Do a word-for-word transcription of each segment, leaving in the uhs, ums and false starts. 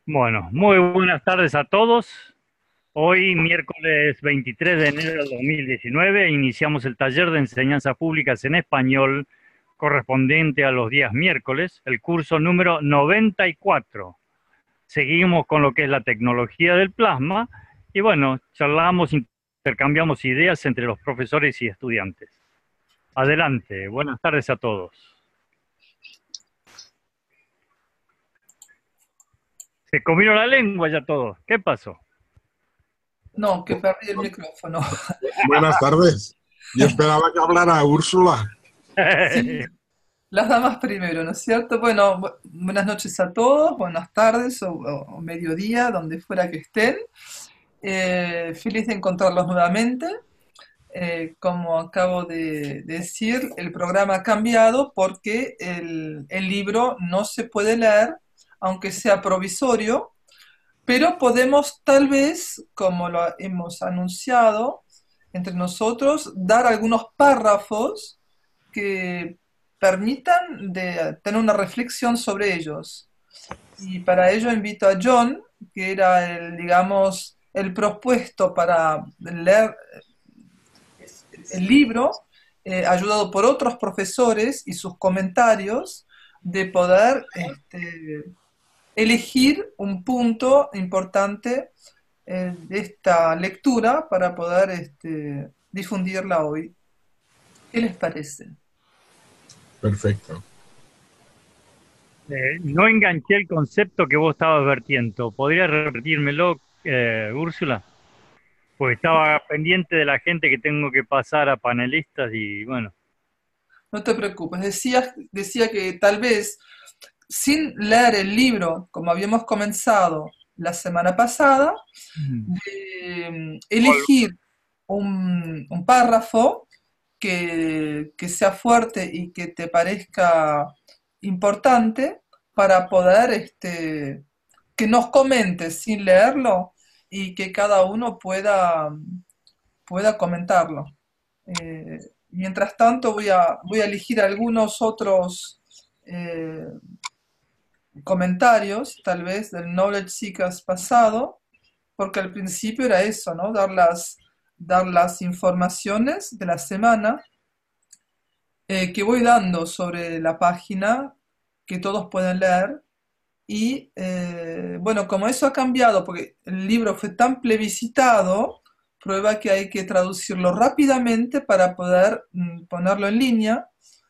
Bueno, muy buenas tardes a todos. Hoy, miércoles veintitrés de enero de dos mil diecinueve, iniciamos el taller de enseñanza públicas en español correspondiente a los días miércoles, el curso número noventa y cuatro. Seguimos con lo que es la tecnología del plasma y bueno, charlamos, intercambiamos ideas entre los profesores y estudiantes. Adelante, buenas tardes a todos. Se comieron la lengua ya todos. ¿Qué pasó? No, que perdí el micrófono. Buenas tardes. Yo esperaba que hablara Úrsula. Sí, las damas primero, ¿no es cierto? Bueno, bu- buenas noches a todos, buenas tardes o, o- o mediodía, donde fuera que estén. Eh, feliz de encontrarlos nuevamente. Eh, como acabo de decir, el programa ha cambiado porque el, el libro no se puede leer, aunque sea provisorio, pero podemos tal vez, como lo hemos anunciado entre nosotros, dar algunos párrafos que permitan de tener una reflexión sobre ellos. Y para ello invito a John, que era el, digamos, el propuesto para leer el libro, eh, ayudado por otros profesores y sus comentarios, de poder este, elegir un punto importante eh, de esta lectura para poder este, difundirla hoy. ¿Qué les parece? Perfecto. Eh, no enganché el concepto que vos estabas vertiendo. ¿Podrías repetírmelo, eh, Úrsula? Pues estaba pendiente de la gente que tengo que pasar a panelistas y bueno. No te preocupes. Decía, decía que tal vez sin leer el libro, como habíamos comenzado la semana pasada, Mm. de mm, elegir un, un párrafo que, que sea fuerte y que te parezca importante para poder este, que nos comentes sin leerlo y que cada uno pueda, pueda comentarlo. Eh, mientras tanto voy a, voy a elegir algunos otros eh, comentarios, tal vez del Knowledge Seekers pasado, porque al principio era eso, ¿no? Dar las, dar las informaciones de la semana eh, que voy dando sobre la página que todos pueden leer. Y eh, bueno, como eso ha cambiado, porque el libro fue tan plebiscitado, prueba que hay que traducirlo rápidamente para poder mm, ponerlo en línea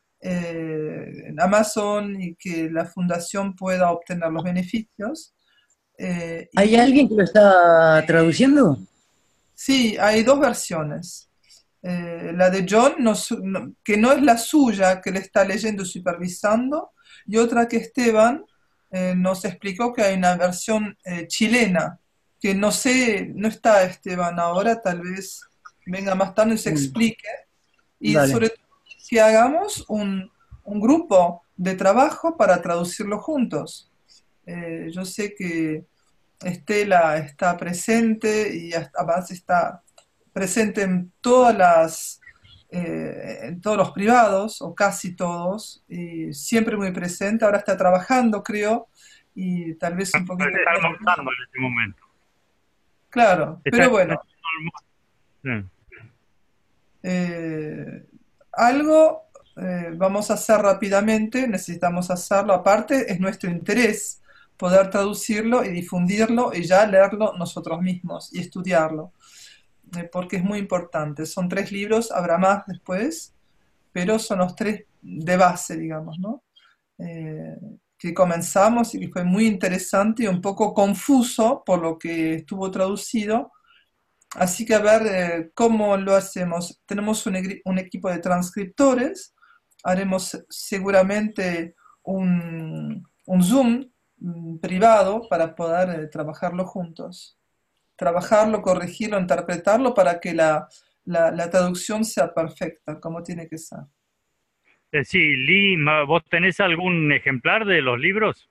eh, en Amazon y que la fundación pueda obtener los beneficios. Eh, ¿Hay y alguien que lo está traduciendo? sí, hay dos versiones. Eh, la de John, no su- no- que no es la suya, que le está leyendo y supervisando, y otra que Esteban eh, nos explicó que hay una versión eh, chilena, que no sé, no está Esteban ahora, tal vez venga más tarde y se Mm, explique, y Dale. sobre todo que hagamos un, un grupo de trabajo para traducirlo juntos. Eh, yo sé que Estela está presente y hasta- además está presente en todas las, eh, en todos los privados, o casi todos, y siempre muy presente. Ahora está trabajando, creo, y tal vez un poquito Está menos. almorzando en este momento. Claro, Está, pero está bueno, almorzando. eh, algo eh, vamos a hacer rápidamente, necesitamos hacerlo. Aparte, es nuestro interés poder traducirlo y difundirlo y ya leerlo nosotros mismos y estudiarlo, eh, porque es muy importante. Son tres libros, habrá más después, pero son los tres de base, digamos, ¿no? Eh, que comenzamos y que fue muy interesante y un poco confuso por lo que estuvo traducido. Así que a ver eh, cómo lo hacemos. Tenemos un, egri- un equipo de transcriptores, haremos seguramente un, un Zoom mm, privado para poder eh, trabajarlo juntos. Trabajarlo, corregirlo, interpretarlo para que la, la, la traducción sea perfecta, como tiene que ser. Eh, sí, Lee, ma- ¿vos tenés algún ejemplar de los libros?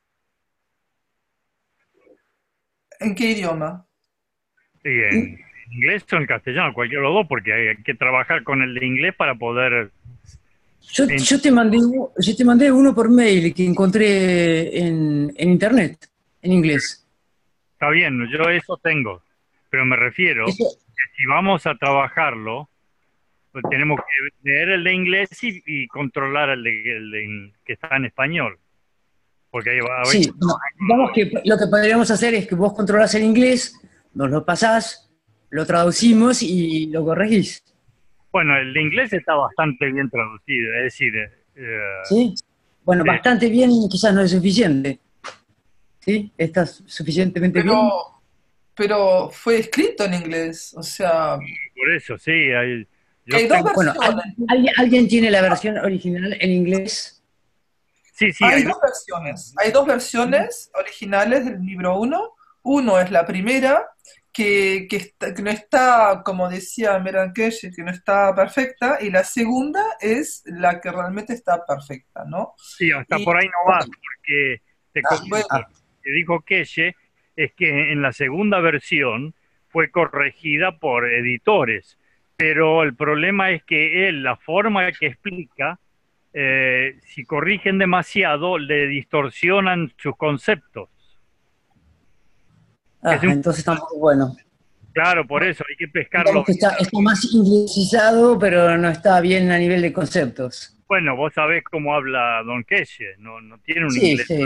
¿En qué idioma? Sí, en inglés o en castellano, cualquiera de los dos, porque hay hay que trabajar con el de inglés para poder... Yo, en- yo te mandé, u- yo te mandé uno por mail que encontré en, en internet. en inglés. Está bien, yo eso tengo, pero me refiero Eso, que si vamos a trabajarlo, pues tenemos que leer el de inglés y, y controlar el, de, el de- que está en español, porque ahí va a ver. sí, no, digamos que lo que podríamos hacer es que vos controlás el inglés, nos lo pasás, lo traducimos y lo corregís. Bueno, el de inglés está bastante bien traducido, es decir, eh, ¿Sí? Bueno, sí, bastante bien quizás no es suficiente. ¿Sí? ¿Estás suficientemente bien? Pero, pero fue escrito en inglés, o sea, por eso, sí, hay- que yo hay dos tengo, Bueno, versiones. ¿alguien, alguien- alguien tiene la versión original en inglés? sí, sí, Hay hay dos dos, versiones, hay dos versiones originales del libro uno. Uno es la primera, que, que, está- que no está, como decía Meran Keshe, que no está perfecta, y la segunda es la que realmente está perfecta, ¿no? sí, hasta Y por ahí no vas, porque te Ah, comento, bueno, ah, lo que dijo Keshe es que en la segunda versión fue corregida por editores, pero el problema es que él, la forma que explica, eh, si corrigen demasiado, le distorsionan sus conceptos. Es ah, un, entonces tampoco, bueno. claro, por eso hay que pescarlo Digamos que bien. está, está más inglesizado, pero no está bien a nivel de conceptos. Bueno, vos sabés cómo habla Don Keshe, no, no tiene un Sí, inglés. sí,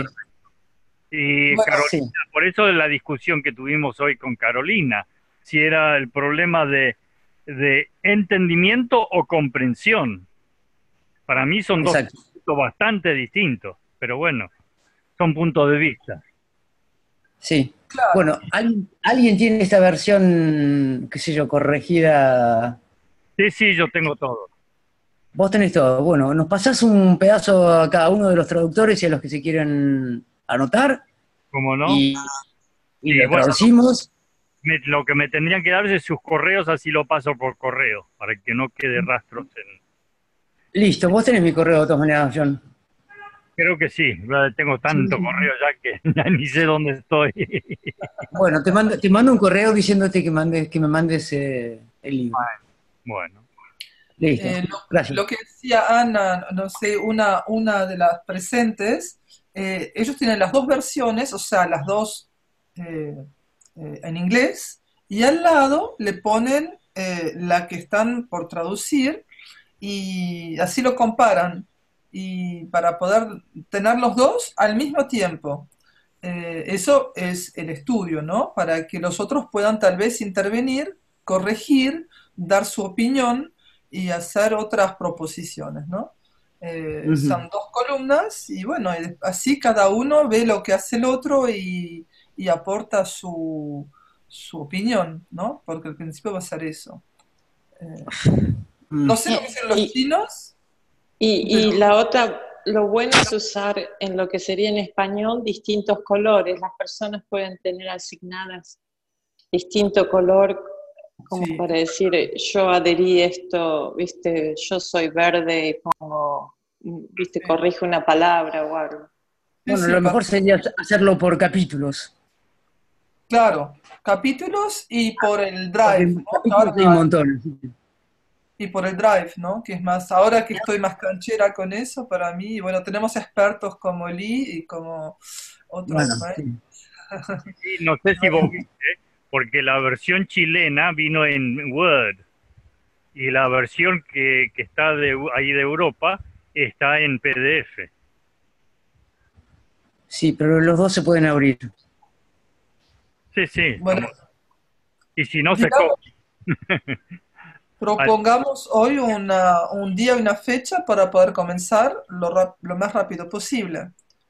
Y bueno, Carolina, sí, por eso la discusión que tuvimos hoy con Carolina, si era el problema de, de entendimiento o comprensión. Para mí son dos exacto. puntos bastante distintos, pero bueno, son puntos de vista. Sí. claro. Bueno, ¿alguien, alguien tiene esta versión, qué sé yo, corregida? Sí, sí, yo tengo todo. Vos tenés todo. Bueno, nos pasás un pedazo a cada uno de los traductores y a los que se quieren anotar ¿Cómo no? y, y Y lo bueno, traducimos. me- lo que me tendrían que dar es sus correos, así lo paso por correo, para que no quede rastros en... Listo, vos tenés mi correo de todas maneras, John. Creo que sí, tengo Sí, tanto sí. correo ya que ya ni sé dónde estoy. Bueno, te mando, te mando un correo diciéndote que mandes, que me mandes eh, el libro. Bueno, Listo. Eh, lo, Gracias. lo que decía Ana, no sé, una, una de las presentes, eh, ellos tienen las dos versiones, o sea, las dos eh, eh, en inglés, y al lado le ponen eh, la que están por traducir y así lo comparan, y para poder tener los dos al mismo tiempo. Eh, eso es el estudio, ¿no? Para que los otros puedan tal vez intervenir, corregir, dar su opinión y hacer otras proposiciones, ¿no? Eh, Ujú. son dos columnas y bueno, y así cada uno ve lo que hace el otro y, y aporta su, su opinión, ¿no? Porque al principio va a ser eso. Eh, no Mm. sé lo que Eh, hacen los Y, chinos, y, pero y la otra, lo bueno es usar en lo que sería en español distintos colores. Las personas pueden tener asignadas distinto color, como sí, para decir, eh, yo adherí esto, viste, yo soy verde y pongo, mm, viste, sí, corrige una palabra o algo. sí, Bueno, sí, lo per- mejor sería hacerlo por capítulos, claro, capítulos y por el porque drive, ¿no? Que capítulos hay un ahora montón. Así que, y por el Drive, ¿no? Que es más, ahora que estoy más canchera con eso, para mí, y bueno, tenemos expertos como Lee y como bueno, otros sí. maestros. y no sé si vos viste, porque la versión chilena vino en Word y la versión que, que está de, ahí de Europa está en P D F. Sí, pero los dos se pueden abrir. Sí, sí, Bueno, estamos. Y si no se digamos, copia. propongamos hoy una, un día y una fecha para poder comenzar lo, rap- lo más rápido posible.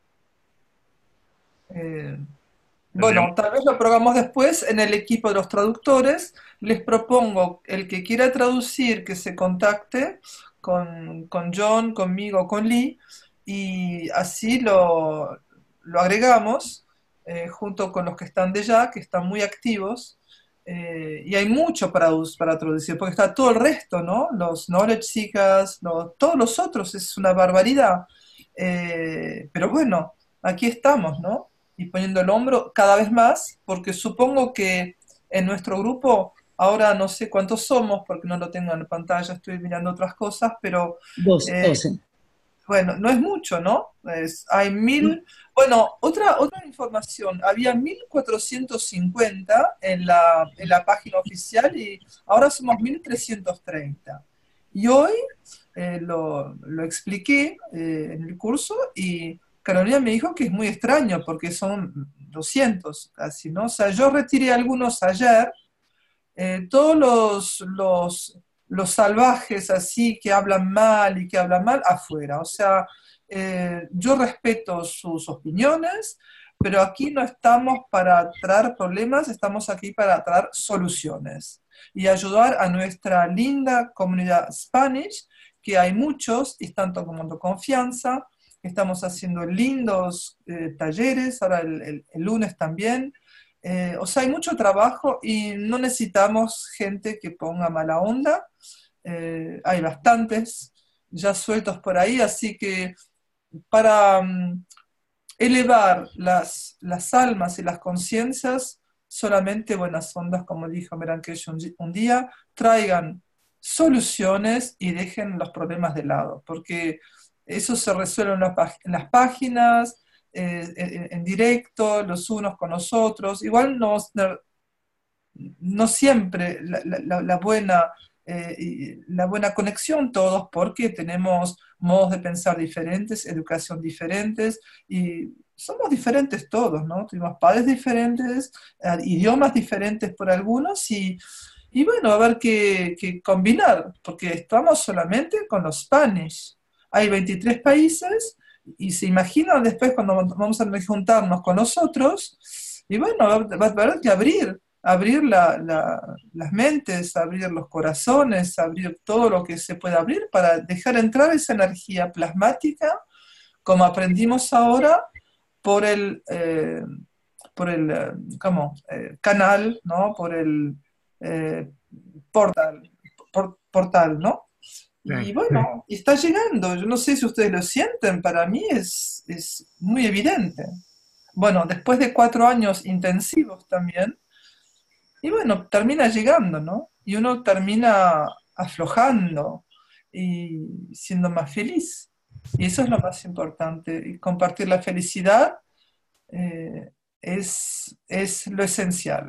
Eh, Tendremos, bueno, tal vez lo probamos después en el equipo de los traductores. Les propongo el que quiera traducir que se contacte con, con John, conmigo, con Lee, y así lo, lo agregamos eh, junto con los que están de ya, que están muy activos. Eh, y hay mucho para, us- para traducir, porque está todo el resto, ¿no? Los knowledge seekers, los- todos los otros, es una barbaridad. Eh, pero bueno, aquí estamos, ¿no? Y poniendo el hombro cada vez más, porque supongo que en nuestro grupo, ahora no sé cuántos somos, porque no lo tengo en pantalla, estoy mirando otras cosas, pero Dos, eh, doce. bueno, no es mucho, ¿no? Es, hay mil, bueno, otra, otra información, había mil cuatrocientos cincuenta en la, en la página oficial y ahora somos mil trescientos treinta. Y hoy eh, lo, lo expliqué eh, en el curso y Carolina me dijo que es muy extraño porque son doscientos casi, ¿no? O sea, yo retiré algunos ayer, eh, todos los, los, los salvajes así que hablan mal y que hablan mal afuera. O sea, eh, yo respeto sus opiniones, pero aquí no estamos para traer problemas, estamos aquí para traer soluciones y ayudar a nuestra linda comunidad Spanish, que hay muchos y están tomando confianza. Estamos haciendo lindos eh, talleres, ahora el, el- el lunes también. Eh, o sea, hay mucho trabajo y no necesitamos gente que ponga mala onda. Eh, hay bastantes ya sueltos por ahí, así que para mm, elevar las, las almas y las conciencias, solamente buenas ondas, como dijo Merankesh un, un día, traigan soluciones y dejen los problemas de lado, porque eso se resuelve en, la pag- en las páginas, eh, en, en directo, los unos con los otros. Igual no, no siempre la, la- la- la buena, eh, y la buena conexión todos, porque tenemos modos de pensar diferentes, educación diferentes, y somos diferentes todos, ¿no? Tenemos padres diferentes, eh, idiomas diferentes por algunos, y, y bueno, a ver qué, qué combinar, porque estamos solamente con los Spanish. Hay veintitrés países, y se imaginan después cuando vamos a juntarnos con nosotros, y bueno, va, va a haber que abrir abrir la- la- las mentes, abrir los corazones, abrir todo lo que se pueda abrir para dejar entrar esa energía plasmática, como aprendimos ahora, por el, eh, por el eh, ¿cómo? Eh, canal, ¿no? Por el eh, portal, por- portal, ¿no? Sí. Y bueno, y está llegando. Yo no sé si ustedes lo sienten, para mí es, es muy evidente. Bueno, después de cuatro años intensivos también, y bueno, termina llegando, ¿no? Y uno termina aflojando y siendo más feliz. Y eso es lo más importante. Y compartir la felicidad eh, es, es lo esencial.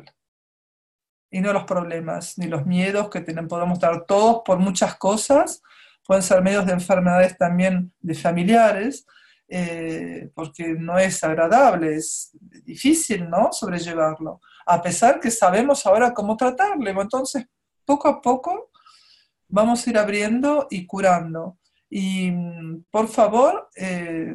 Y no los problemas, ni los miedos que tenemos, podemos estar todos por muchas cosas. Pueden ser medios de enfermedades también de familiares, eh, porque no es agradable, es difícil, ¿no? Sobrellevarlo. A pesar que sabemos ahora cómo tratarlo. Entonces, poco a poco vamos a ir abriendo y curando. Y mm, por favor, eh,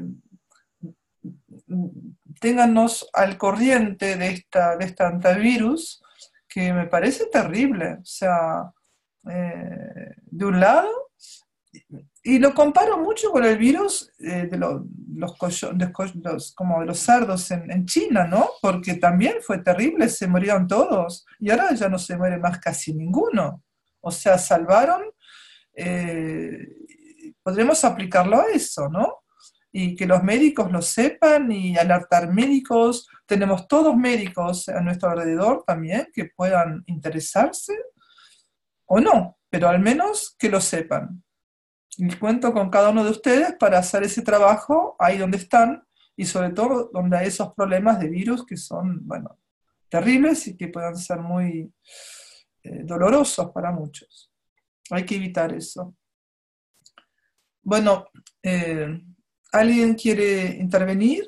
téngannos al corriente de esta, de este antivirus, que me parece terrible. O sea, eh, de un lado, y lo comparo mucho con el virus eh, de lo- los, collo- de co- los- como de los cerdos en, en China, ¿no? Porque también fue terrible, se murieron todos, y ahora ya no se muere más casi ninguno. O sea, salvaron, eh, podremos aplicarlo a eso, ¿no? Y que los médicos lo sepan y alertar médicos. Tenemos todos médicos a nuestro alrededor también que puedan interesarse o no, pero al menos que lo sepan. Y cuento con cada uno de ustedes para hacer ese trabajo ahí donde están y sobre todo donde hay esos problemas de virus que son, bueno, terribles y que puedan ser muy eh, dolorosos para muchos. Hay que evitar eso. Bueno, eh, ¿alguien quiere intervenir?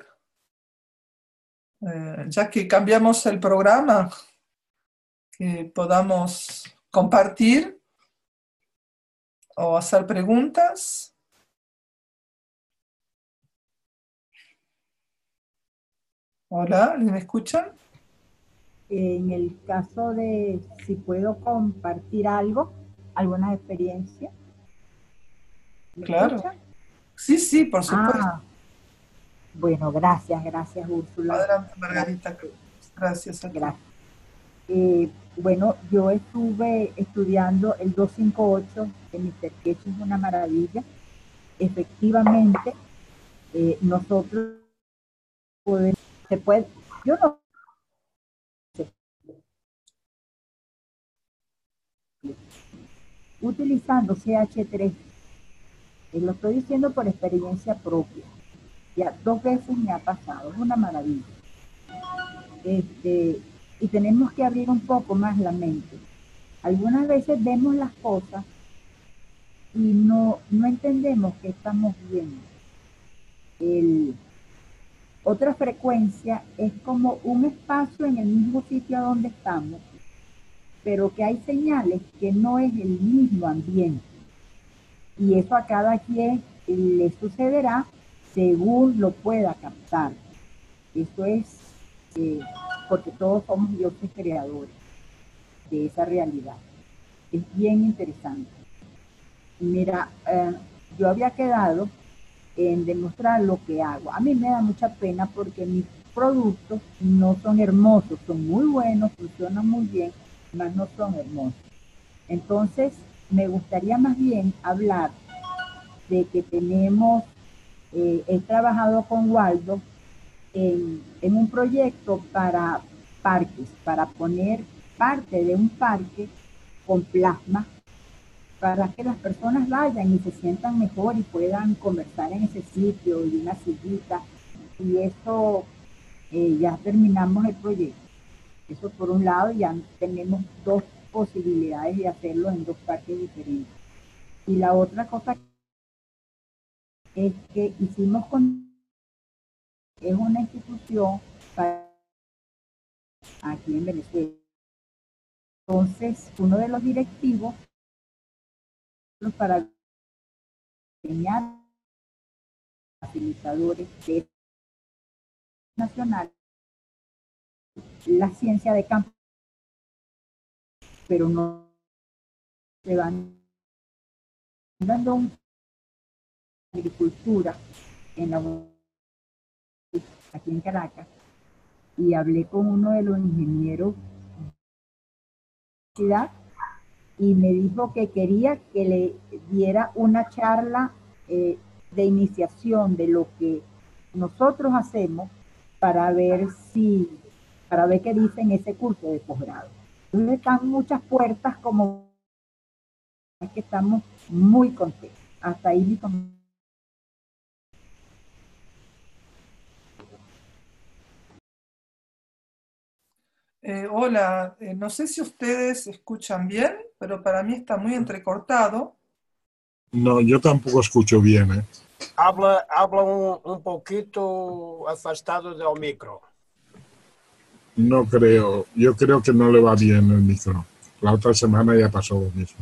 Eh, ya que cambiamos el programa, que podamos compartir o hacer preguntas. Hola, ¿alguien me escuchan? En el caso de si puedo compartir algo, alguna experiencia, ¿me Claro. escuchan? Sí, sí, por supuesto. Ah, bueno, gracias, gracias Úrsula. Adelante, Margarita. Gracias a ti. Gracias. Eh, bueno, yo estuve estudiando el doscientos cincuenta y ocho de míster Ketch, es una maravilla. Efectivamente, eh, nosotros podemos, se puede, yo no sé, utilizando C H tres Eh, lo estoy diciendo por experiencia propia. Ya dos veces me ha pasado, es una maravilla. Este, y tenemos que abrir un poco más la mente. Algunas veces vemos las cosas y no, no entendemos qué estamos viendo. El, otra frecuencia es como un espacio en el mismo sitio donde estamos, pero que hay señales que no es el mismo ambiente. Y eso a cada quien le sucederá según lo pueda captar. Eso es eh, porque todos somos dioses creadores de esa realidad. Es bien interesante. Mira, eh, yo había quedado en demostrar lo que hago. A mí me da mucha pena porque mis productos no son hermosos, son muy buenos, funcionan muy bien, pero no son hermosos. Entonces, me gustaría más bien hablar de que tenemos, eh, he trabajado con Waldo en, en un proyecto para parques, para poner parte de un parque con plasma para que las personas vayan y se sientan mejor y puedan conversar en ese sitio y una sillita. Y eso, eh, ya terminamos el proyecto. Eso por un lado, ya tenemos dos posibilidades de hacerlo en dos parques diferentes. Y la otra cosa es que hicimos con... es una institución para, aquí en Venezuela. Entonces, uno de los directivos para enseñar facilitadores de nacional la ciencia de campo, pero no se van dando una agricultura en la aquí en Caracas, y hablé con uno de los ingenieros de la ciudad y me dijo que quería que le diera una charla eh, de iniciación de lo que nosotros hacemos para ver si, para ver qué dice en ese curso de posgrado. Entonces están muchas puertas, como que estamos muy contentos. Hasta ahí mi comentario. Eh, hola, eh, no sé si ustedes escuchan bien, pero para mí está muy entrecortado. No, yo tampoco escucho bien, ¿eh? Habla, habla un, un poquito afastado del micro. No creo, yo creo que no le va bien el micro. La otra semana ya pasó lo mismo.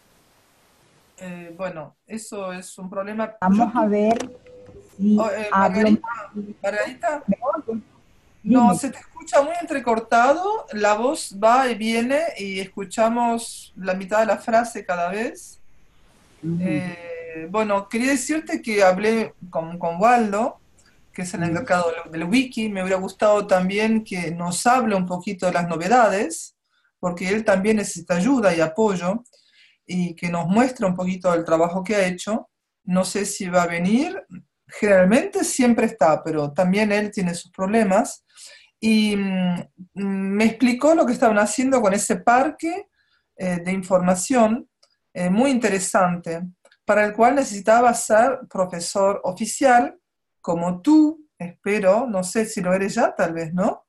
Eh, bueno, eso es un problema. Vamos Yo a tu- ver si Oh, eh, hablo Margarita, más. Margarita, ¿Me oyen? no, Dime. se te escucha muy entrecortado, la voz va y viene y escuchamos la mitad de la frase cada vez. Ujú. Eh, bueno, quería decirte que hablé con, con Waldo, que es el Ujú. encargado del, del wiki. Me hubiera gustado también que nos hable un poquito de las novedades, porque él también necesita ayuda y apoyo, y que nos muestre un poquito del trabajo que ha hecho. No sé si va a venir, generalmente siempre está, pero también él tiene sus problemas. Y mm, me explicó lo que estaban haciendo con ese parque eh, de información, eh, muy interesante, para el cual necesitaba ser profesor oficial, como tú, espero, no sé si lo eres ya, tal vez, ¿no?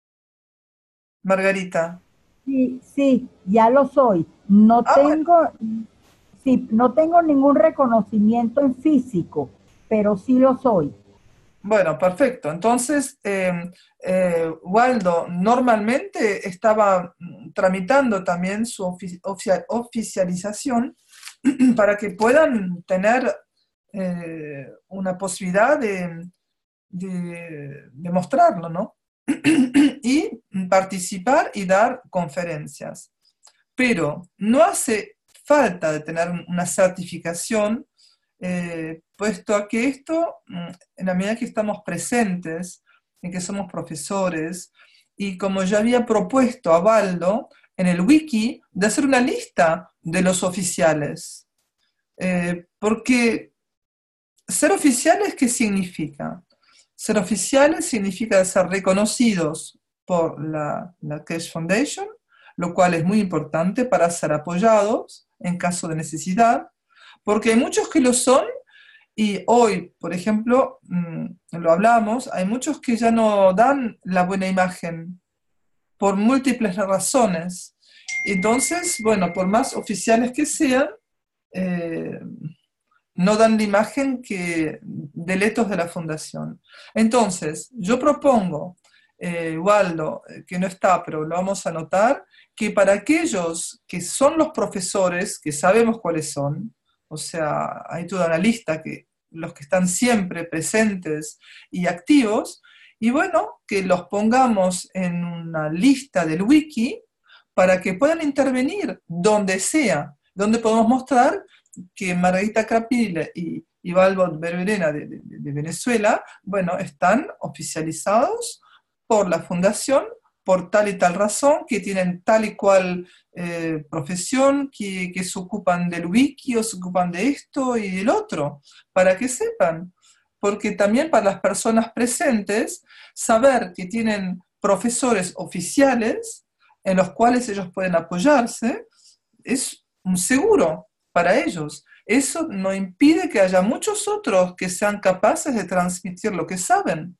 Margarita. Sí, sí, ya lo soy. No Ah, bueno, tengo, sí, no tengo ningún reconocimiento en físico, pero sí lo soy. bueno, perfecto. Entonces, eh, eh, Waldo normalmente estaba mm, tramitando también su ofi- oficia- oficialización para que puedan tener eh, una posibilidad de, de, de mostrarlo, ¿no? Y participar y dar conferencias. Pero no hace falta de tener una certificación, eh, puesto a que esto, mm, en la medida que estamos presentes, en que somos profesores, y como yo había propuesto a Baldo en el wiki, de hacer una lista de los oficiales. Eh, porque ser oficiales, ¿qué significa? Ser oficiales significa ser reconocidos por la, la Keshe Foundation, lo cual es muy importante para ser apoyados en caso de necesidad, porque hay muchos que lo son, Y hoy, por ejemplo, mm, lo hablamos, hay muchos que ya no dan la buena imagen por múltiples razones. Entonces, bueno, por más oficiales que sean, eh, no dan la imagen que, del ethos de la fundación. Entonces, yo propongo, eh, Waldo, eh, que no está, pero lo vamos a anotar, que para aquellos que son los profesores, que sabemos cuáles son, o sea, hay toda una lista, que los que están siempre presentes y activos, y bueno, que los pongamos en una lista del wiki para que puedan intervenir donde sea, donde podemos mostrar que Margarita Caprile y, y Balbo Berberena de, de, de Venezuela, bueno, están oficializados por la fundación por tal y tal razón, que tienen tal y cual eh, profesión, que, que se ocupan del wiki o se ocupan de esto y del otro, para que sepan. Porque también para las personas presentes, saber que tienen profesores oficiales en los cuales ellos pueden apoyarse, es un seguro para ellos. Eso no impide que haya muchos otros que sean capaces de transmitir lo que saben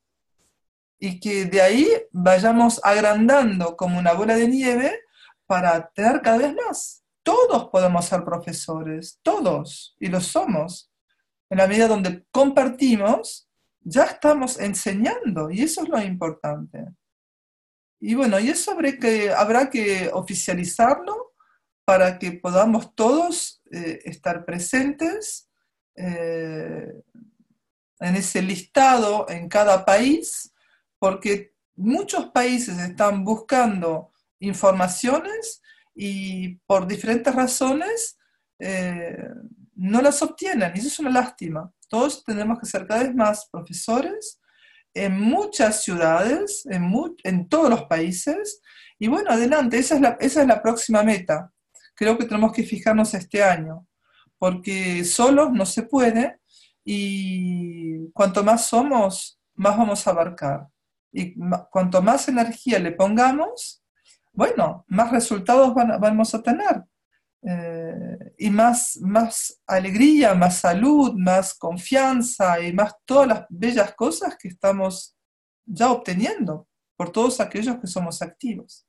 y que de ahí vayamos agrandando como una bola de nieve para tener cada vez más. Todos podemos ser profesores, todos, y lo somos. En la medida donde compartimos, ya estamos enseñando, y eso es lo importante. Y bueno, y eso habrá que, habrá que oficializarlo para que podamos todos eh, estar presentes eh, en ese listado en cada país, porque muchos países están buscando informaciones y por diferentes razones eh, no las obtienen, y eso es una lástima. Todos tenemos que ser cada vez más profesores en muchas ciudades, en, mu en todos los países, y bueno, adelante, esa es, la, esa es la próxima meta. Creo que tenemos que fijarnos este año, porque solos no se puede, y cuanto más somos, más vamos a abarcar. Y cuanto más energía le pongamos, bueno, más resultados van, vamos a tener. Eh, y más, más alegría, más salud, más confianza y más todas las bellas cosas que estamos ya obteniendo por todos aquellos que somos activos.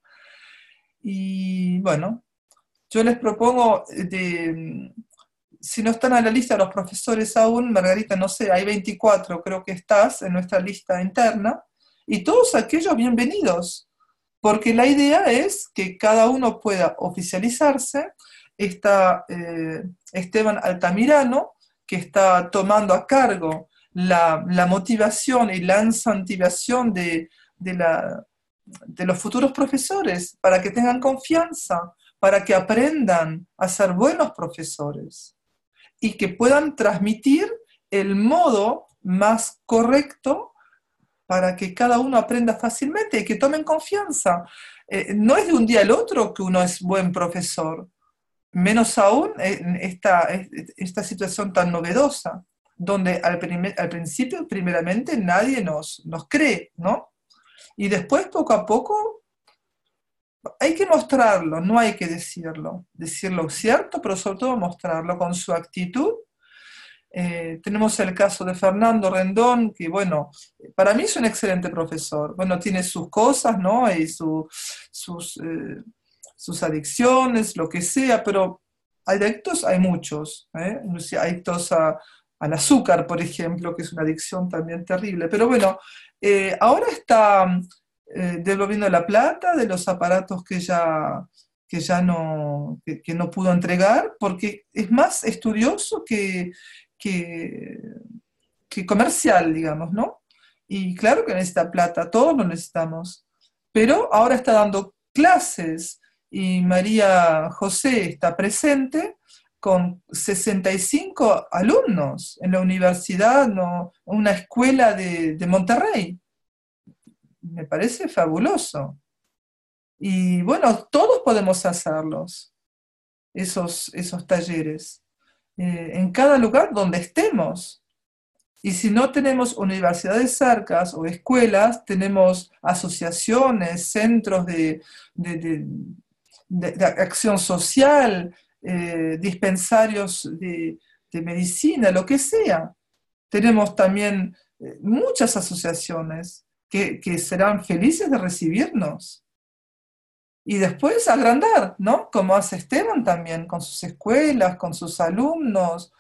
Y bueno, yo les propongo, de, si no están a la lista los profesores aún, Margarita, no sé, hay veinticuatro, creo que estás en nuestra lista interna, y todos aquellos bienvenidos, porque la idea es que cada uno pueda oficializarse. Está eh, Esteban Altamirano, que está tomando a cargo la, la motivación y la incentivación de, de, la, de los futuros profesores, para que tengan confianza, para que aprendan a ser buenos profesores y que puedan transmitir el modo más correcto para que cada uno aprenda fácilmente y que tomen confianza. Eh, no es de un día al otro que uno es buen profesor, menos aún en esta, esta situación tan novedosa, donde al, primer, al principio, primeramente, nadie nos, nos cree, ¿no? Y después, poco a poco, hay que mostrarlo, no hay que decirlo. Decirlo cierto, pero sobre todo mostrarlo con su actitud. Eh, tenemos el caso de Fernando Rendón, que bueno, para mí es un excelente profesor. Bueno, tiene sus cosas, ¿no? Y su, sus, eh, sus adicciones, lo que sea, pero adictos hay muchos, ¿eh? Adictos a, al azúcar, por ejemplo, que es una adicción también terrible. Pero bueno, eh, ahora está eh, devolviendo la plata de los aparatos que ya, que ya no, que, que no pudo entregar, porque es más estudioso que... Que, que comercial, digamos, ¿no? Y claro que necesita plata, todos lo necesitamos. Pero ahora está dando clases y María José está presente con sesenta y cinco alumnos en la universidad, no, una escuela de, de Monterrey. Me parece fabuloso. Y bueno, todos podemos hacerlos, esos, esos talleres. Eh, en cada lugar donde estemos. Y si no tenemos universidades cercas o escuelas, tenemos asociaciones, centros de, de, de, de, de acción social, eh, dispensarios de, de medicina, lo que sea. tenemos también eh, muchas asociaciones que, que serán felices de recibirnos. Y después agrandar, ¿no? Como hace Esteban también, con sus escuelas, con sus alumnos.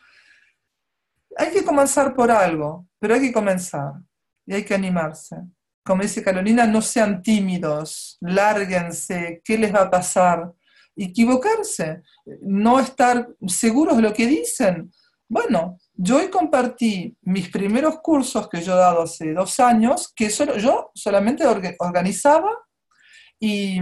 Hay que comenzar por algo, pero hay que comenzar y hay que animarse. Como dice Carolina, no sean tímidos, lárguense, ¿qué les va a pasar? Equivocarse, no estar seguros de lo que dicen. Bueno, yo hoy compartí mis primeros cursos que yo he dado hace dos años, que solo, yo solamente orga- organizaba y,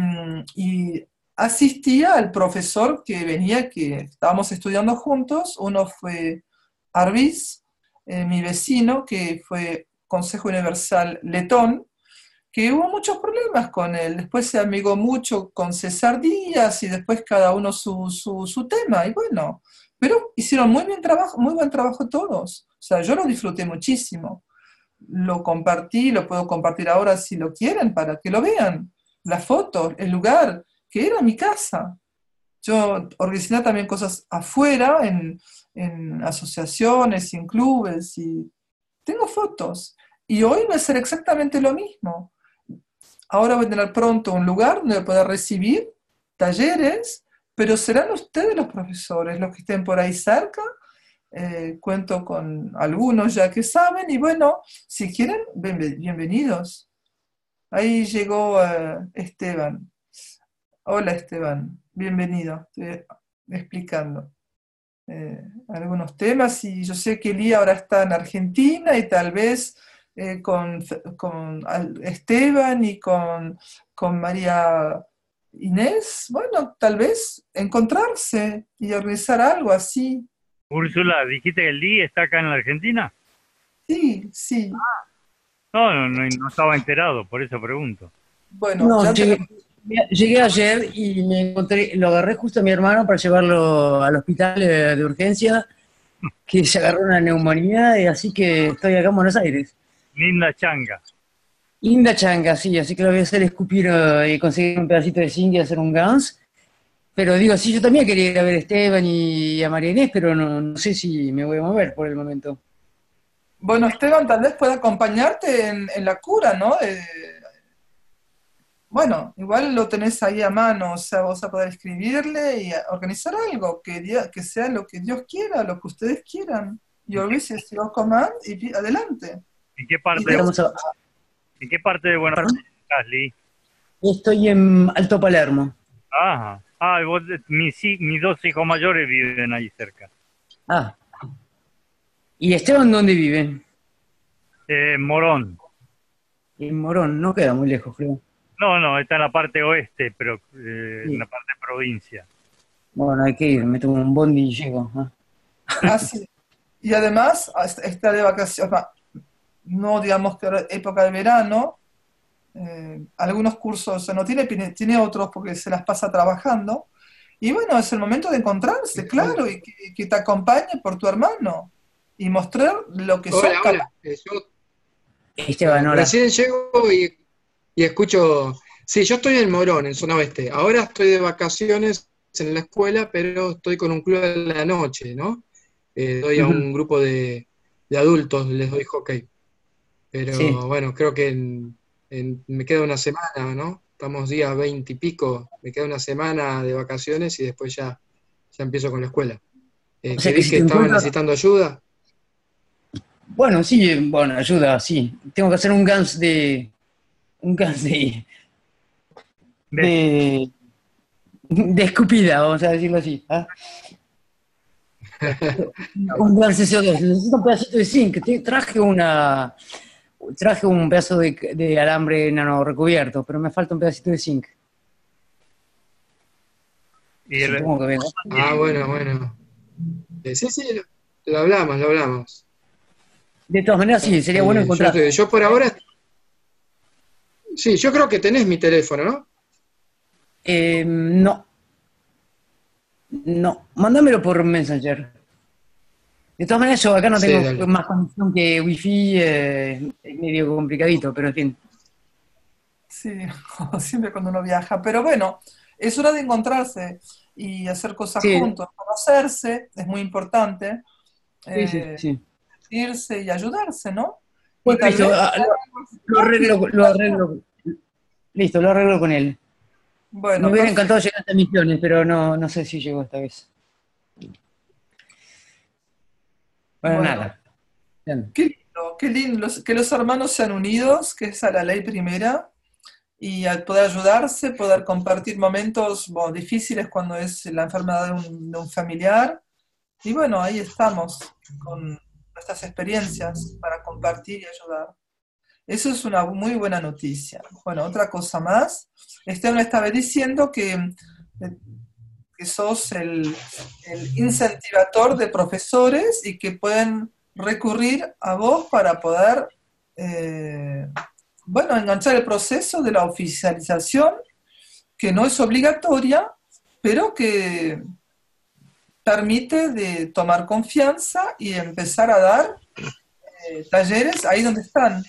y asistía al profesor que venía, que estábamos estudiando juntos. Uno fue Arvis, eh, mi vecino, que fue Consejo Universal letón, que hubo muchos problemas con él. Después se amigó mucho con César Díaz y después cada uno su, su, su tema. Y bueno, pero hicieron muy bien trabajo, muy buen trabajo todos. O sea, yo lo disfruté muchísimo. Lo compartí, lo puedo compartir ahora si lo quieren para que lo vean. La foto, el lugar, que era mi casa. Yo organizé también cosas afuera, en, en asociaciones y en clubes, y tengo fotos. Y hoy va a ser exactamente lo mismo. Ahora voy a tener pronto un lugar donde voy a poder recibir talleres, pero serán ustedes los profesores, los que estén por ahí cerca. Eh, cuento con algunos ya que saben, y bueno, si quieren, bien- bienvenidos. Ahí llegó eh, Esteban. Hola Esteban, bienvenido. Estoy explicando eh, algunos temas, y yo sé que Elía ahora está en Argentina y tal vez eh, con, con Al- Esteban y con, con María Inés, bueno, tal vez encontrarse y organizar algo así. Úrsula, dijiste que el Lee está acá en la Argentina. Sí, sí. No, no, no, no estaba enterado, por eso pregunto. Bueno, No, ya llegué, tenemos. llegué ayer y me encontré, lo agarré justo a mi hermano para llevarlo al hospital eh, de urgencia, que se agarró una neumonía, y así que estoy acá en Buenos Aires. Linda changa. Linda changa, sí, así que lo voy a hacer escupir eh, y conseguir un pedacito de zinc y hacer un Gans. Pero digo, sí, yo también quería ir a ver a Esteban y a María Inés, pero no, no sé si me voy a mover por el momento. Bueno, Esteban tal vez pueda acompañarte en, en la cura, ¿no? De- bueno, igual lo tenés ahí a mano, o sea, vos a poder escribirle y a- organizar algo, que, dia- que sea lo que Dios quiera, lo que ustedes quieran. Y ¿En qué, olvídese, Dios command y pi- adelante. en qué Y parte de, Dios, Estamos a- en qué parte de Buenos ¿Perdón? Aires estás, Lee? Estoy en Alto Palermo. Ajá. Ah, vos, mis, hi- mis dos hijos mayores viven ahí cerca. Ah, ¿y Esteban dónde vive? Eh, Morón. En Morón, no queda muy lejos, creo. No, no, está en la parte oeste, pero eh, en la Sí. parte provincia. Bueno, hay que ir, me tomo un bondi y llego. ah. así. Y además, hasta- está de vacaciones, va, no digamos que ahora época de verano, eh, algunos cursos, o sea, no tiene, tiene tiene otros porque se las pasa trabajando. Y bueno, es el momento de encontrarse, claro, y que, que te acompañe por tu hermano y mostrar lo que son Hola, capaces. hola. Eh, Yo Esteban, eh, hola. recién llego y, y escucho. Sí, yo estoy en Morón, en zona oeste. Ahora estoy de vacaciones en la escuela, pero estoy con un club en la noche, ¿no? Eh, doy a Ujú. un grupo de, de adultos, les doy hockey. Pero Sí. bueno, creo que en- en- me queda una semana, ¿no? Estamos día veinte y pico, me queda una semana de vacaciones y después ya, ya empiezo con la escuela. Eh, O que sea que vi si que te estaba encuentras. necesitando ayuda. Bueno, sí, bueno, ayuda, sí. Tengo que hacer un Gans de. Un Gans de. ¿Ves? de. de escupida, vamos a decirlo así. ¿ah? Un Gans de C O dos. Necesito un pedacito de zinc. Te- Traje una. Traje un pedazo de, de alambre nano recubierto, pero me falta un pedacito de zinc. Y el, Supongo que venga. Ah, bueno, bueno. Eh, sí, sí, lo, lo hablamos, lo hablamos. De todas maneras, sí, sería bueno Eh, yo, encontrar. te- yo por ahora, sí, yo creo que tenés mi teléfono, ¿no? Eh, no, no. Mándamelo por Messenger. De todas maneras, yo acá no Sí, tengo dale. más conexión que wifi, eh, es medio complicadito, pero en fin. Sí, como siempre cuando uno viaja. Pero bueno, es hora de encontrarse y hacer cosas Sí, juntos, conocerse, es muy importante. sí, sí, Eh, sí. irse y ayudarse, ¿no? Y Bueno, tal listo, vez, ah, lo, lo arreglo, lo arreglo, listo, lo arreglo con él. Me bueno, hubiera perfecto. encantado llegar a estas misiones, pero no, no sé si llegó esta vez. Bueno, Bueno, nada. Bien. qué lindo, qué lindo los- que los hermanos sean unidos, que esa es la ley primera, y al poder ayudarse, poder compartir momentos bueno, difíciles cuando es la enfermedad de un, de un familiar. Y bueno, ahí estamos con nuestras experiencias para compartir y ayudar. Eso es una muy buena noticia. Bueno, otra cosa más. Esteban estaba diciendo que, eh, que sos el, el incentivador de profesores y que pueden recurrir a vos para poder, eh, bueno, enganchar el proceso de la oficialización, que no es obligatoria, pero que permite de tomar confianza y empezar a dar eh, talleres ahí donde están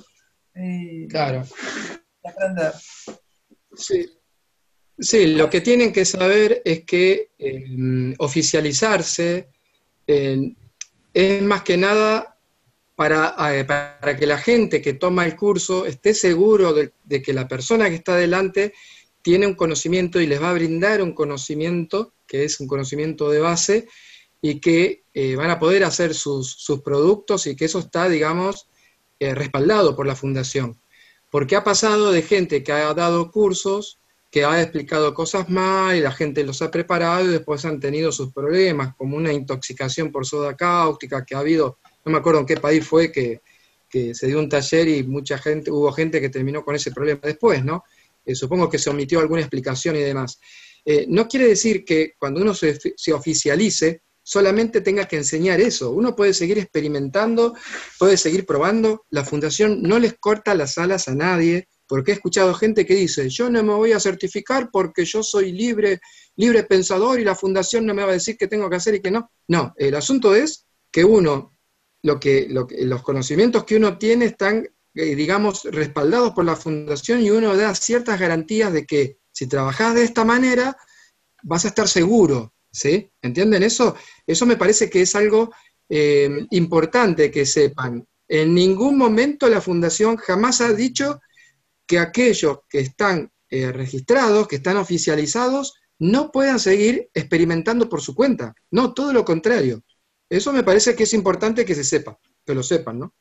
y Claro. aprender. Sí. Sí, lo que tienen que saber es que eh, oficializarse eh, es más que nada para, eh, para que la gente que toma el curso esté seguro de, de que la persona que está delante tiene un conocimiento y les va a brindar un conocimiento, que es un conocimiento de base, y que eh, van a poder hacer sus, sus productos y que eso está, digamos, eh, respaldado por la fundación. Porque ha pasado de gente que ha dado cursos, que ha explicado cosas mal y la gente los ha preparado y después han tenido sus problemas, como una intoxicación por soda cáustica que ha habido, no me acuerdo en qué país fue que, que se dio un taller y mucha gente, hubo gente que terminó con ese problema después, ¿no? Eh, supongo que se omitió alguna explicación y demás. Eh, no quiere decir que cuando uno se, se oficialice, solamente tenga que enseñar eso. Uno puede seguir experimentando, puede seguir probando. La fundación no les corta las alas a nadie, porque he escuchado gente que dice, yo no me voy a certificar porque yo soy libre, libre pensador y la fundación no me va a decir qué tengo que hacer y qué no. No, el asunto es que uno, lo que, lo que, los conocimientos que uno tiene están, eh, digamos, respaldados por la fundación y uno da ciertas garantías de que si trabajás de esta manera, vas a estar seguro, ¿sí? ¿Entienden eso? Eso me parece que es algo eh, importante que sepan. En ningún momento la fundación jamás ha dicho que aquellos que están eh, registrados, que están oficializados, no puedan seguir experimentando por su cuenta. No, todo lo contrario. Eso me parece que es importante que se sepa, que lo sepan, ¿no?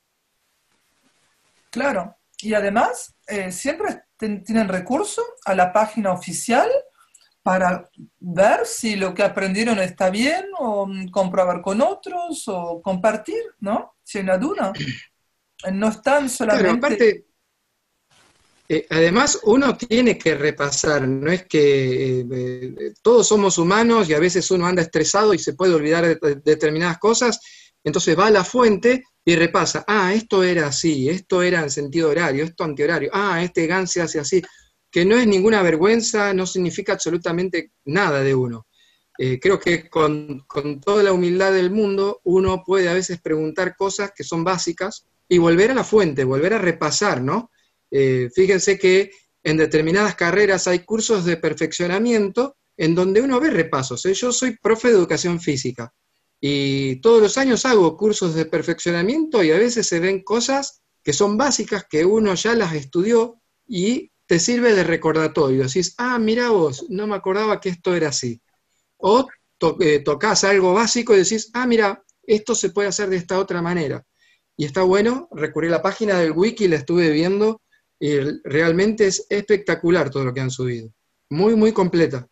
Claro. Y además, eh, siempre ten- tienen recurso a la página oficial para ver si lo que aprendieron está bien o mm, comprobar con otros o compartir, ¿no? Si hay una duda. Eh, No están Claro, solamente... aparte, eh, además uno tiene que repasar, no es que eh, eh, todos somos humanos y a veces uno anda estresado y se puede olvidar de, de determinadas cosas, entonces va a la fuente y repasa, ah, esto era así, esto era en sentido horario, esto antihorario, ah, este GAN se hace así, que no es ninguna vergüenza, no significa absolutamente nada de uno. Eh, creo que con, con toda la humildad del mundo uno puede a veces preguntar cosas que son básicas y volver a la fuente, volver a repasar, ¿no? Eh, fíjense que en determinadas carreras hay cursos de perfeccionamiento en donde uno ve repasos, ¿eh? Yo soy profe de educación física y todos los años hago cursos de perfeccionamiento y a veces se ven cosas que son básicas, que uno ya las estudió y te sirve de recordatorio. Decís, ah, mira vos, no me acordaba que esto era así. O to eh, tocas algo básico y decís, ah, mira, esto se puede hacer de esta otra manera. Y está bueno, recurrí a la página del wiki, la estuve viendo, y realmente es espectacular todo lo que han subido. Muy, muy completa.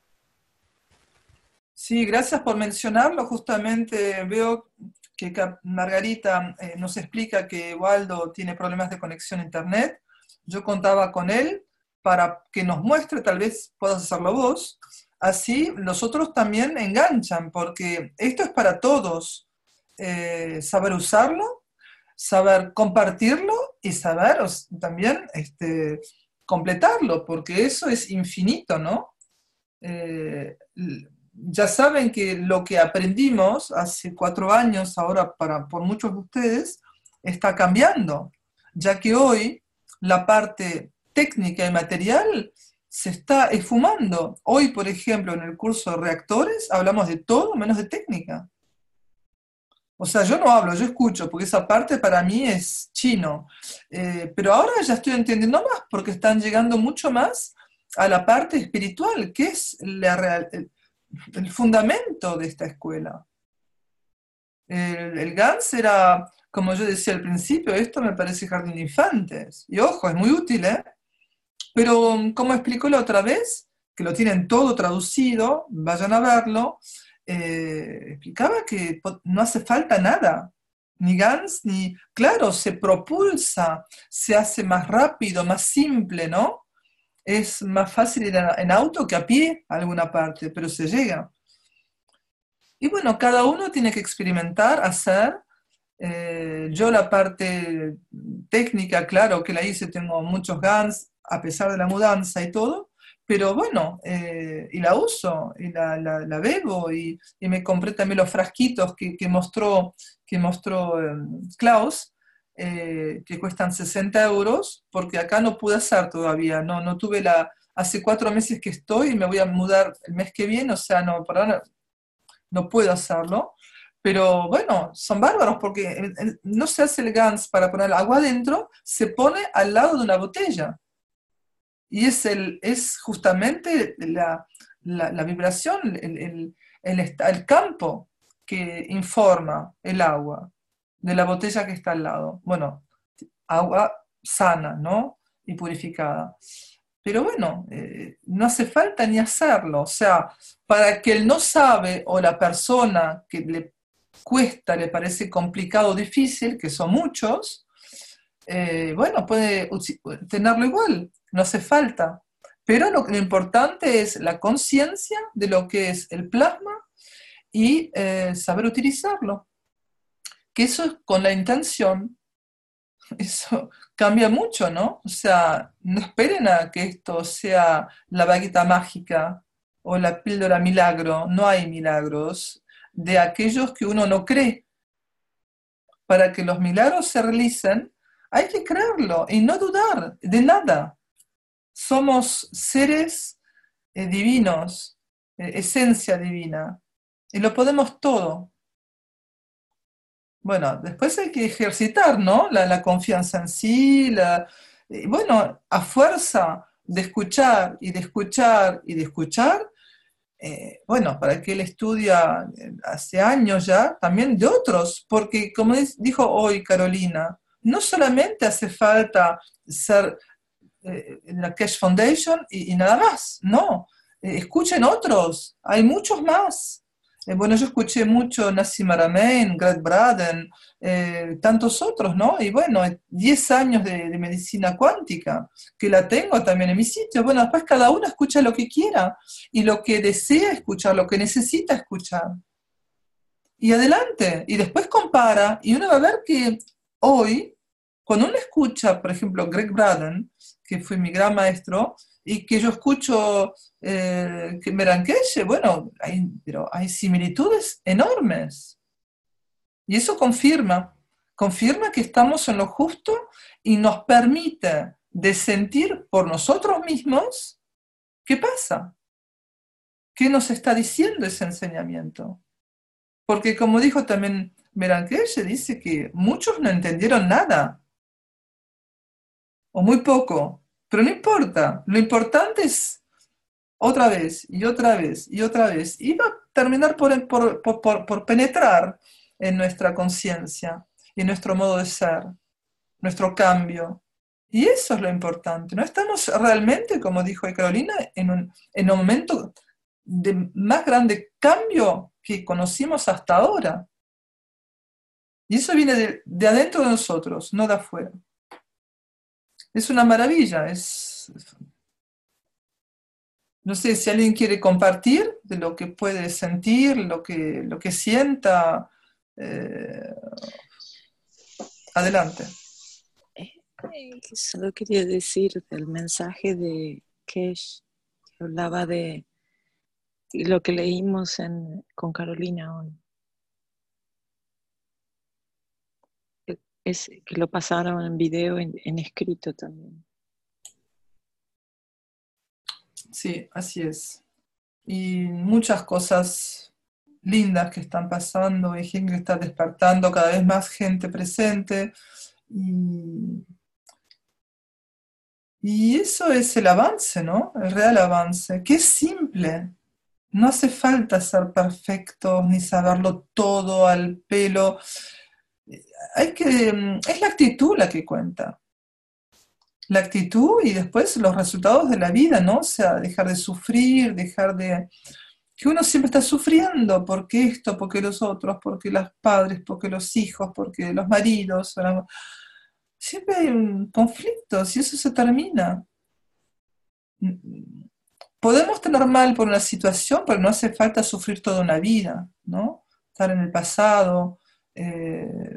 Sí, gracias por mencionarlo. Justamente veo que Cap- Margarita eh, nos explica que Waldo tiene problemas de conexión a internet. Yo contaba con él para que nos muestre, tal vez puedas hacerlo vos. Así los otros también enganchan, porque esto es para todos. Eh, saber usarlo, saber compartirlo y saber os- también este, completarlo, porque eso es infinito, ¿no? Eh, l- ya saben que lo que aprendimos hace cuatro años, ahora para, por muchos de ustedes, está cambiando, ya que hoy la parte técnica y material se está esfumando. Hoy, por ejemplo, en el curso de reactores hablamos de todo menos de técnica. O sea, yo no hablo, yo escucho, porque esa parte para mí es chino. Eh, pero ahora ya estoy entendiendo más, porque están llegando mucho más a la parte espiritual, que es la real- el, el fundamento de esta escuela. El, el Gans era, como yo decía al principio, esto me parece jardín de infantes. Y ojo, es muy útil, ¿eh? Pero como explicó la otra vez, que lo tienen todo traducido, vayan a verlo, eh, explicaba que po- no hace falta nada, ni Gans, ni... Claro, se propulsa, se hace más rápido, más simple, ¿no? Es más fácil ir a- en auto que a pie a alguna parte, pero se llega. Y bueno, cada uno tiene que experimentar, hacer. Eh, yo la parte técnica, claro que la hice, tengo muchos Gans, a pesar de la mudanza y todo, pero bueno, eh, y la uso, y la, la- la bebo, y, y me compré también los frasquitos que, que mostró, que mostró eh, Klaus, eh, que cuestan sesenta euros, porque acá no pude hacer todavía, no, no tuve la... Hace cuatro meses que estoy y me voy a mudar el mes que viene, o sea, no, perdón, no puedo hacerlo, pero bueno, son bárbaros porque eh, eh, no se hace el Gans para poner agua adentro, se pone al lado de una botella. Y es, el, es justamente la, la- la vibración, el, el- el est- el campo que informa el agua de la botella que está al lado. Bueno, agua sana, ¿no? Y purificada. Pero bueno, eh, no hace falta ni hacerlo. O sea, para que el no sabe o la persona que le cuesta, le parece complicado o difícil, que son muchos, eh, bueno, puede usi- tenerlo igual, no hace falta. Pero lo, lo importante es la conciencia de lo que es el plasma y eh, saber utilizarlo. Que eso es con la intención. Eso cambia mucho, ¿no? O sea, no esperen a que esto sea la bagueta mágica o la píldora milagro. No hay milagros de aquellos que uno no cree. Para que los milagros se realicen, hay que creerlo y no dudar de nada. Somos seres eh, divinos, eh, esencia divina, y lo podemos todo. Bueno, después hay que ejercitar, ¿no? La, la confianza en sí, la, y bueno, a fuerza de escuchar y de escuchar y de escuchar, eh, bueno, para que él estudia eh, hace años ya, también de otros, porque como es- dijo hoy Carolina, no solamente hace falta ser eh, en la Cash Foundation y, y nada más, no, eh, escuchen otros, hay muchos más. Eh, bueno, yo escuché mucho Nassim Haramein, Greg Braden, eh, tantos otros, ¿no? Y bueno, diez años de, de medicina cuántica, que la tengo también en mi sitio. Bueno, después cada uno escucha lo que quiera y lo que desea escuchar, lo que necesita escuchar. Y adelante, y después compara, y uno va a ver que hoy, cuando uno escucha, por ejemplo, Greg Braden, que fue mi gran maestro, y que yo escucho eh, que Meranqueche, bueno, hay, pero hay similitudes enormes. Y eso confirma, confirma que estamos en lo justo y nos permite de sentir por nosotros mismos qué pasa, qué nos está diciendo ese enseñamiento. Porque como dijo también Meranqueche, dice que muchos no entendieron nada, o muy poco, pero no importa, lo importante es otra vez y otra vez y otra vez, y va a terminar por, por, por, por- por penetrar en nuestra conciencia y en nuestro modo de ser, nuestro cambio. Y eso es lo importante. No estamos realmente, como dijo Carolina, en un, en un momento de más grande cambio que conocimos hasta ahora. Y eso viene de, de adentro de nosotros, no de afuera. Es una maravilla. Es, no sé si alguien quiere compartir de lo que puede sentir, lo que, lo que sienta. eh, adelante. Eh, eh, Solo quería decir del mensaje de Kesh, que hablaba de lo que leímos en, con Carolina hoy. Es que lo pasaron en video, en, en escrito también. Sí, así es. Y muchas cosas lindas que están pasando, y gente que está despertando, cada vez más gente presente. Y, y eso es el avance, ¿no? El real avance, que es simple. No hace falta ser perfectos ni saberlo todo al pelo. Hay que, es la actitud la que cuenta. La actitud y después los resultados de la vida, ¿no? O sea, dejar de sufrir, dejar de... Que uno siempre está sufriendo, porque esto, porque los otros, porque los padres, porque los hijos, porque los maridos. Siempre hay un conflicto, si eso se termina. Podemos tener mal por una situación, pero no hace falta sufrir toda una vida, ¿no? Estar en el pasado. Eh,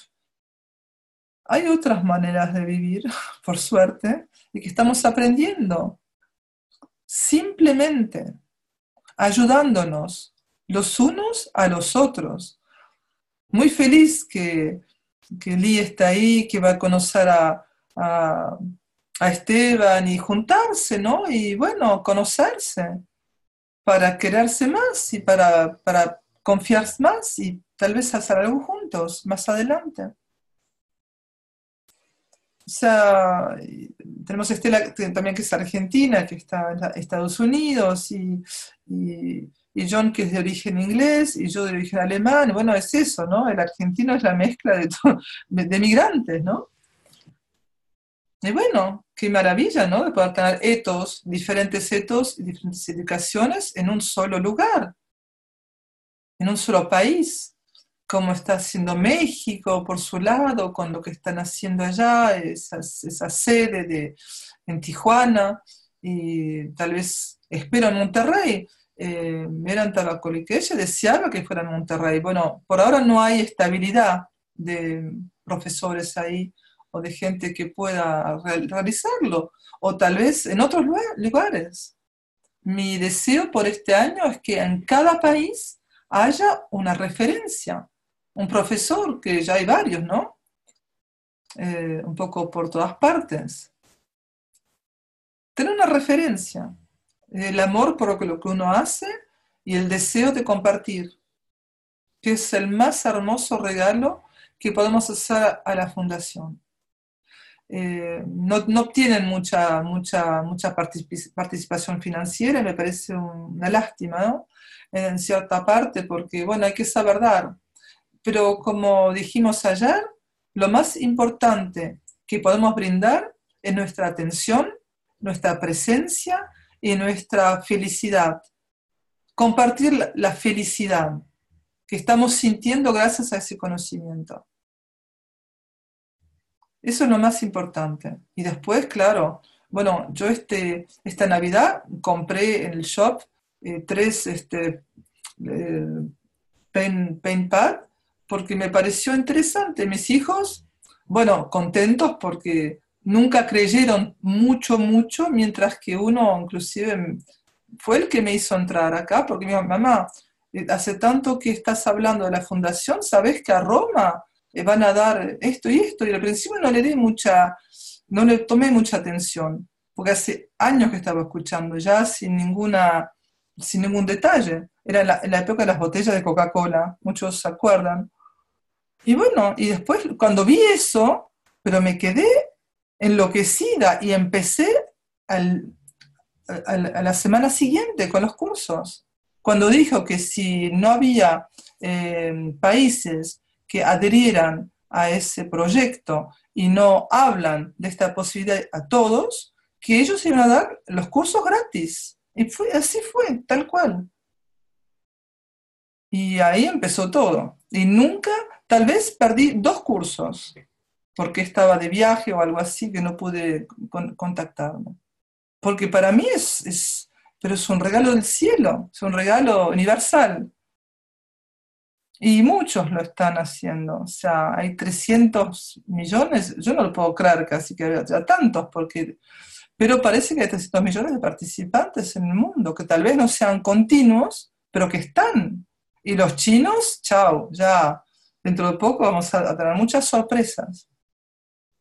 hay otras maneras de vivir, por suerte, y que estamos aprendiendo. Simplemente ayudándonos los unos a los otros. Muy feliz que, que Lee está ahí, que va a conocer a, a, a Esteban y juntarse, ¿no? Y bueno, conocerse para quererse más y para, para confiar más y tal vez hacer algo juntos más adelante. O sea, tenemos a Estela también, que es argentina, que está en Estados Unidos, y, y, y John, que es de origen inglés, y yo de origen alemán. Bueno, es eso, ¿no? El argentino es la mezcla de, de, de migrantes, ¿no? Y bueno, qué maravilla, ¿no? De poder tener etos, diferentes etos y diferentes educaciones en un solo lugar, en un solo país, como está haciendo México por su lado, con lo que están haciendo allá, esa, esa sede de, en Tijuana, y tal vez, espero, en Monterrey. Eh, Eran Tabacoliqueche, deseaba que fuera en Monterrey. Bueno, por ahora no hay estabilidad de profesores ahí, o de gente que pueda realizarlo, o tal vez en otros lugares. Mi deseo por este año es que en cada país haya una referencia, un profesor, que ya hay varios, ¿no? Eh, un poco por todas partes. Tener una referencia, el amor por lo que uno hace y el deseo de compartir, que es el más hermoso regalo que podemos hacer a la fundación. Eh, no, no obtienen mucha, mucha, mucha participación financiera, me parece una lástima, ¿no? En cierta parte, porque, bueno, hay que saber dar. Pero como dijimos ayer, lo más importante que podemos brindar es nuestra atención, nuestra presencia y nuestra felicidad. Compartir la, la felicidad que estamos sintiendo gracias a ese conocimiento. Eso es lo más importante. Y después, claro, bueno, yo este, esta Navidad compré en el shop eh, tres este, eh, pen, pen pad, porque me pareció interesante. Mis hijos, bueno, contentos porque nunca creyeron mucho, mucho, mientras que uno inclusive fue el que me hizo entrar acá, porque me dijo, mamá, hace tanto que estás hablando de la fundación, ¿sabés que a Roma van a dar esto y esto? Y al principio no le di mucha, no le tomé mucha atención, porque hace años que estaba escuchando, ya sin ninguna, sin ningún detalle. Era en la, en la época de las botellas de Coca-Cola, muchos se acuerdan. Y bueno, y después cuando vi eso, pero me quedé enloquecida y empecé al, a, a la semana siguiente con los cursos. Cuando dijo que si no había eh, países que adherieran a ese proyecto y no hablan de esta posibilidad a todos, que ellos iban a dar los cursos gratis. Y fue, así fue, tal cual. Y ahí empezó todo. Y nunca, tal vez perdí dos cursos, porque estaba de viaje o algo así, que no pude con, contactarme. Porque para mí es, es, pero es un regalo del cielo, es un regalo universal. Y muchos lo están haciendo. O sea, hay trescientos millones, yo no lo puedo creer casi que haya tantos, porque, pero parece que hay trescientos millones de participantes en el mundo, que tal vez no sean continuos, pero que están. Y los chinos, chao, ya dentro de poco vamos a, a tener muchas sorpresas.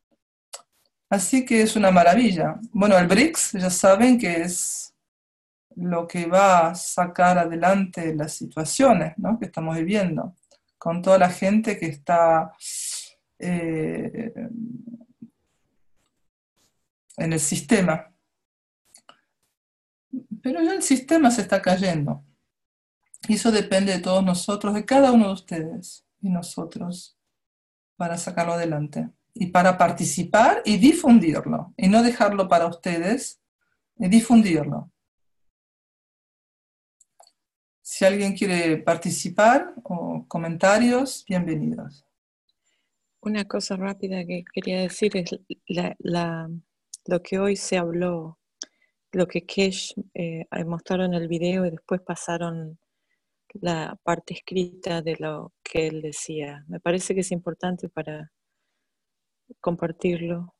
Así que es una maravilla. Bueno, el BRICS ya saben que es lo que va a sacar adelante las situaciones, ¿no?, que estamos viviendo, con toda la gente que está eh, en el sistema. Pero ya el sistema se está cayendo. Y eso depende de todos nosotros, de cada uno de ustedes y nosotros, para sacarlo adelante. Y para participar y difundirlo. Y no dejarlo para ustedes, y difundirlo. Si alguien quiere participar o comentarios, bienvenidos. Una cosa rápida que quería decir es la, la, lo que hoy se habló, lo que Kesh eh, mostraron en el video y después pasaron la parte escrita de lo que él decía. Me parece que es importante para compartirlo.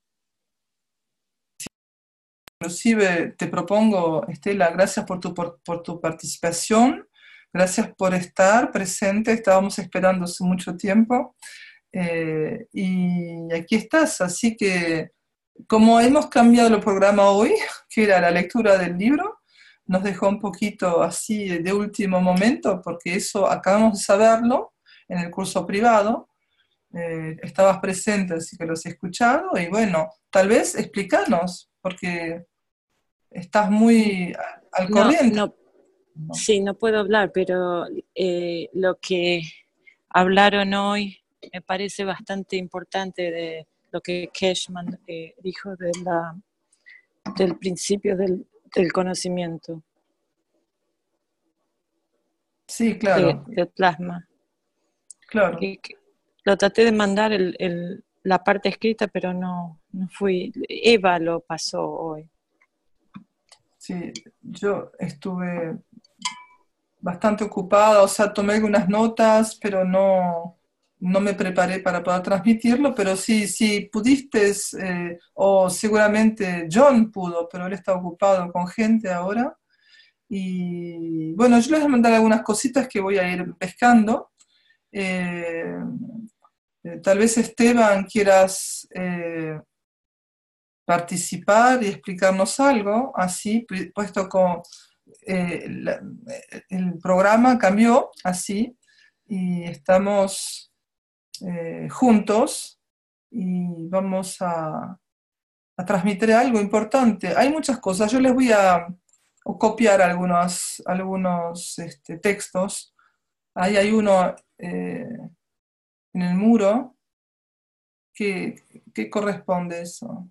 Inclusive te propongo, Estela, gracias por tu, por, por tu participación, gracias por estar presente, estábamos esperando hace mucho tiempo, eh, y aquí estás, así que como hemos cambiado el programa hoy, que era la lectura del libro, nos dejó un poquito así de último momento, porque eso acabamos de saberlo en el curso privado, eh, estabas presente, así que lo has escuchado, y bueno, tal vez explícanos, porque estás muy al No, corriente. no, sí, no puedo hablar, pero eh, lo que hablaron hoy me parece bastante importante de lo que Cashman eh, dijo de la, del principio del, del conocimiento. Sí, claro. De, de plasma. Claro. Que, que lo traté de mandar el, el, la parte escrita, pero no, no fui. Eva lo pasó hoy. Sí, yo estuve bastante ocupada, o sea, tomé algunas notas, pero no, no me preparé para poder transmitirlo, pero sí, sí pudiste, eh, o seguramente John pudo, pero él está ocupado con gente ahora. Y bueno, yo les voy a mandar algunas cositas que voy a ir pescando. Eh, eh, tal vez Esteban quieras eh, participar y explicarnos algo, así, puesto como eh, la, el programa cambió así, y estamos eh, juntos y vamos a, a transmitir algo importante. Hay muchas cosas, yo les voy a o copiar algunos, algunos este, textos. Ahí hay uno eh, en el muro. ¿Qué, qué corresponde eso?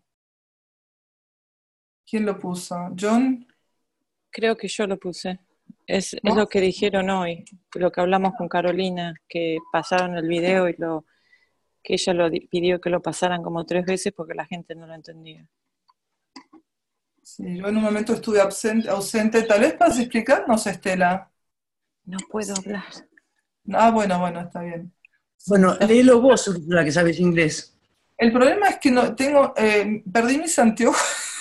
¿Quién lo puso? ¿John? Creo que yo lo puse. Es, es lo que dijeron hoy, lo que hablamos con Carolina, que pasaron el video y lo que ella lo pidió que lo pasaran como tres veces porque la gente no lo entendía. Sí, yo en un momento estuve ausente, ausente. Tal vez para explicarnos, Estela. No puedo hablar. Ah, bueno, bueno, está bien. Bueno, léelo vos, la que sabes inglés. El problema es que no tengo, eh, perdí mis anteojos.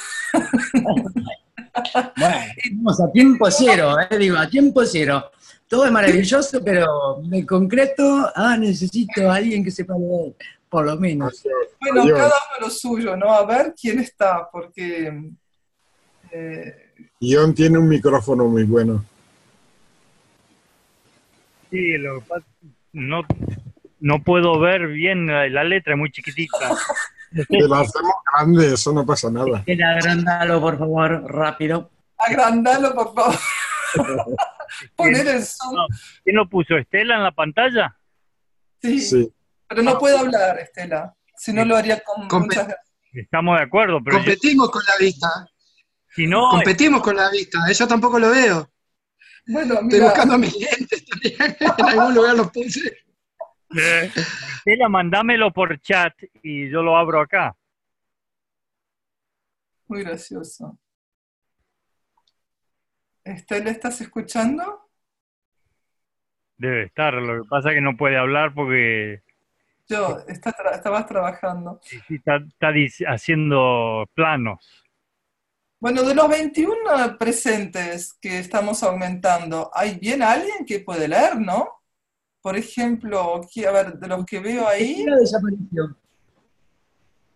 Bueno, vamos a tiempo cero, eh, digo, a tiempo cero. Todo es maravilloso, pero en concreto, ah, necesito a alguien que sepa leer, por lo menos. Bueno, cada uno lo suyo, ¿no? A ver quién está, porque... Eh... John tiene un micrófono muy bueno. Sí, lo que pasa, no, no puedo ver bien la, la letra, es muy chiquitita. Te la hacemos grande, eso no pasa nada. Agrandalo, por favor, rápido. Agrandalo, por favor. Poner el zoom. No, ¿quién lo puso? ¿Estela en la pantalla? Sí, sí. Pero no puedo hablar, Estela. Si no, lo haría con Compe muchas gracias. Estamos de acuerdo, pero competimos yo... con la vista. Si no, competimos es... con la vista. Yo tampoco lo veo. Bueno, mira. Estoy buscando mis lentes también. En algún lugar los puse. Eh, Estela, mandámelo por chat y yo lo abro acá. Muy gracioso. Estela, ¿estás escuchando? Debe estar, lo que pasa es que no puede hablar porque... Yo, está tra estabas trabajando. Sí, está, está haciendo planos. Bueno, de los veintiuno presentes que estamos aumentando, ¿hay bien alguien que puede leer, no? Por ejemplo, a ver, de los que veo ahí... desapareció.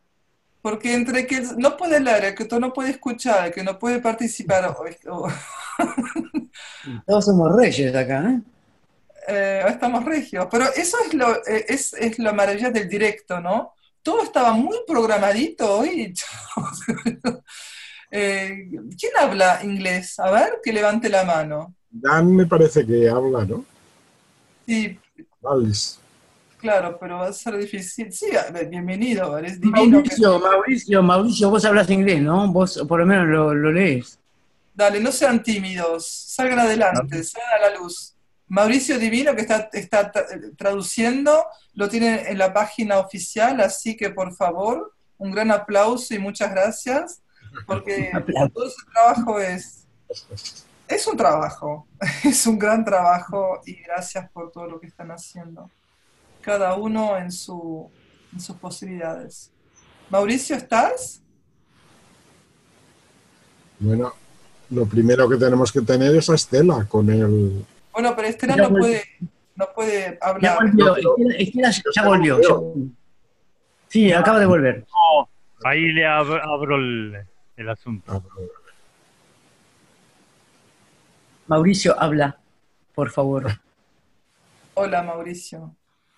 Porque entre que no puede leer, el que no puede escuchar, el que no puede participar, o, o, Todos somos reyes acá, ¿eh? Eh, estamos regios, pero eso es lo, eh, es, es lo maravilloso del directo, ¿no? Todo estaba muy programadito hoy. Eh, ¿quién habla inglés? A ver, que levante la mano. Dan me parece que habla, ¿no? Sí, Alice. claro, pero va a ser difícil. Sí, a ver, bienvenido, eres divino. que- Mauricio, Mauricio, Mauricio, vos hablas inglés, ¿no? Vos por lo menos lo, lo lees. Dale, no sean tímidos, salgan adelante, salgan a la luz. Mauricio Divino, que está, está tra- traduciendo, lo tiene en la página oficial, así que por favor, un gran aplauso y muchas gracias, porque Aplausos. todo ese trabajo es, es un trabajo, es un gran trabajo y gracias por todo lo que están haciendo, cada uno en, su, en sus posibilidades. Mauricio, ¿estás? Bueno, lo primero que tenemos que tener es a Estela con el... Bueno, pero Estela Ya no volvió, puede, no puede ya hablar. volvió. No, pero Estela, Estela yo ya te lo volvió, ya veo. volvió. Sí, acaba de volver. No, ahí le ab- abro el, el asunto. Ah, Mauricio, habla, por favor. Hola, Mauricio.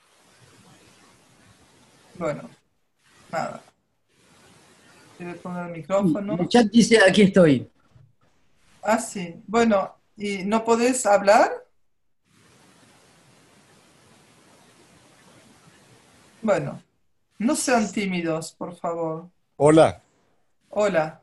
Bueno, nada. Debe poner el Sí, micrófono. el chat dice, aquí estoy. Ah, sí. Bueno, ¿y no podés hablar? Bueno, no sean tímidos, por favor. Hola, Hola.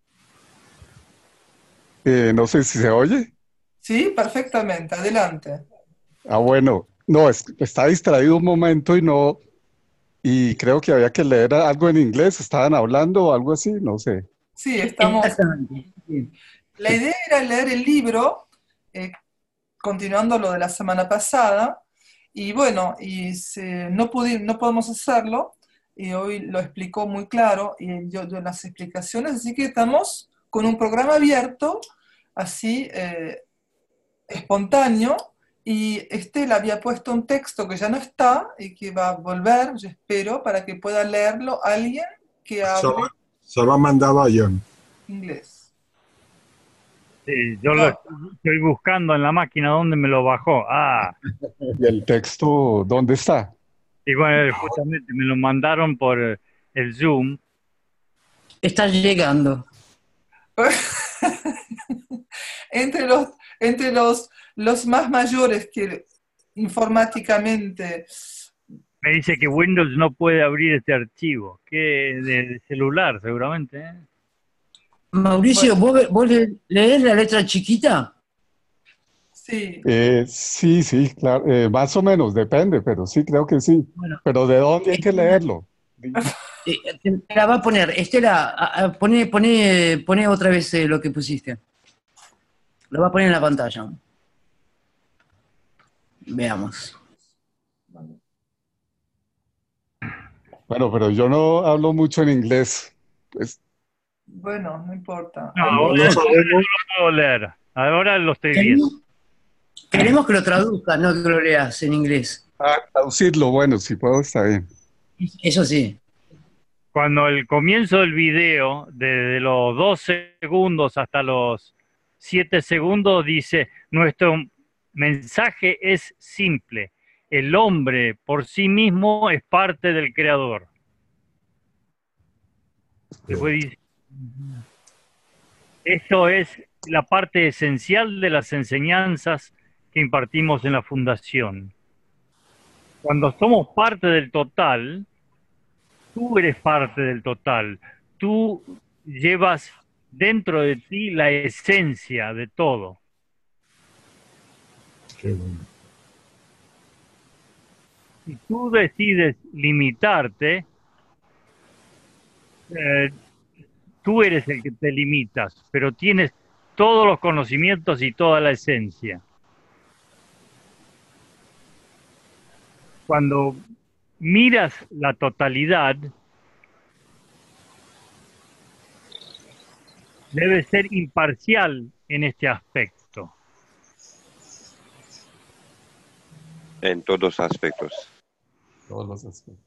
eh, no sé si se oye. Sí, perfectamente. Adelante. Ah, bueno, no, es, está distraído un momento y no, y creo que había que leer algo en inglés, estaban hablando o algo así, no sé. Sí, estamos. Exactamente. Sí. La idea era leer el libro, eh, continuando lo de la semana pasada, y bueno, y se- no, pudi- no podemos hacerlo, y hoy lo explicó muy claro, y yo, yo las explicaciones, así que estamos con un programa abierto, así, eh, espontáneo, y Estela había puesto un texto que ya no está, y que va a volver, yo espero, para que pueda leerlo alguien que Solo, hable solo ha mandado a John. inglés. Sí, yo lo No, estoy estoy buscando en la máquina donde me lo bajó. Ah, ¿Y el texto dónde está? y bueno, justamente me lo mandaron por eh, el Zoom. Está llegando. entre los, entre los, los más mayores que informáticamente, Me dice que Windows no puede abrir este archivo, que de celular seguramente, ¿eh? bueno, Mauricio, ¿vos, vos le- lees la letra chiquita? sí, Eh, sí, sí, claro, eh, más o menos, depende, pero sí, creo que sí. Bueno, Pero ¿de dónde hay que Estela, leerlo? eh, te la va a poner. Estela, a- a- poné, poné, poné otra vez eh, lo que pusiste. Lo va a poner en la pantalla. Veamos. Bueno, pero yo no hablo mucho en inglés. Pues, bueno, no importa. No, Ahí No, ahora, no ahora sabemos. no lo puedo leer. Ahora lo estoy viendo. Queremos, queremos que lo traduzca, no que lo leas en inglés. ah, traducirlo, bueno, si puedo, está bien. Eso sí. Cuando el comienzo del video, desde los dos segundos hasta los siete segundos, dice, nuestro mensaje es simple. El hombre por sí mismo es parte del creador. Después dice, esto es la parte esencial de las enseñanzas que impartimos en la fundación. Cuando somos parte del total, tú eres parte del total. Tú llevas dentro de ti la esencia de todo. Qué bueno. Si tú decides limitarte, eh, tú eres el que te limitas, pero tienes todos los conocimientos y toda la esencia. Cuando miras la totalidad, debes ser imparcial en este aspecto. En todos aspectos. Todos los aspectos.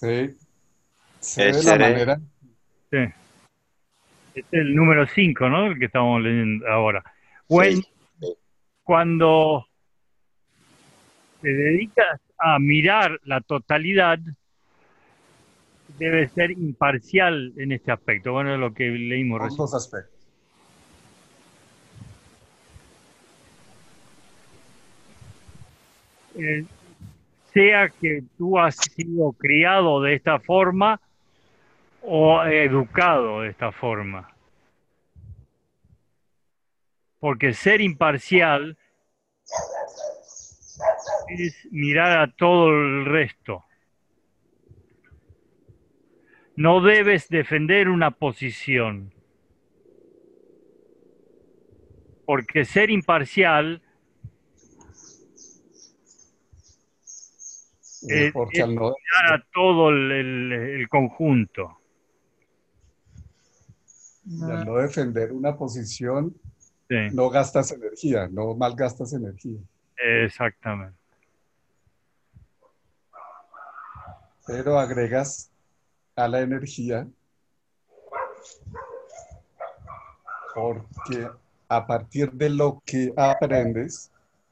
sé, sé de la Essere, manera, Sí. Este es el número cinco, ¿no? El que estamos leyendo ahora. When, sì, sì. cuando te dedicas a mirar la totalidad, debe ser imparcial en este aspecto. Bueno, es lo que leímos todos recién. los aspectos. Eh, sea que tú has sido criado de esta forma o educado de esta forma. Porque ser imparcial es mirar a todo el resto. No debes defender una posición. Porque ser imparcial Eh, es, porque es al no, mirar a todo el, el- el conjunto. y al no defender una posición, Sí, no gastas energía, no malgastas energía. exactamente. Pero agregas a la energía porque a partir de lo que aprendes,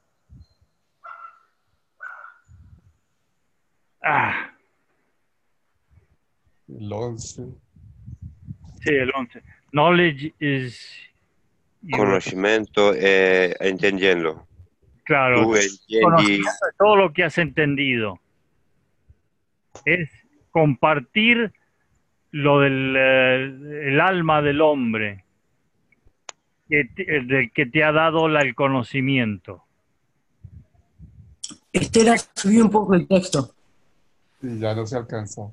Ah, el once, sí, el once. Knowledge is your, Conoscimento e entendiendo. claro, Tu entiende, conocimiento de todo lo que has entendido. Es compartir lo del eh, el alma del hombre, que te- el del que te ha dado la- el conocimiento. Estela, subí un poco el texto. y ya no se alcanza.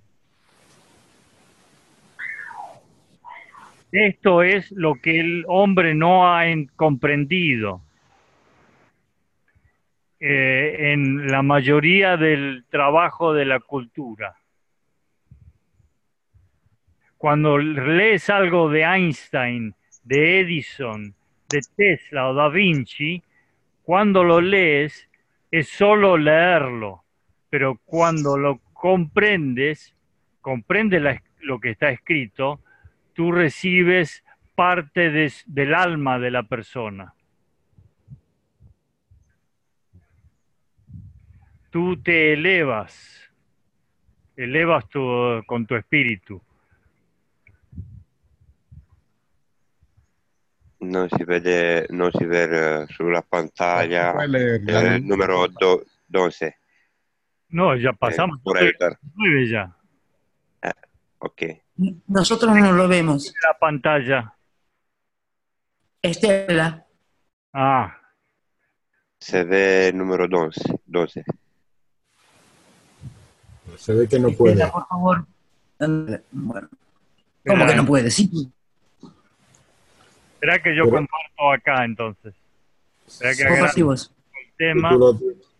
Esto es lo que el hombre no ha en- comprendido eh, en la mayoría del trabajo de la cultura. Cuando lees algo de Einstein, de Edison, de Tesla o Da Vinci, cuando lo lees es solo leerlo, pero cuando lo comprendes, comprendes la- lo que está escrito, tú recibes parte de- del alma de la persona. Tú te elevas, elevas tu, con tu espíritu. non si vede, non si vede sulla pantalla Puede leer, ya eh, no. il numero do- doce, No, ya eh, pasamos por el aiutare. nueve ya. Eh, ok. Nosotros no lo vemos. La pantalla. Estela, Ah, Se ve il numero doce. doce. Se ve que no Estela, puede. por favor. Eh, Bueno, ¿cómo espera, que no puede? Sí. espera que yo Pero- comparto acá entonces. Espera que Compartí agarro vos. el tema. Título-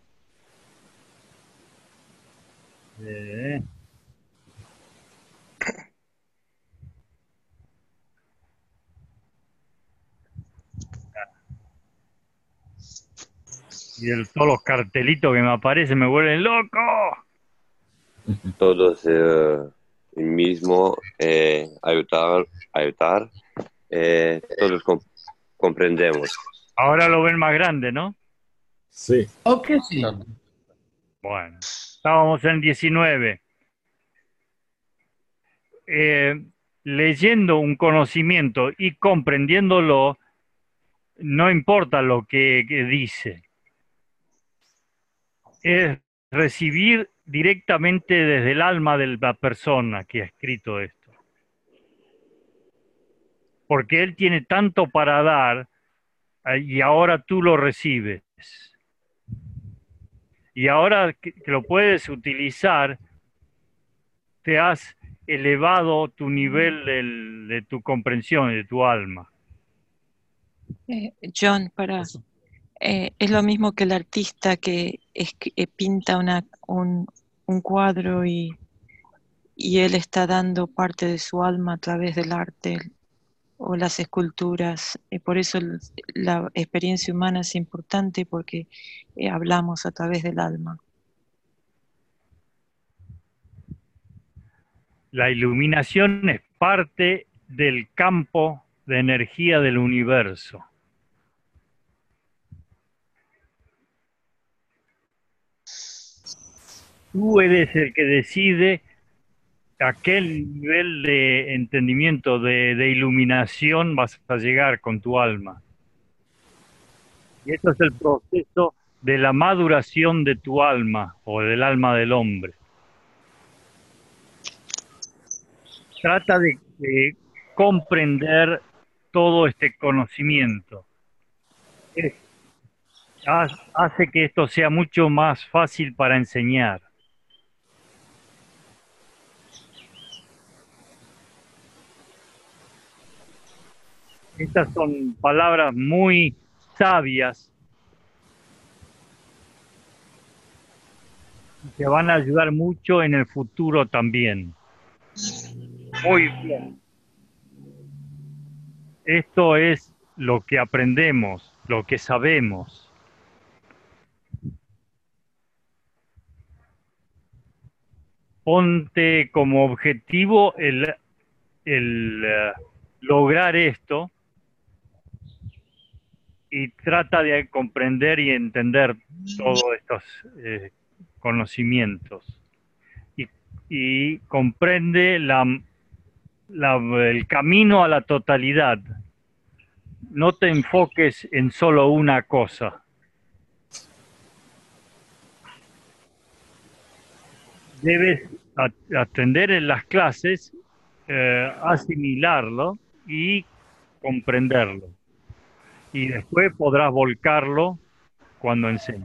Eh, y el- todos los cartelitos que me aparecen me vuelven loco. Todos eh, il mismo, eh, ayudar, ayudar, eh, todos com- comprendemos. Ahora lo ven más grande, ¿no? Sí, Ok, sí. Bueno, estábamos en diecinueve. Eh, leyendo un conocimiento y comprendiéndolo, no importa lo que, que dice. Es recibir directamente desde el alma de la persona que ha escrito esto. Porque él tiene tanto para dar eh, y ahora tú lo recibes. Y ahora que, que lo puedes utilizar, te has elevado tu nivel del- de tu comprensión y de tu alma. Eh, John, para, eh, es lo mismo que el artista que es, que, eh, pinta una, un, un cuadro y, y él está dando parte de su alma a través del arte o las esculturas. Y por eso el- la experiencia humana es importante porque eh, hablamos a través del alma. La iluminación es parte del campo de energía del universo. Tú eres el que decide a qué nivel de entendimiento, de, de iluminación vas a llegar con tu alma. Y esto es el proceso de la maduración de tu alma o del alma del hombre. Trata de, de comprender todo este conocimiento. Es, hace que esto sea mucho más fácil para enseñar. Estas son palabras muy sabias que van a ayudar mucho en el futuro también. Muy bien. Esto es lo que aprendemos, lo que sabemos. Ponte como objetivo el, el uh, lograr esto y trata de comprender y entender todos estos eh, conocimientos. Y, y comprende la, la, el camino a la totalidad. No te enfoques en solo una cosa. Debes atender en las clases, eh, asimilarlo y comprenderlo. Y después podrás volcarlo cuando enseñes.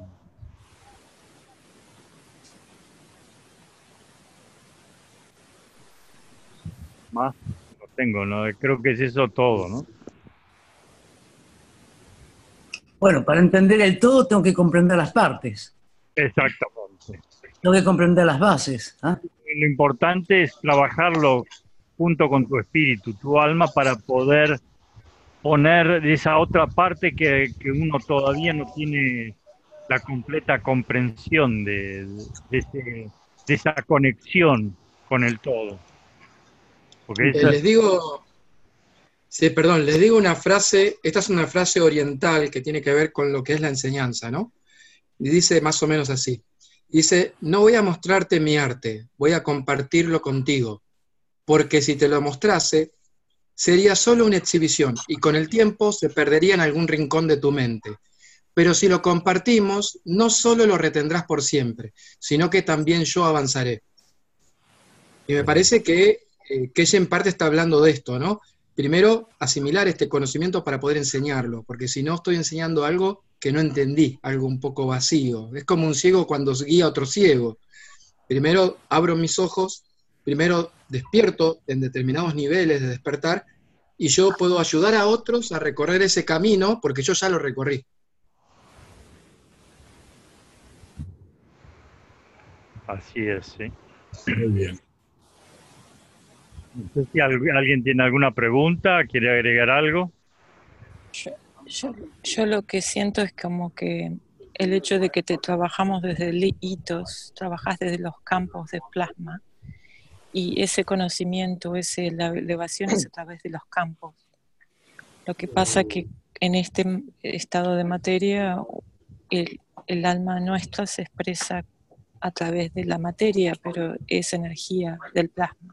Más no tengo, ¿no? Creo que es eso todo, ¿no? Bueno, para entender el todo tengo que comprender las partes. Exactamente. Tengo que comprender las bases. ¿eh? Lo importante es trabajarlo junto con tu espíritu, tu alma, para poder poner esa otra parte que, que uno todavía no tiene la completa comprensión de, de, ese, de esa conexión con el todo. Porque Eh, esa... Les digo, sí, perdón, les digo una frase, esta es una frase oriental que tiene que ver con lo que es la enseñanza, ¿no? Y dice más o menos así, dice, no voy a mostrarte mi arte, voy a compartirlo contigo, porque si te lo mostrase, sería solo una exhibición y con el tiempo se perdería en algún rincón de tu mente. Pero si lo compartimos, no solo lo retendrás por siempre, sino que también yo avanzaré. Y me parece que, eh, que ella en parte está hablando de esto, ¿no? Primero, asimilar este conocimiento para poder enseñarlo, porque si no estoy enseñando algo que no entendí, algo un poco vacío. Es como un ciego cuando guía a otro ciego. Primero abro mis ojos, primero despierto en determinados niveles de despertar y yo puedo ayudar a otros a recorrer ese camino porque yo ya lo recorrí. Así es, sí. Muy bien. No sé si alguien tiene alguna pregunta, quiere agregar algo. Yo, yo, yo lo que siento es como que el hecho de que te trabajamos desde hitos, trabajás desde los campos de plasma, y ese conocimiento, ese, la elevación es a través de los campos. Lo que pasa que en este estado de materia, el, el alma nuestra se expresa a través de la materia, pero es energía del plasma.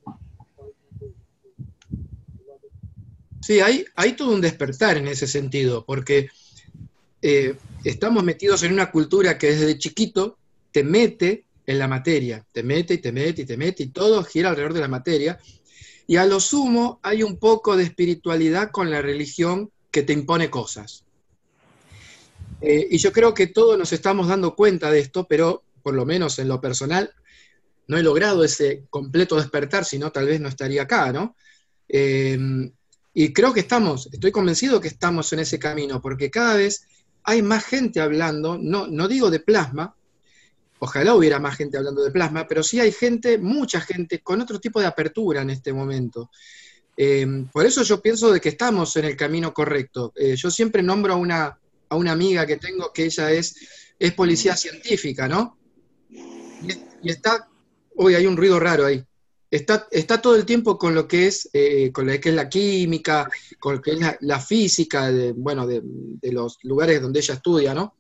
Sí, hay, hay todo un despertar en ese sentido, porque eh, estamos metidos en una cultura que desde chiquito te mete en la materia, te mete y te mete y te mete y todo gira alrededor de la materia, y a lo sumo hay un poco de espiritualidad con la religión que te impone cosas. Eh, y yo creo que todos nos estamos dando cuenta de esto, pero por lo menos en lo personal no he logrado ese completo despertar, si no tal vez no estaría acá, ¿no? Eh, y creo que estamos, estoy convencido que estamos en ese camino, porque cada vez hay más gente hablando, no, no digo de plasma, ojalá hubiera más gente hablando de plasma, pero sí hay gente, mucha gente, con otro tipo de apertura en este momento. Eh, por eso yo pienso de que estamos en el camino correcto. Eh, yo siempre nombro a una, a una amiga que tengo que ella es, es policía científica, ¿no? Y, y está, uy, hay un ruido raro ahí. está, está todo el tiempo con lo que es, eh, con lo que es la química, con lo que es la, la física, de, bueno, de, de los lugares donde ella estudia, ¿no?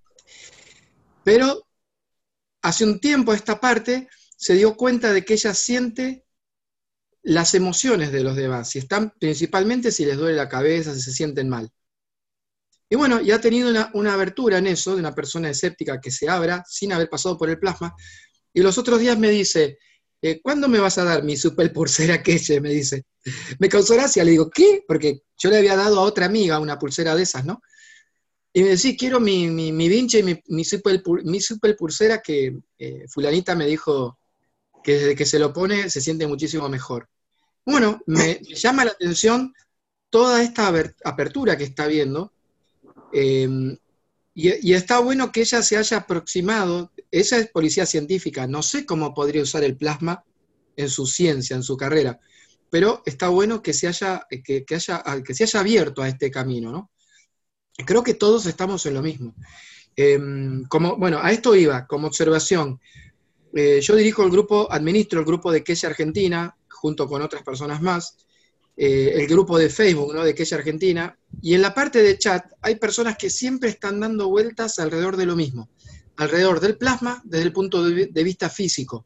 Pero hace un tiempo esta parte se dio cuenta de que ella siente las emociones de los demás, si están, principalmente si les duele la cabeza, si se sienten mal. Y bueno, y ha tenido una, una abertura en eso, de una persona escéptica que se abra sin haber pasado por el plasma, y los otros días me dice, eh, ¿cuándo me vas a dar mi super pulsera Keshe? Me dice. Me causó gracia, le digo, ¿qué? Porque yo le había dado a otra amiga una pulsera de esas, ¿no? Y me dice, sí, quiero mi, mi, mi vinche y mi, mi, super, mi super pulsera que eh, fulanita me dijo que desde que se lo pone se siente muchísimo mejor. Bueno, me, me llama la atención toda esta apertura que está viendo, eh, y, y está bueno que ella se haya aproximado. Ella es policía científica, no sé cómo podría usar el plasma en su ciencia, en su carrera, pero está bueno que se haya, que, que haya, que se haya abierto a este camino, ¿no? Creo que todos estamos en lo mismo. Eh, como, bueno, a esto iba, como observación. Eh, yo dirijo el grupo, administro el grupo de Keshe Argentina, junto con otras personas más, eh, el grupo de Facebook, ¿no?, de Keshe Argentina, y en la parte de chat hay personas que siempre están dando vueltas alrededor de lo mismo, alrededor del plasma desde el punto de, de vista físico.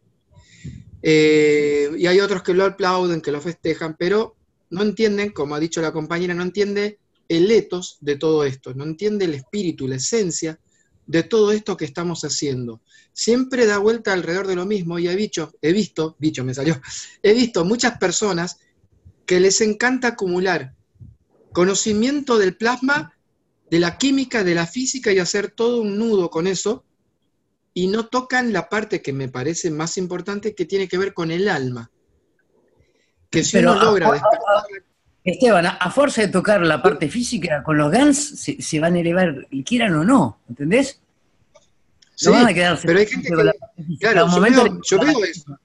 Eh, y hay otros que lo aplauden, que lo festejan, pero no entienden, como ha dicho la compañera, no entiende el ethos de todo esto, no entiende el espíritu, la esencia de todo esto que estamos haciendo. Siempre da vuelta alrededor de lo mismo, y he visto, he visto, bicho me salió, he visto muchas personas que les encanta acumular conocimiento del plasma, de la química, de la física, y hacer todo un nudo con eso, y no tocan la parte que me parece más importante, que tiene que ver con el alma. Que si Pero uno logra a, despertar... Esteban, a, a fuerza de tocar la parte física, con los GANs se, se van a elevar, quieran o no, ¿entendés? Sí, no van a quedarse pero hay gente que... con la parte física. Claro, Un yo momento veo, le- yo veo eso.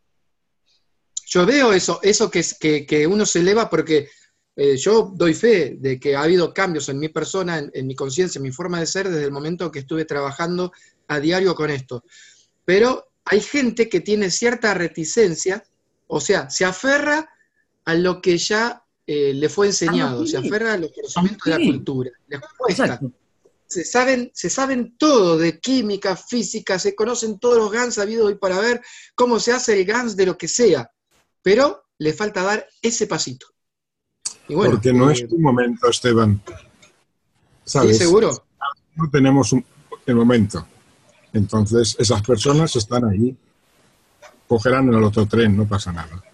Yo veo eso, eso que, es- que, que uno se eleva porque eh, yo doy fe de que ha habido cambios en mi persona, en, en mi conciencia, en mi forma de ser, desde el momento que estuve trabajando a diario con esto. Pero hay gente que tiene cierta reticencia, o sea, se aferra a lo que ya eh, le fue enseñado, se aferra a los conocimientos de la sí. cultura, les cuesta. Exacto. Se saben, se saben todo de química, física, se conocen todos los GANs habidos hoy para ver cómo se hace el GANs de lo que sea, pero le falta dar ese pasito. Y bueno, Porque no eh, es tu momento, Esteban. ¿Sabes? sí, seguro. No tenemos un, el momento. Entonces, esas personas están ahí, cogerán el otro tren, no pasa nada.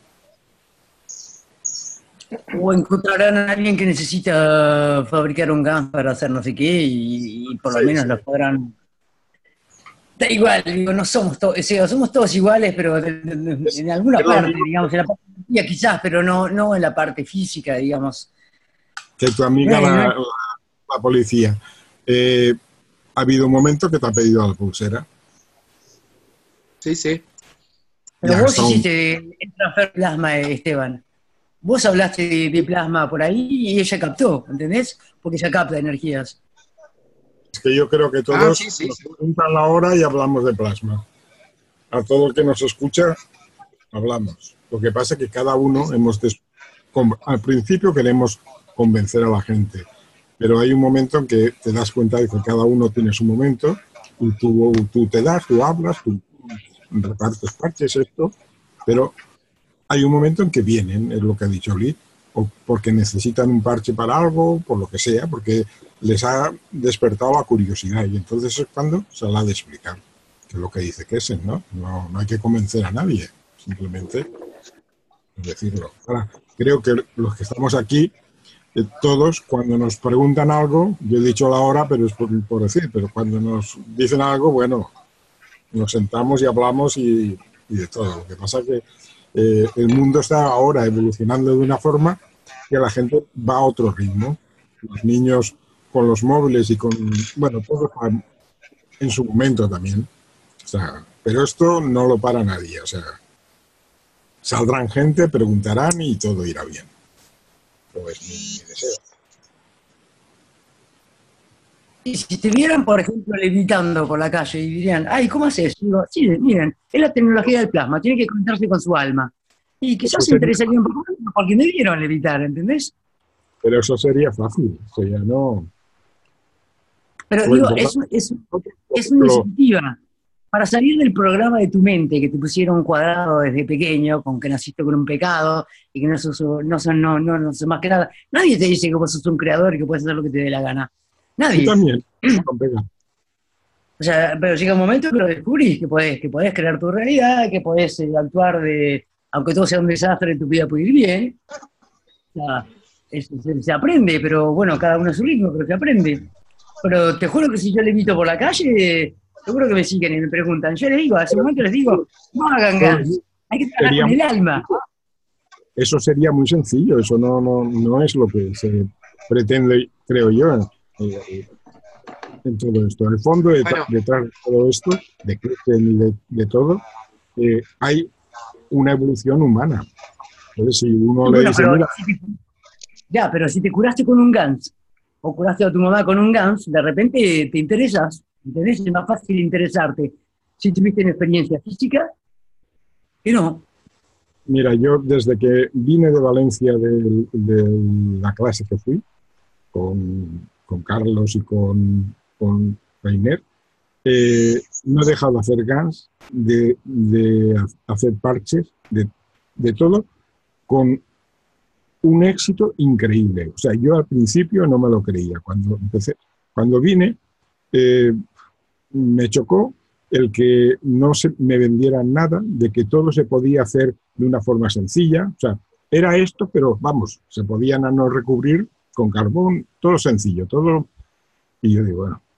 O encontrarán a alguien que necesita fabricar un GAN para hacer no sé qué, y, y por lo Sí, menos sí. lo podrán. Da igual, digo, no somos todos, o sea, somos todos iguales, pero de- de- de- en alguna es lo parte, mismo digamos, en la parte física quizás, pero no, no en la parte física, digamos. Que tu amiga, No es- la, no es- la- la policía, eh, ha habido un momento que te ha pedido la pulsera. Sí, sí. Pero Ya, vos son- hiciste el transfer plasma, eh, Esteban. Vos hablaste de, de plasma por ahí y ella captó, ¿entendés? Porque ella capta energías. Es que yo creo que todos Ah, sí, sí, nos sí. preguntan la hora y hablamos de plasma. A todo el que nos escucha, hablamos. Lo que pasa es que cada uno hemos... des- con- al principio queremos convencer a la gente, pero hay un momento en que te das cuenta de que cada uno tiene su momento, y tú, tú te das, tú hablas, tú repartes parches, esto, pero hay un momento en que vienen, es lo que ha dicho Lee, o porque necesitan un parche para algo, por lo que sea, porque les ha despertado la curiosidad, y entonces es cuando se la ha de explicar, que es lo que dice Kessen, ¿no? No, no hay que convencer a nadie, simplemente decirlo. Ahora, creo que los que estamos aquí, eh, todos, cuando nos preguntan algo, yo he dicho la hora, pero es por, por decir, pero cuando nos dicen algo, bueno, nos sentamos y hablamos y, y de todo. Lo que pasa es que eh, el mundo está ahora evolucionando de una forma que la gente va a otro ritmo. Los niños con los móviles y con, bueno, todos van en su momento también. O sea, pero esto no lo para nadie. O sea, saldrán gente, preguntarán y todo irá bien. Pues es mi, mi deseo. Y si te vieran, por ejemplo, levitando por la calle y dirían, ay, ¿cómo haces? Digo, sí, miren, es la tecnología del plasma, tiene que conectarse con su alma. Y quizás Eso se sería, interesaría un poco menos porque me vieron levitar, ¿entendés? pero eso sería fácil, o sea, no. Pero Lo digo, importante es, es, es es una lo, iniciativa para salir del programa de tu mente que te pusieron cuadrado desde pequeño, con que naciste con un pecado y que no sos, no sos, no, no, no sos más que nada. Nadie te dice que vos sos un creador y que puedes hacer lo que te dé la gana. tú Nadie. también, con pega. O sea, pero llega un momento que lo descubrís, que podés, que podés crear tu realidad, que podés eh, actuar de, aunque todo sea un desastre, tu vida puede ir bien. O sea, es- se, se aprende, pero bueno, cada uno a su ritmo, pero se aprende. Pero te juro que si yo le invito por la calle, seguro que me siguen y me preguntan. Yo les digo, hace un momento les digo, no hagan Pero gas, hay que trabajar sería, con el alma. eso sería muy sencillo, eso no, no, no es lo que se pretende, creo yo, eh, en todo esto. En el fondo, detrás, Bueno, detrás de todo esto, de Kristen y de, de todo, eh, hay una evolución humana. Entonces, si uno Y le bueno, dice, pero mira, si te, ya, pero si te curaste con un Gans, o curaste a tu mamá con un Gans, de repente te interesas, ¿entendés? Es más fácil interesarte si tuviste una experiencia física que no. mira, yo desde que vine de Valencia de, de la clase que fui, con, con Carlos y con, con Reiner, eh, no he dejado de hacer GANs, de, de hacer parches, de, de todo, con un éxito increíble. O sea, yo al principio no me lo creía. Cuando empecé, cuando vine, eh, me chocó el que no se me vendieran nada, de que todo se podía hacer de una forma sencilla. O sea, era esto, pero vamos, se podían a no recubrir con carbón, todo sencillo, todo. Y yo digo, bueno,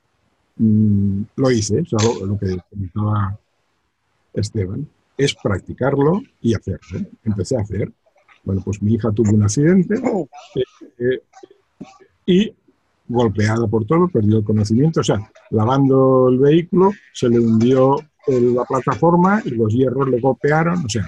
mmm, lo hice, o sea, lo, lo que comentaba Esteban, es practicarlo y hacerlo. Empecé a hacer. Bueno, pues mi hija tuvo un accidente eh, eh, y golpeada por todo, perdió el conocimiento, o sea, lavando el vehículo, se le hundió el, la plataforma y los hierros le golpearon, o sea,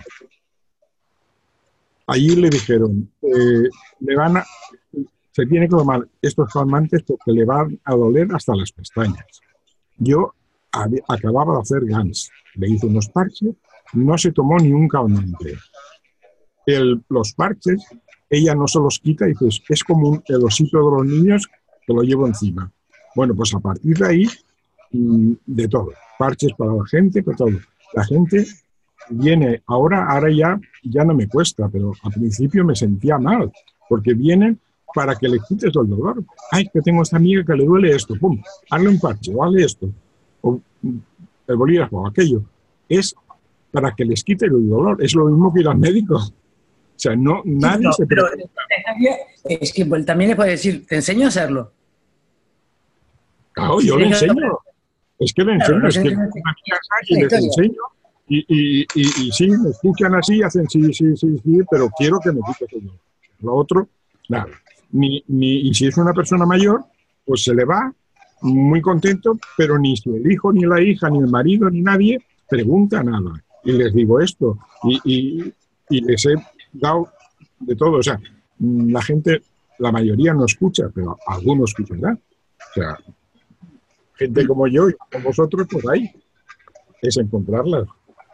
allí le dijeron, eh, le van a, se tiene que tomar estos calmantes porque le van a doler hasta las pestañas. Yo había, acababa de hacer GANs, le hice unos parches, no se tomó ni un calmante. El, los parches, ella no se los quita y dice, es como un, el osito de los niños que lo llevo encima. Bueno, pues a partir de ahí, de todo, parches para la gente, para todo. La gente viene, ahora, ahora ya, ya no me cuesta, pero al principio me sentía mal, porque vienen para que le quites el dolor. Ay, que tengo esta amiga que le duele esto, pum, hazle un parche, o hazle esto, o el bolígrafo, o aquello. Es para que les quite el dolor, es lo mismo que ir al médico. O sea, no, nadie Sí, se pero, preocupa. pero es que pues, también le puede decir, te enseño a hacerlo. Claro, Si yo le tenés que- enseño. Es que le Claro, enseño, no es sé, que no vengo sé, a mi casa es y la les historia. enseño. Y, y, y, y sí, me escuchan así, hacen sí, sí, sí, sí, pero quiero que me quites el dolor. Lo otro, nada. Ni, ni, y si es una persona mayor, pues se le va muy contento, pero ni si el hijo, ni la hija, ni el marido, ni nadie pregunta nada. Y les digo esto. Y, y, y les he dado de todo. O sea, la gente, la mayoría no escucha, pero algunos escucharán. O sea, gente como yo y como vosotros, pues ahí es encontrarlas.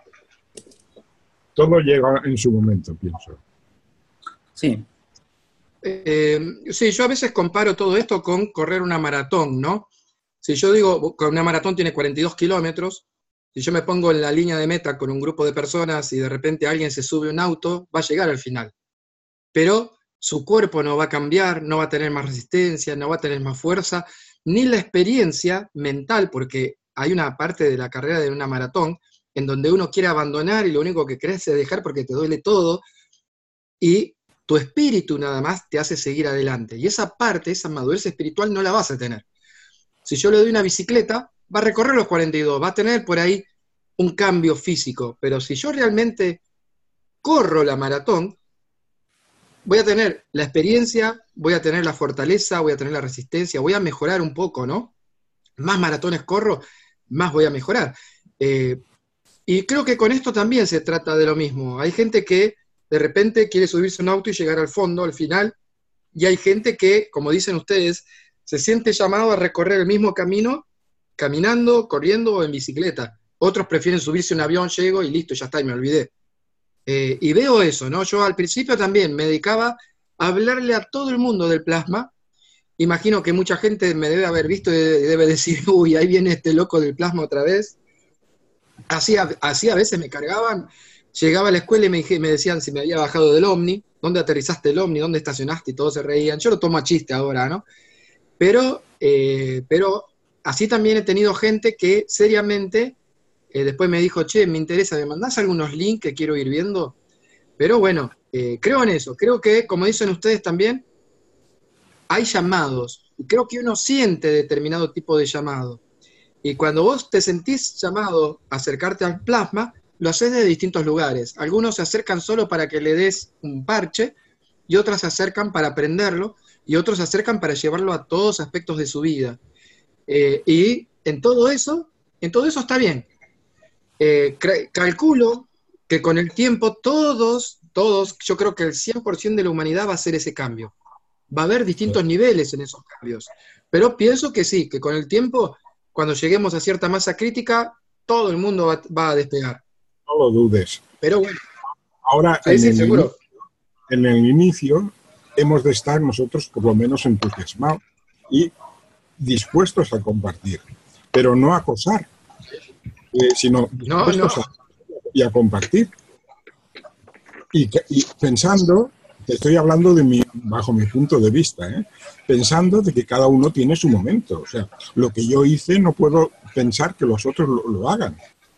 Todo llega en su momento, pienso. Sí. Eh, sí, yo a veces comparo todo esto con correr una maratón, ¿no? Si yo digo que una maratón tiene cuarenta y dos kilómetros, si yo me pongo en la línea de meta con un grupo de personas y de repente alguien se sube a un auto, va a llegar al final. Pero su cuerpo no va a cambiar, no va a tener más resistencia, no va a tener más fuerza, ni la experiencia mental, porque hay una parte de la carrera de una maratón en donde uno quiere abandonar y lo único que crees es dejar porque te duele todo, y tu espíritu nada más te hace seguir adelante. Y esa parte, esa madurez espiritual no la vas a tener. Si yo le doy una bicicleta, va a recorrer los cuarenta y dos, va a tener por ahí un cambio físico, pero si yo realmente corro la maratón, voy a tener la experiencia, voy a tener la fortaleza, voy a tener la resistencia, voy a mejorar un poco, ¿no? Más maratones corro, más voy a mejorar. Eh, y creo que con esto también se trata de lo mismo. Hay gente que de repente quiere subirse a un auto y llegar al fondo, al final, y hay gente que, como dicen ustedes, se siente llamado a recorrer el mismo camino caminando, corriendo o en bicicleta. Otros prefieren subirse a un avión, llego y listo, ya está, y me olvidé. Eh, y veo eso, ¿no? Yo al principio también me dedicaba a hablarle a todo el mundo del plasma. Imagino que mucha gente me debe haber visto y debe decir, uy, ahí viene este loco del plasma otra vez. Así a, así a veces me cargaban, llegaba a la escuela y me, me decían si me había bajado del Omni, dónde aterrizaste el Omni, dónde estacionaste, y todos se reían. Yo lo tomo a chiste ahora, ¿no? Pero, eh, pero así también he tenido gente que seriamente eh, después me dijo, che, me interesa, ¿me mandás algunos links que quiero ir viendo? Pero bueno, eh, creo en eso, creo que, como dicen ustedes también, hay llamados, y creo que uno siente determinado tipo de llamado. Y cuando vos te sentís llamado a acercarte al plasma, lo haces de distintos lugares. Algunos se acercan solo para que le des un parche, y otros se acercan para aprenderlo, y otros se acercan para llevarlo a todos aspectos de su vida. Eh, y en todo eso, en todo eso está bien. Eh, calculo que con el tiempo todos, todos, yo creo que el cien por ciento de la humanidad va a hacer ese cambio. Va a haber distintos niveles en esos cambios. Pero pienso que sí, que con el tiempo, cuando lleguemos a cierta masa crítica, todo el mundo va, va a despegar. No lo dudes. Pero bueno. Ahora, sí, en, sí, el seguro. Inicio, en el inicio, hemos de estar nosotros por lo menos entusiasmados y dispuestos a compartir, pero no a acosar, eh, sino dispuestos no, no. A, y a compartir. Y, y pensando, te estoy hablando de mi, bajo mi punto de vista, ¿eh? pensando de que cada uno tiene su momento. O sea, lo que yo hice no puedo pensar que los otros lo, lo hagan.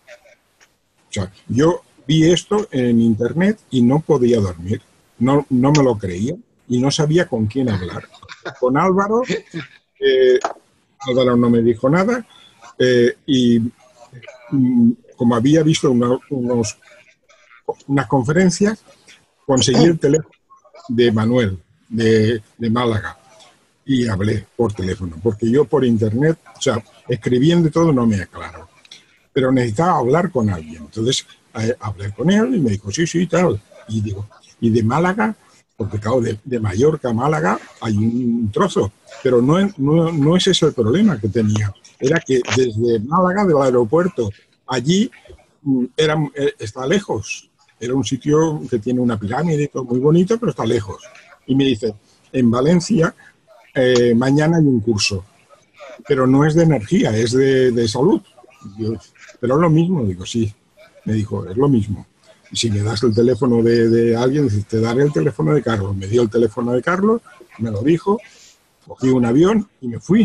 O sea, yo vi esto en internet y no podía dormir. No, no me lo creía y no sabía con quién hablar. Con Álvaro, eh, Álvaro no me dijo nada eh, y mm, como había visto una, unos, unas conferencias, conseguí el teléfono de Manuel, de, de Málaga, y hablé por teléfono, porque yo por internet, o sea, escribiendo todo no me aclaro, pero necesitaba hablar con alguien. Entonces eh, hablé con él y me dijo, sí, sí, tal. Y digo, ¿y de Málaga? Porque claro, de, de Mallorca a Málaga hay un trozo, pero no, no, no es ese el problema que tenía. Era que desde Málaga, del aeropuerto, allí era, está lejos. Era un sitio que tiene una pirámide, todo muy bonito, pero está lejos. Y me dice, en Valencia, eh, mañana hay un curso, pero no es de energía, es de, de salud. Yo, pero es lo mismo, digo, sí. Me dijo, es lo mismo. Y si me das el teléfono de, de alguien, te daré el teléfono de Carlos. Me dio el teléfono de Carlos, me lo dijo, cogí un avión y me fui.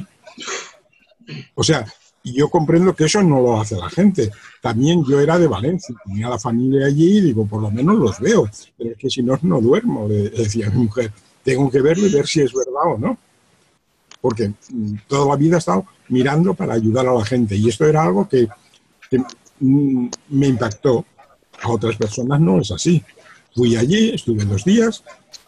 O sea, y yo comprendo que eso no lo hace la gente. También yo era de Valencia, tenía la familia allí y digo, por lo menos los veo. Pero es que si no, no duermo, le decía a mi mujer. Tengo que verlo y ver si es verdad o no. Porque toda la vida he estado mirando para ayudar a la gente. Y esto era algo que, que me impactó. A otras personas no es así. Fui allí, estuve dos días.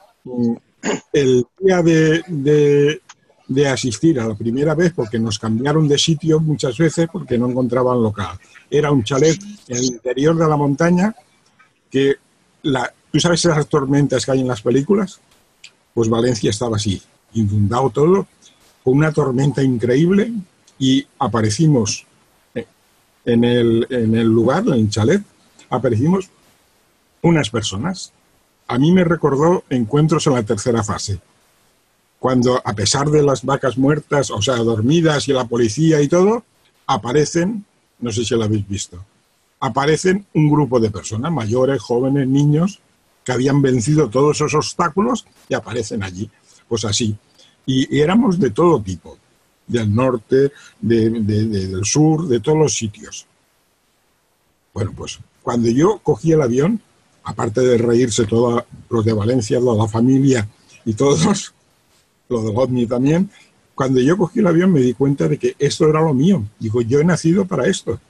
El día de, de, de asistir a la primera vez, porque nos cambiaron de sitio muchas veces porque no encontraban local. Era un chalet en el interior de la montaña que, la, ¿tú sabes esas tormentas que hay en las películas? Pues Valencia estaba así, inundado todo, con una tormenta increíble y aparecimos en el, en el lugar, en el chalet, aparecimos unas personas. A mí me recordó Encuentros en la tercera fase, cuando a pesar de las vacas muertas, o sea, dormidas y la policía y todo, aparecen, no sé si lo habéis visto, aparecen un grupo de personas, mayores, jóvenes, niños, que habían vencido todos esos obstáculos y aparecen allí, pues así. Y, y éramos de todo tipo, del norte, de, de, de, del sur, de todos los sitios. Bueno, pues cuando yo cogí el avión, aparte de reírse todos los de Valencia, toda la familia y todos, los de Godni también, cuando yo cogí el avión me di cuenta de que esto era lo mío. Digo, yo he nacido para esto.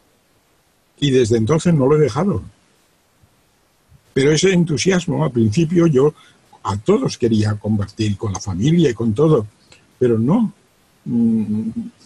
Y desde entonces no lo he dejado. Pero ese entusiasmo, al principio yo a todos quería compartir, con la familia y con todo, pero no. Mm,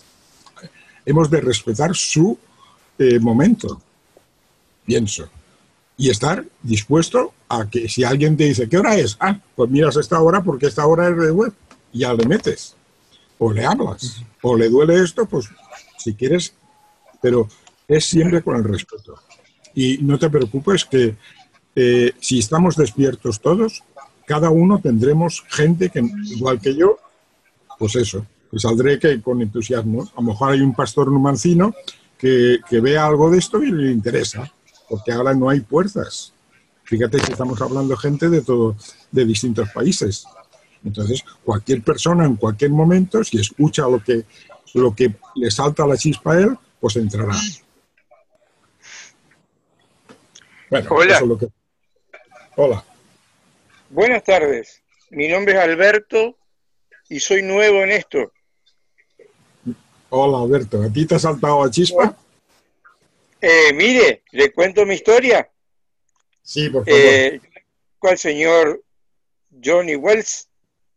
hemos de respetar su eh, momento, pienso, y estar dispuesto a que si alguien te dice, ¿qué hora es? Ah, pues miras esta hora porque esta hora es de web, y ya le metes, o le hablas, o le duele esto, pues si quieres, pero es siempre con el respeto. Y no te preocupes que eh, si estamos despiertos todos, cada uno tendremos gente que, igual que yo, pues eso, que saldré que con entusiasmo. A lo mejor hay un pastor numancino que, que vea algo de esto y le interesa, porque ahora no hay fuerzas. Fíjate que estamos hablando de gente de todo, de distintos países. Entonces, cualquier persona en cualquier momento, si escucha lo que, lo que le salta la chispa a él, pues entrará. Bueno, Hola. eso es lo que... Hola. Buenas tardes. Mi nombre es Alberto y soy nuevo en esto. Hola, Alberto. ¿A ti te ha saltado la chispa? Eh, mire, le cuento mi historia. Sí, por favor. Eh, ¿Cuál señor Johnny Wells?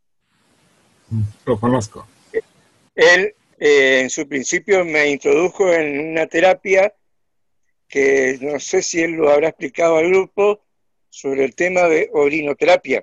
Lo conozco. Él, eh, en su principio, me introdujo en una terapia que no sé si él lo habrá explicado al grupo sobre el tema de orinoterapia.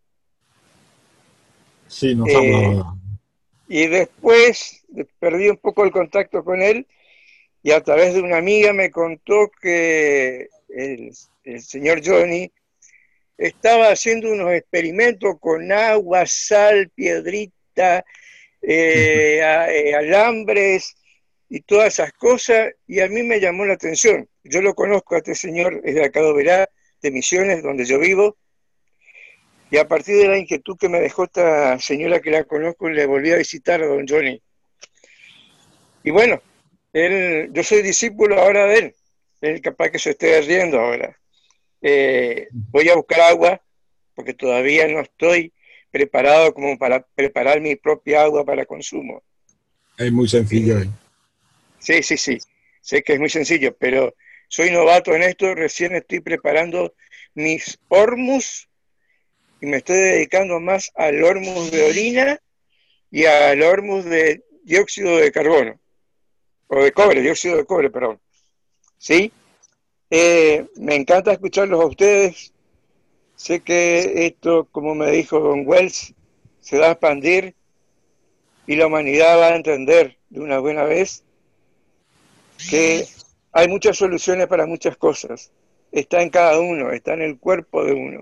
Sí, nos Eh, hablaba. Y después perdí un poco el contacto con él y a través de una amiga me contó que el, el señor Johnny estaba haciendo unos experimentos con agua, sal, piedrita, eh, a, eh, alambres y todas esas cosas, y a mí me llamó la atención. Yo lo conozco a este señor, es de acá de Oberá, de Misiones, donde yo vivo, y a partir de la inquietud que me dejó esta señora que la conozco, le volví a visitar a don Johnny. Y bueno, él, yo soy discípulo ahora de él, él capaz que se esté riendo ahora. Eh, voy a buscar agua, porque todavía no estoy preparado como para preparar mi propia agua para consumo. Es muy sencillo. ¿eh? Sí, sí, sí, sé que es muy sencillo, pero soy novato en esto, recién estoy preparando mis hormus y me estoy dedicando más al hormus de orina y al hormus de dióxido de carbono, o de cobre, dióxido de cobre, perdón. ¿Sí? Eh, me encanta escucharlos a ustedes. Sé que esto, como me dijo don Wells, se va a expandir y la humanidad va a entender de una buena vez que hay muchas soluciones para muchas cosas. Está en cada uno, está en el cuerpo de uno.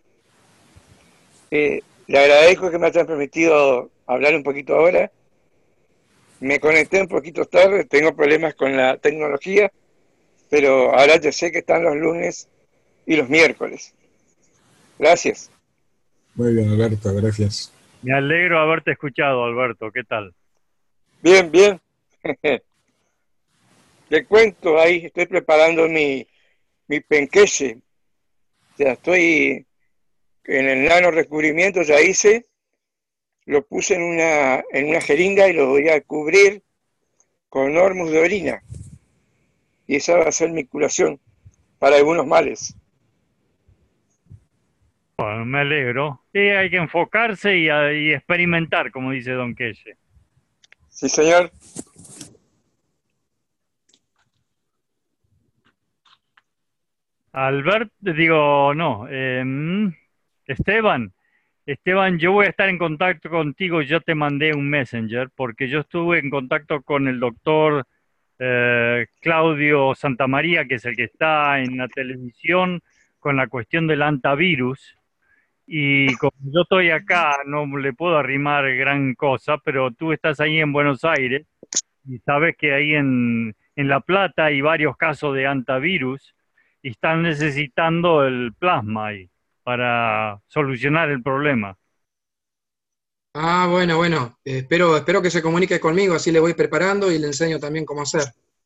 Eh, le agradezco que me hayan permitido hablar un poquito ahora. Me conecté un poquito tarde, tengo problemas con la tecnología, pero ahora ya sé que están los lunes y los miércoles. Gracias. Muy bien, Alberto, gracias. Me alegro haberte escuchado, Alberto. ¿Qué tal? Bien, bien. Te cuento ahí, estoy preparando mi, mi penqueche. Ya estoy en el nano recubrimiento, ya hice. Lo puse en una, en una jeringa y lo voy a cubrir con hormus de orina. Y esa va a ser mi curación para algunos males. Bueno, me alegro. Sí, hay que enfocarse y, a- y experimentar, como dice Don Quelle. Sí, señor. Albert, digo, no, em, Esteban, Esteban, yo voy a estar en contacto contigo, yo te mandé un messenger porque yo estuve en contacto con el doctor eh, Claudio Santamaría, que es el que está en la televisión con la cuestión del antivirus, y como yo estoy acá, no le puedo arrimar gran cosa, pero tú estás ahí en Buenos Aires y sabes que ahí en, en La Plata hay varios casos de antivirus y están necesitando el plasma ahí para solucionar el problema. Ah, bueno, bueno. Eh, espero, espero que se comunique conmigo, así le voy preparando y le enseño también cómo hacer.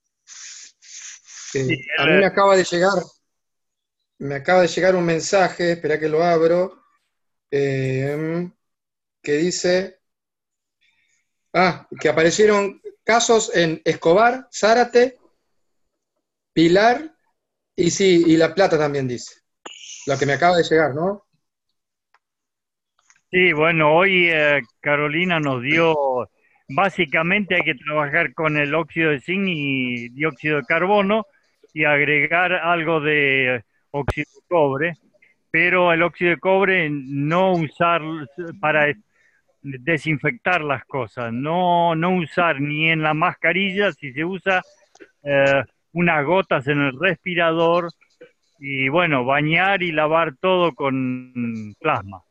Eh, Sí, a él, mí me eh, acaba de llegar, me acaba de llegar un mensaje, espera que lo abro, eh, que dice, ah, que aparecieron casos en Escobar, Zárate, Pilar y sí, y La Plata también dice. Lo que me acaba de llegar, ¿no? sí, bueno, hoy eh, Carolina nos dio, básicamente hay que trabajar con el óxido de zinc y dióxido de carbono y agregar algo de óxido de cobre, pero el óxido de cobre no usar para desinfectar las cosas, no, no usar ni en la mascarilla, si se usa eh, unas gotas en el respirador y bueno, bañar y lavar todo con plasma.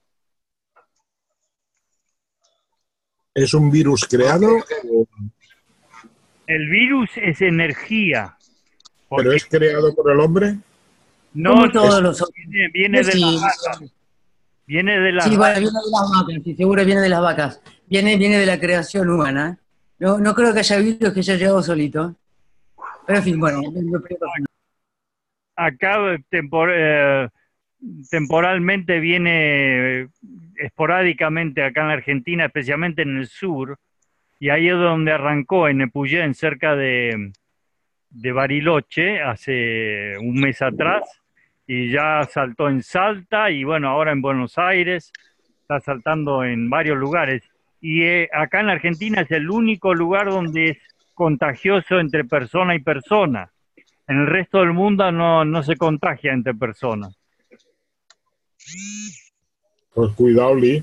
¿Es un virus creado? o- El virus es energía, ¿Pero porque es creado por el hombre? no, Como no, todos los viene, viene de las sí, ratas, viene de las sí, bueno, ratas. viene de las vacas, sí, seguro viene de las vacas. Viene, viene de la creación humana. No, no creo que haya virus que haya llegado solito. Pero en fin, bueno, lo primero. Acá tempor- eh, temporalmente viene eh, esporádicamente acá en Argentina, especialmente en el sur, y ahí es donde arrancó, en Epuyén, cerca de, de Bariloche, hace un mes atrás, y ya saltó en Salta, y bueno, ahora en Buenos Aires, está saltando en varios lugares. Y eh, acá en Argentina es el único lugar donde es contagioso entre persona y persona. En el resto del mundo no, no se contagia entre personas. Pues cuidado, Lee.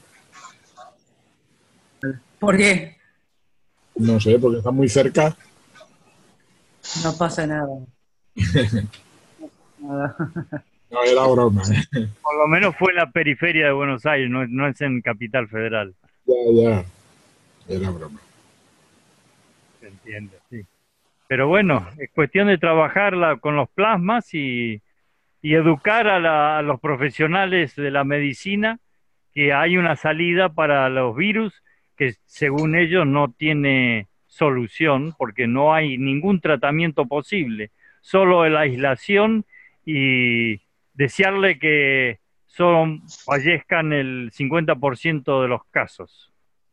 ¿Por qué? No sé, porque está muy cerca. No pasa nada. Nada. No, era broma. ¿eh? Por lo menos fue en la periferia de Buenos Aires, no, no es en Capital Federal. Ya, ya. Era broma. Se entiende, sí. Pero bueno, es cuestión de trabajarla con los plasmas y, y educar a, la- a los profesionales de la medicina que hay una salida para los virus que según ellos no tiene solución porque no hay ningún tratamiento posible, solo la aislación y desearle que solo fallezcan el cincuenta por ciento de los casos.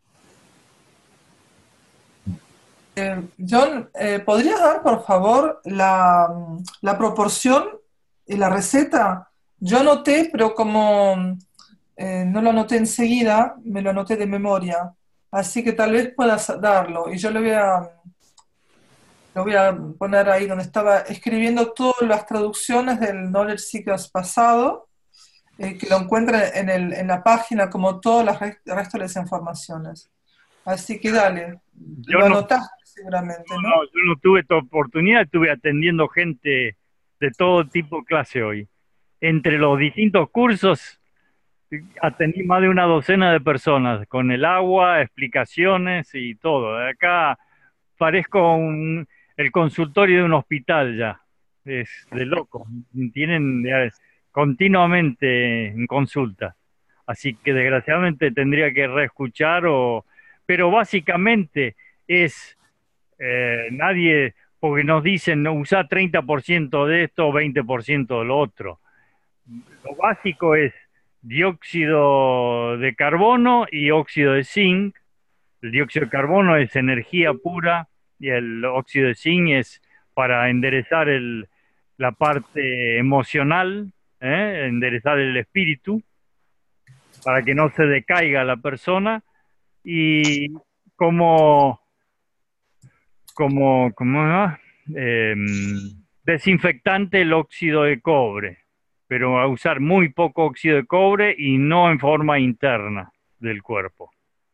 Eh, John, eh, ¿podrías dar, por favor, la, la proporción y la receta? Yo anoté, pero como eh, no lo anoté enseguida, me lo anoté de memoria. Así que tal vez puedas darlo. Y yo le voy a, lo voy a poner ahí donde estaba escribiendo todas las traducciones del Knowledge Seekers pasado, eh, que lo encuentran en, el, en la página como todas las re- el resto de las informaciones. Así que dale, Yo lo no, anotaste seguramente, ¿no? no, yo no tuve esta oportunidad, estuve atendiendo gente de todo tipo de clase hoy. Entre los distintos cursos atendí más de una docena de personas, con el agua, explicaciones y todo. Acá parezco un- el consultorio de un hospital ya, es de loco. Tienen eh, continuamente en consulta. Así que desgraciadamente tendría que reescuchar, o, pero básicamente es eh, nadie, porque nos dicen no, usa treinta por ciento de esto o veinte por ciento de lo otro. Lo básico es dióxido de carbono y óxido de zinc. El dióxido de carbono es energía pura y el óxido de zinc es para enderezar el, la parte emocional, ¿eh? Enderezar el espíritu, para que no se decaiga la persona. Y como, como, como eh, desinfectante el óxido de cobre, pero a usar muy poco óxido de cobre y no en forma interna del cuerpo.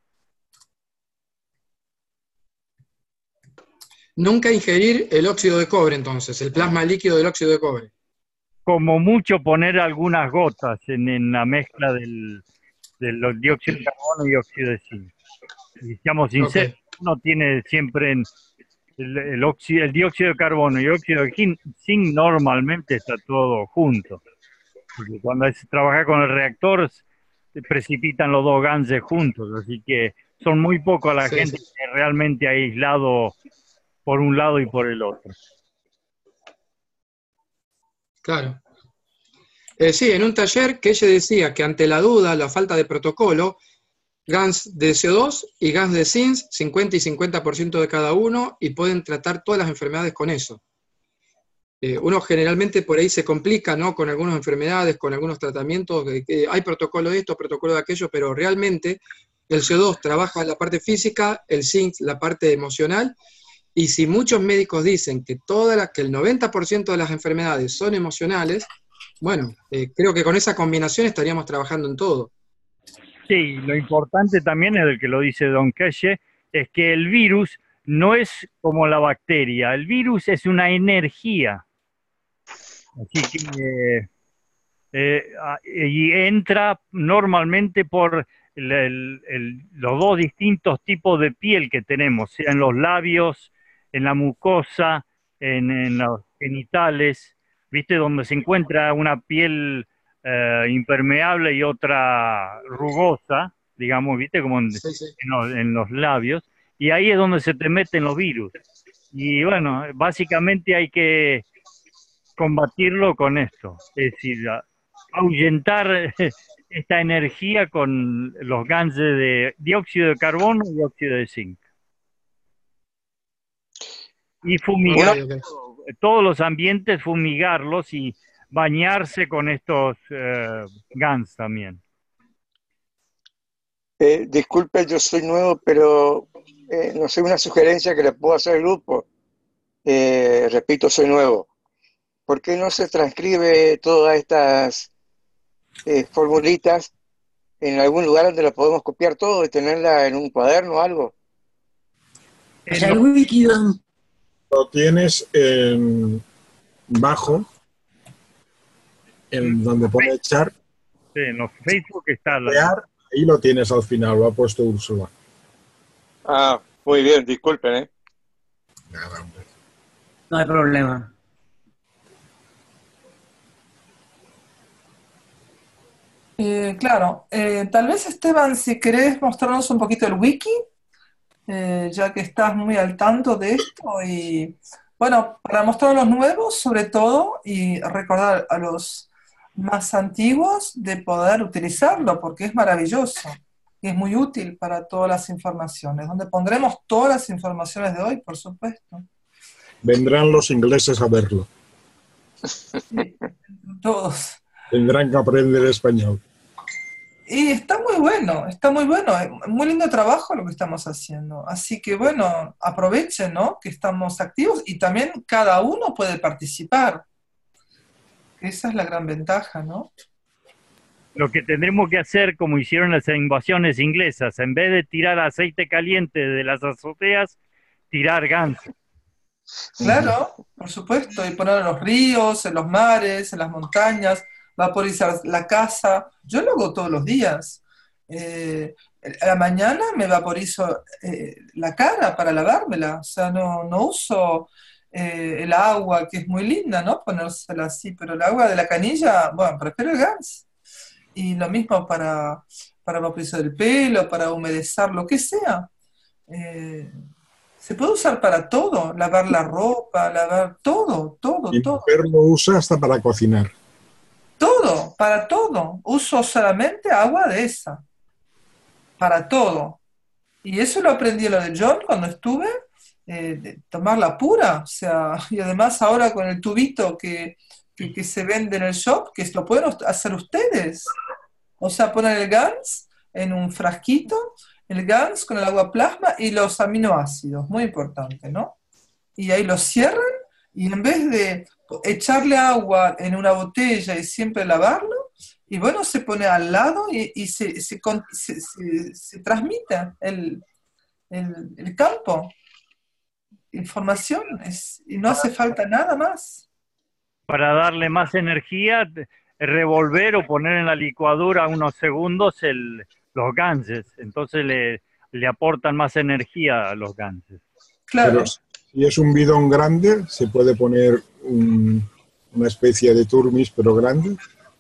Nunca ingerir el óxido de cobre, entonces, el plasma líquido del óxido de cobre. Como mucho poner algunas gotas en, en la mezcla del, del dióxido de carbono y óxido de zinc. Y seamos sinceros, Ok. uno tiene siempre en el, el, óxido, el dióxido de carbono y óxido de zinc normalmente está todo junto. Porque cuando se trabaja con el reactor se precipitan los dos ganses juntos, así que son muy pocos la Sí, gente sí. que realmente ha aislado por un lado y por el otro. Claro. Eh, sí, en un taller que ella decía que ante la duda, la falta de protocolo, GANs de C O dos y GANs de zinc, cincuenta y cincuenta por ciento de cada uno, y pueden tratar todas las enfermedades con eso. Eh, uno generalmente por ahí se complica, ¿no? Con algunas enfermedades, con algunos tratamientos, que, que hay protocolo de esto, protocolo de aquello, pero realmente el C O dos trabaja la parte física, el zinc la parte emocional, y si muchos médicos dicen que, toda la, que el noventa por ciento de las enfermedades son emocionales, bueno, eh, creo que con esa combinación estaríamos trabajando en todo. Sí, lo importante también es el que lo dice Don Keshe, es que el virus no es como la bacteria, el virus es una energía. Así que, eh, y entra normalmente por el, el, el, los dos distintos tipos de piel que tenemos, sea en los labios, en la mucosa, en, en los genitales, ¿viste? Donde se encuentra una piel eh, impermeable y otra rugosa, digamos, ¿viste? Como en, Sí, sí. en, los, en los labios, y ahí es donde se te meten los virus. Y bueno, básicamente hay que combatirlo con esto, es decir, ahuyentar esta energía con los gases de dióxido de carbono y óxido de zinc. Y fumigar Ok, ok. todo, todos los ambientes, fumigarlos y bañarse con estos eh, GANs también. Eh, disculpe, yo soy nuevo, pero eh, no sé, una sugerencia que le puedo hacer al grupo. Eh, repito, soy nuevo. ¿Por qué no se transcribe todas estas eh, formulitas en algún lugar donde las podemos copiar todo y tenerla en un cuaderno o algo? O sea, el wiki, don- Lo tienes en bajo, en donde pone echar, Sí, en los Facebook está la... crear, ahí lo tienes al final, lo ha puesto Úrsula. Ah, muy bien, disculpen, ¿eh? Nada, hombre. no hay problema. Eh, claro, eh, tal vez Esteban, si querés mostrarnos un poquito el wiki, eh, ya que estás muy al tanto de esto, y bueno, para mostrar a los nuevos sobre todo y recordar a los más antiguos de poder utilizarlo, porque es maravilloso y es muy útil para todas las informaciones, donde pondremos todas las informaciones de hoy, por supuesto. Vendrán los ingleses a verlo. Sí, todos. Tendrán que aprender español. Y está muy bueno, está muy bueno, es muy lindo trabajo lo que estamos haciendo. Así que bueno, aprovechen, ¿no? Que estamos activos y también cada uno puede participar. Esa es la gran ventaja, ¿no? Lo que tendremos que hacer, como hicieron las invasiones inglesas, en vez de tirar aceite caliente de las azoteas, tirar GANs. Claro, por supuesto, y poner en los ríos, en los mares, en las montañas, vaporizar la casa. Yo lo hago todos los días. Eh, a la mañana me vaporizo eh, la cara para lavármela, o sea, no, no uso eh, el agua, que es muy linda, ¿no? Ponérsela así, pero el agua de la canilla, bueno, prefiero el gas. Y lo mismo para, para vaporizar el pelo, para humedecer, lo que sea. Eh, Se puede usar para todo, lavar la ropa, lavar todo, todo, Y mi todo, mujer lo usa hasta para cocinar. todo, para todo. Uso solamente agua de esa, para todo. Y eso lo aprendí en lo de John cuando estuve, eh, de tomarla pura, o sea, y además ahora con el tubito que, que, que se vende en el shop, que lo pueden hacer ustedes. O sea, poner el GANS en un frasquito, el GANS con el agua plasma y los aminoácidos, muy importante, ¿no? Y ahí lo cierran y en vez de echarle agua en una botella y siempre lavarlo, y bueno, se pone al lado y, y se, se, con- se- se- se transmite el, el- el campo, información, es- y no hace falta nada más. Para darle más energía, de- revolver o poner en la licuadora unos segundos el, los ganses. Entonces le, le aportan más energía a los ganses. Claro, Pero si es un bidón grande, se puede poner un- una especie de turmis, pero grande.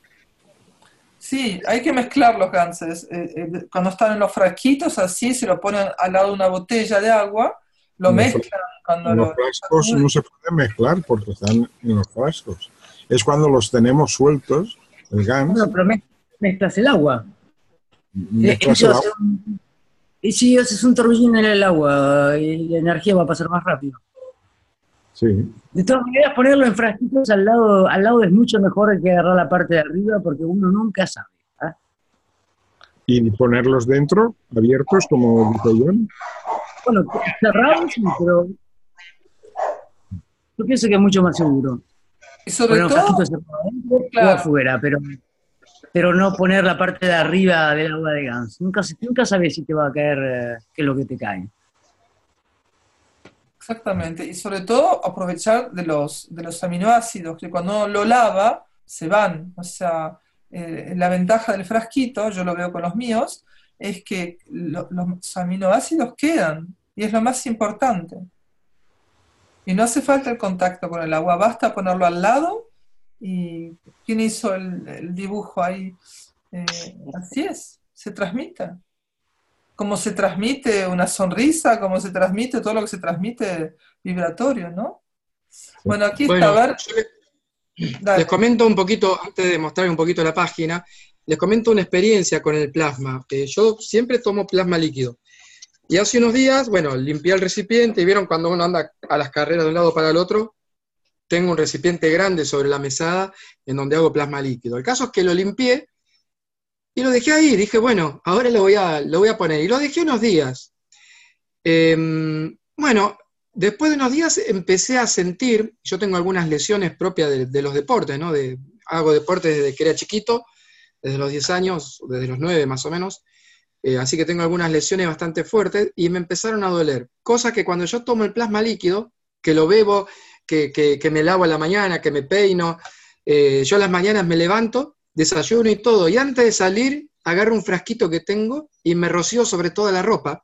sí, hay que mezclar los ganses. Eh, eh, cuando están en los frasquitos, así, se lo ponen al lado de una botella de agua, lo En los, fra- mezclan cuando en los lo... frascos no se puede mezclar porque están en los frascos. Es cuando los tenemos sueltos, el GANS, Bueno, pero mez- mezclas el agua. Eh, mezclas eso el va a ser agua. un- y si haces un torbellino en el agua, y la energía va a pasar más rápido. Sí. De todas maneras, ponerlo en frasquitos al lado, al lado es mucho mejor que agarrar la parte de arriba porque uno nunca sabe. ¿Ah? Y ponerlos dentro, abiertos, como dice John. Bueno, cerrados sí, pero yo pienso que es mucho más seguro. Y sobre Poner un todo, frasquito cerrado adentro o claro, afuera, pero, pero no poner la parte de arriba del agua de Gans. Nunca, se- nunca sabes si te va a caer, eh, qué es lo que te cae. Exactamente, y sobre todo aprovechar de los, de los aminoácidos, que cuando uno lo lava, se van. O sea, eh, la ventaja del frasquito, yo lo veo con los míos, es que lo- los aminoácidos quedan, y es lo más importante. Y no hace falta el contacto con el agua, basta ponerlo al lado, y ¿quién hizo el, el dibujo ahí? Eh, así es, se transmite. Como se transmite una sonrisa, como se transmite todo lo que se transmite vibratorio, ¿no? Bueno, aquí está, a Bueno, ver, yo les, les dale. comento un poquito, antes de mostrar un poquito la página, les comento una experiencia con el plasma. Eh, yo siempre tomo plasma líquido. Y hace unos días, bueno, limpié el recipiente, y vieron cuando uno anda a las carreras de un lado para el otro, tengo un recipiente grande sobre la mesada en donde hago plasma líquido. El caso es que lo limpié y lo dejé ahí. Dije, bueno, ahora lo voy a, lo voy a poner. Y lo dejé unos días. Eh, bueno, después de unos días empecé a sentir, yo tengo algunas lesiones propias de, de los deportes, ¿no? De, hago deportes desde que era chiquito, desde los diez años, desde los nueve más o menos. Eh, así que tengo algunas lesiones bastante fuertes y me empezaron a doler. Cosa que cuando yo tomo el plasma líquido, que lo bebo, que, que, que me lavo a la mañana, que me peino, eh, yo a las mañanas me levanto, desayuno y todo, y antes de salir agarro un frasquito que tengo y me rocío sobre toda la ropa,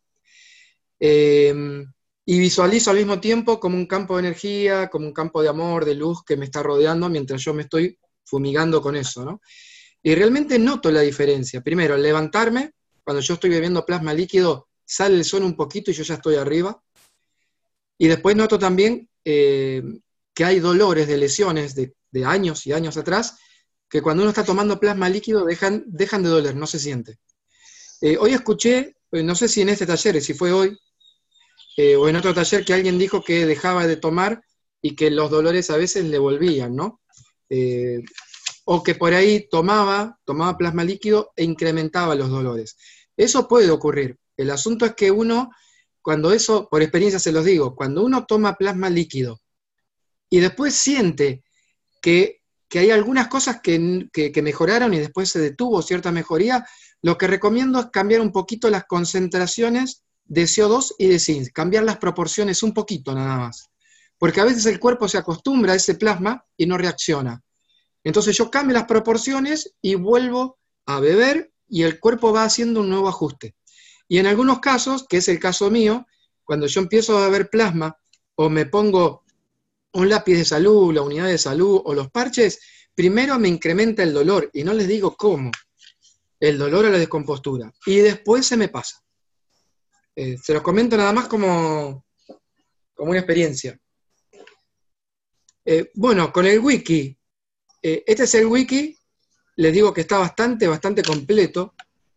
eh, y visualizo al mismo tiempo como un campo de energía, como un campo de amor, de luz que me está rodeando mientras yo me estoy fumigando con eso, ¿no? Y realmente noto la diferencia. Primero, al levantarme, cuando yo estoy bebiendo plasma líquido, sale el sol un poquito y yo ya estoy arriba. Y después noto también eh, que hay dolores de lesiones de, de años y años atrás, que cuando uno está tomando plasma líquido dejan, dejan de doler, no se siente. Eh, hoy escuché, eh, no sé si en este taller, si fue hoy, eh, o en otro taller, que alguien dijo que dejaba de tomar y que los dolores a veces le volvían, ¿no? Eh, o que por ahí tomaba, tomaba plasma líquido e incrementaba los dolores. Eso puede ocurrir. El asunto es que uno, cuando eso, por experiencia se los digo, cuando uno toma plasma líquido y después siente que, que hay algunas cosas que, que, que mejoraron y después se detuvo cierta mejoría, lo que recomiendo es cambiar un poquito las concentraciones de C O dos y de zinc, cambiar las proporciones un poquito nada más. Porque a veces el cuerpo se acostumbra a ese plasma y no reacciona. Entonces yo cambio las proporciones y vuelvo a beber y el cuerpo va haciendo un nuevo ajuste. Y en algunos casos, que es el caso mío, cuando yo empiezo a beber plasma o me pongo un lápiz de salud, la unidad de salud o los parches, primero me incrementa el dolor y no les digo cómo, el dolor o la descompostura. Y después se me pasa. Eh, se los comento nada más como, como una experiencia. Eh, bueno, con el wiki. Eh, este es el wiki, les digo que está bastante, bastante completo.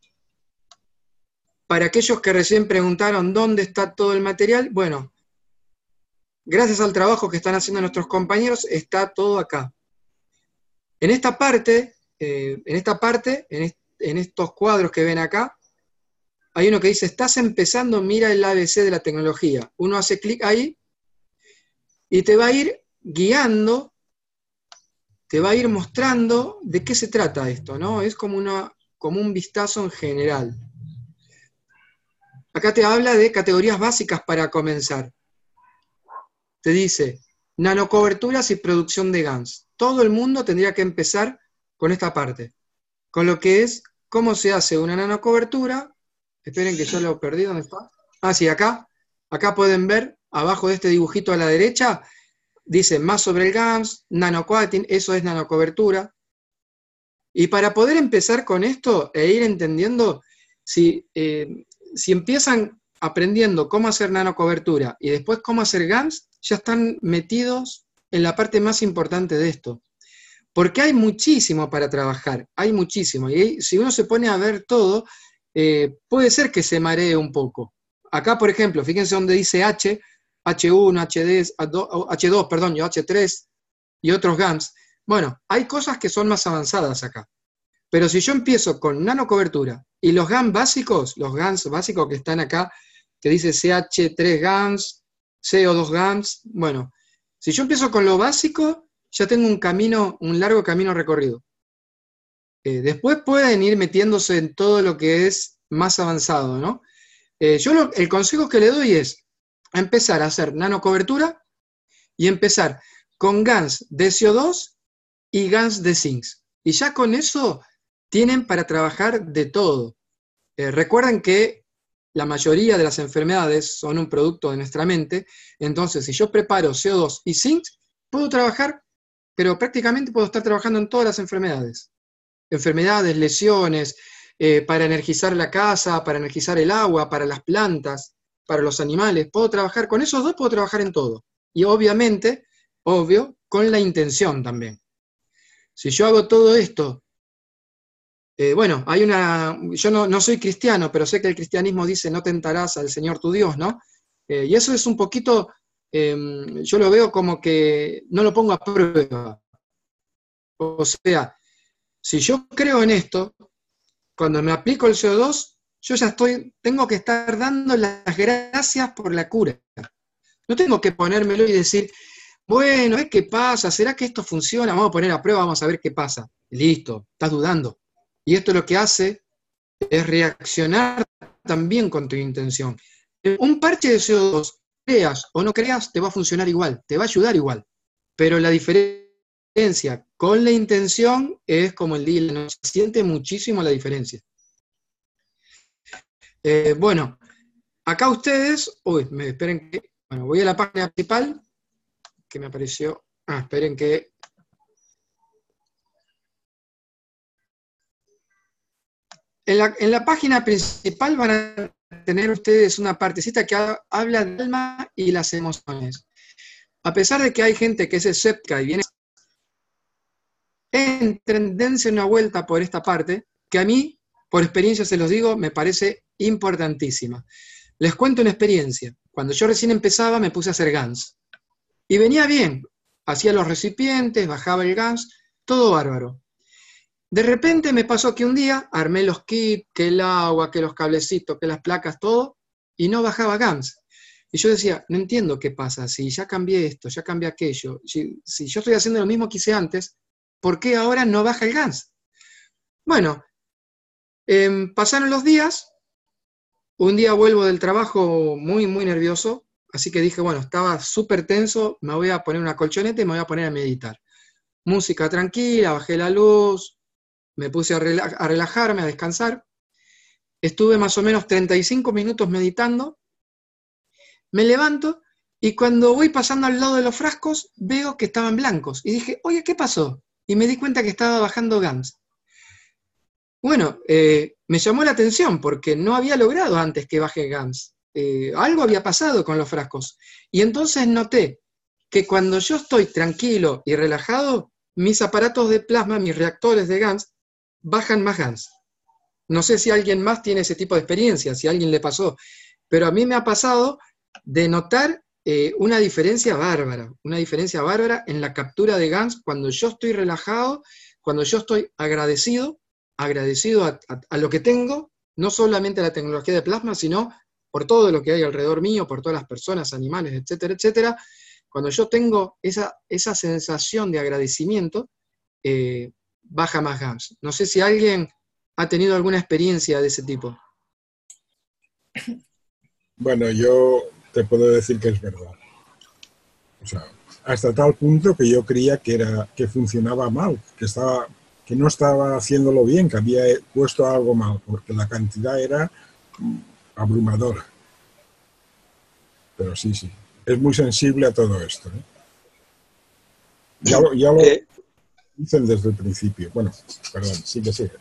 Para aquellos que recién preguntaron dónde está todo el material, bueno, gracias al trabajo que están haciendo nuestros compañeros, está todo acá. En esta parte, eh, en esta parte, en, est en estos cuadros que ven acá, hay uno que dice, estás empezando, mira el A B C de la tecnología. Uno hace clic ahí y te va a ir guiando, te va a ir mostrando de qué se trata esto, ¿no? Es como, una, como un vistazo en general. Acá te habla de categorías básicas para comenzar. Te dice, nanocoberturas y producción de GANs. Todo el mundo tendría que empezar con esta parte, con lo que es cómo se hace una nanocobertura. Esperen que yo lo perdí, ¿dónde está? Ah, sí, acá. Acá pueden ver, abajo de este dibujito a la derecha, dice más sobre el GANs, nanocoating, eso es nanocobertura. Y para poder empezar con esto e ir entendiendo, si, eh, si empiezan aprendiendo cómo hacer nanocobertura y después cómo hacer GANs, ya están metidos en la parte más importante de esto. Porque hay muchísimo para trabajar, hay muchísimo. Y si uno se pone a ver todo, eh, puede ser que se maree un poco. Acá, por ejemplo, fíjense donde dice H, H uno, H dos, perdón, yo H tres y otros GANs. Bueno, hay cosas que son más avanzadas acá. Pero si yo empiezo con nanocobertura y los GANs básicos, los GANs básicos que están acá, que dice C H tres GANs, C O dos GANs, bueno, si yo empiezo con lo básico, ya tengo un camino, un largo camino recorrido. Eh, después pueden ir metiéndose en todo lo que es más avanzado, ¿no? Eh, yo lo, el consejo que le doy es, a empezar a hacer nanocobertura y empezar con GANs de C O dos y GANs de zinc. Y ya con eso tienen para trabajar de todo. Eh, recuerden que la mayoría de las enfermedades son un producto de nuestra mente, entonces si yo preparo C O dos y zinc, puedo trabajar, pero prácticamente puedo estar trabajando en todas las enfermedades. Enfermedades, lesiones, eh, para energizar la casa, para energizar el agua, para las plantas, para los animales. Puedo trabajar, con esos dos puedo trabajar en todo. Y obviamente, obvio, con la intención también. Si yo hago todo esto, eh, bueno, hay una, yo no, no soy cristiano, pero sé que el cristianismo dice no tentarás al Señor tu Dios, ¿no? Eh, y eso es un poquito, eh, yo lo veo como que no lo pongo a prueba. O sea, si yo creo en esto, cuando me aplico el C O dos, yo ya estoy, tengo que estar dando las gracias por la cura. No tengo que ponérmelo y decir, bueno, ¿qué pasa? ¿Será que esto funciona? Vamos a poner a prueba, vamos a ver qué pasa. Listo, estás dudando. Y esto lo que hace es reaccionar también con tu intención. Un parche de C O dos, creas o no creas, te va a funcionar igual, te va a ayudar igual. Pero la diferencia con la intención es como el día y la noche. Se siente muchísimo la diferencia. Eh, bueno, acá ustedes, uy, me esperen que, bueno, voy a la página principal, que me apareció, ah, esperen que, en la, en la página principal van a tener ustedes una partecita que ha, habla del alma y las emociones. A pesar de que hay gente que es escéptica y viene, entren, dense una vuelta por esta parte, que a mí, por experiencia se los digo, me parece importantísima. Les cuento una experiencia. Cuando yo recién empezaba me puse a hacer GANs. Y venía bien. Hacía los recipientes, bajaba el GANs, todo bárbaro. De repente me pasó que un día armé los kits, que el agua, que los cablecitos, que las placas, todo, y no bajaba GANs. Y yo decía, no entiendo qué pasa, si ya cambié esto, ya cambié aquello, si, si yo estoy haciendo lo mismo que hice antes, ¿por qué ahora no baja el GANs? Bueno, eh, pasaron los días, un día vuelvo del trabajo muy, muy nervioso, así que dije, bueno, estaba súper tenso, me voy a poner una colchoneta y me voy a poner a meditar. Música tranquila, bajé la luz, me puse a, rela a relajarme, a descansar. Estuve más o menos treinta y cinco minutos meditando. Me levanto y cuando voy pasando al lado de los frascos, veo que estaban blancos. Y dije, oye, ¿qué pasó? Y me di cuenta que estaba bajando GANs. Bueno, eh, me llamó la atención porque no había logrado antes que baje GANs. Eh, algo había pasado con los frascos. Y entonces noté que cuando yo estoy tranquilo y relajado, mis aparatos de plasma, mis reactores de GANs, bajan más GANs. No sé si alguien más tiene ese tipo de experiencia, si a alguien le pasó, pero a mí me ha pasado de notar eh, una diferencia bárbara, una diferencia bárbara en la captura de GANs cuando yo estoy relajado, cuando yo estoy agradecido, agradecido a, a, a lo que tengo, no solamente a la tecnología de plasma, sino por todo lo que hay alrededor mío, por todas las personas, animales, etcétera, etcétera. Cuando yo tengo esa, esa sensación de agradecimiento, eh, baja más GANs. No sé si alguien ha tenido alguna experiencia de ese tipo. Bueno, yo te puedo decir que es verdad. O sea, hasta tal punto que yo creía que era que funcionaba mal, que estaba, que no estaba haciéndolo bien, que había puesto algo mal, porque la cantidad era abrumadora. Pero sí, sí, es muy sensible a todo esto, ¿eh? Ya, lo, ya lo dicen desde el principio. Bueno, perdón, sigue, sigue.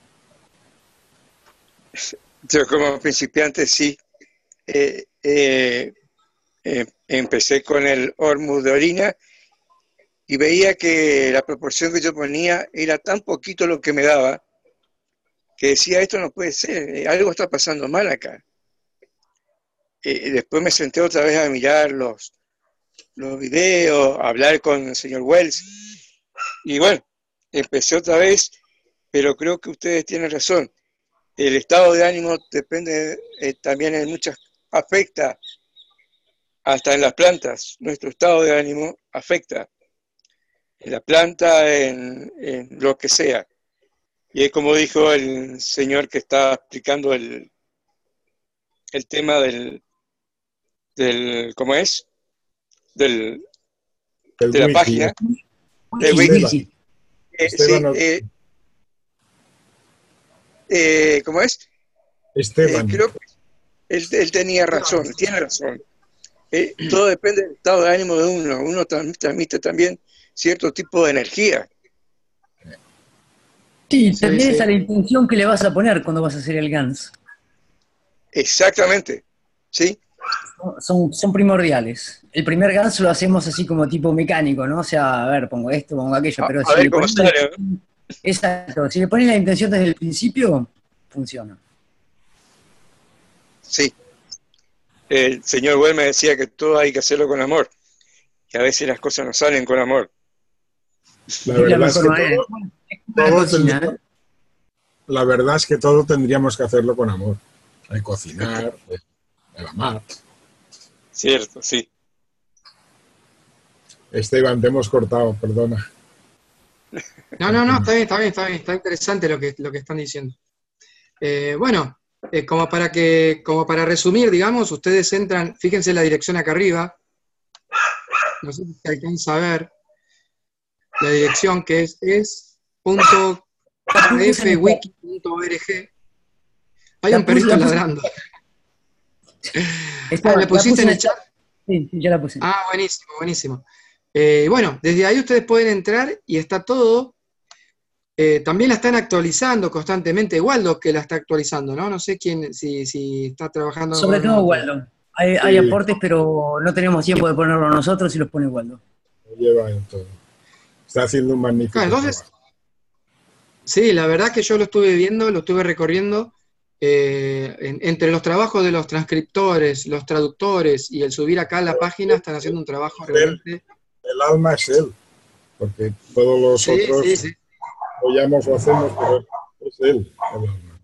Yo como principiante sí. Eh, eh, eh, empecé con el hormuz de orina y veía que la proporción que yo ponía era tan poquito lo que me daba que decía, esto no puede ser, eh, algo está pasando mal acá. Eh, después me senté otra vez a mirar los, los videos, a hablar con el señor Wells y bueno, empecé otra vez, pero creo que ustedes tienen razón. El estado de ánimo depende eh, también en muchas, afecta hasta en las plantas, nuestro estado de ánimo afecta en la planta, en, en lo que sea. Y es como dijo el señor que está explicando el, el tema del, del ¿cómo es? Del, El de la wiki. página. De Esteban. wiki. Eh, sí, Esteban. eh, eh, ¿cómo es? Eh, Esteban. creo que él, él tenía razón, tiene razón. Eh, todo depende del estado de ánimo de uno. Uno tam- transmite también cierto tipo de energía. Sí, Sí, también sí. es a la intención que le vas a poner cuando vas a hacer el GANS. Exactamente. ¿Sí? Son, son primordiales. El primer GANS lo hacemos así como tipo mecánico, ¿no? O sea, a ver, pongo esto, pongo aquello, A, pero a si ver le cómo pones la, sale, ¿no? exacto, si le pones la intención desde el principio, funciona. Sí. El señor Well me decía que todo hay que hacerlo con amor. Que a veces las cosas no salen con amor. La Es la verdad es mejor que manera. todo, Es como la todo cocina, tendría- ¿eh? la verdad es que todo tendríamos que hacerlo con amor. El cocinar, el, el amar. Cierto, sí. Esteban, te hemos cortado, perdona. No, no, no, está bien, está bien, está bien, está interesante lo que, lo que están diciendo. Eh, bueno, eh, como, para que, como para resumir, digamos, ustedes entran, fíjense la dirección acá arriba, no sé si se alcanza a ver, la dirección que es es punto k f wiki punto org. Hay La un puse- perrito la puse- ladrando. Está- Ah, ¿la la pusiste puse en el chat? Sí, sí, ya la puse. Ah, buenísimo, buenísimo. Eh, bueno, desde ahí ustedes pueden entrar y está todo. Eh, también la están actualizando constantemente. Waldo que la está actualizando, ¿no? No sé quién, si, si está trabajando Sobre con todo otro. Waldo. Hay, hay Sí. aportes, pero no tenemos tiempo de ponerlo nosotros y los pone Waldo. Lo lleva en todo. Está haciendo un magnífico Claro, entonces, trabajo. sí, la verdad que yo lo estuve viendo, lo estuve recorriendo. eh, en- entre los trabajos de los transcriptores, los traductores y el subir acá a la página, están haciendo un trabajo realmente. El alma es él, porque todos los Sí, otros sí, sí. apoyamos o hacemos, pero es él el alma.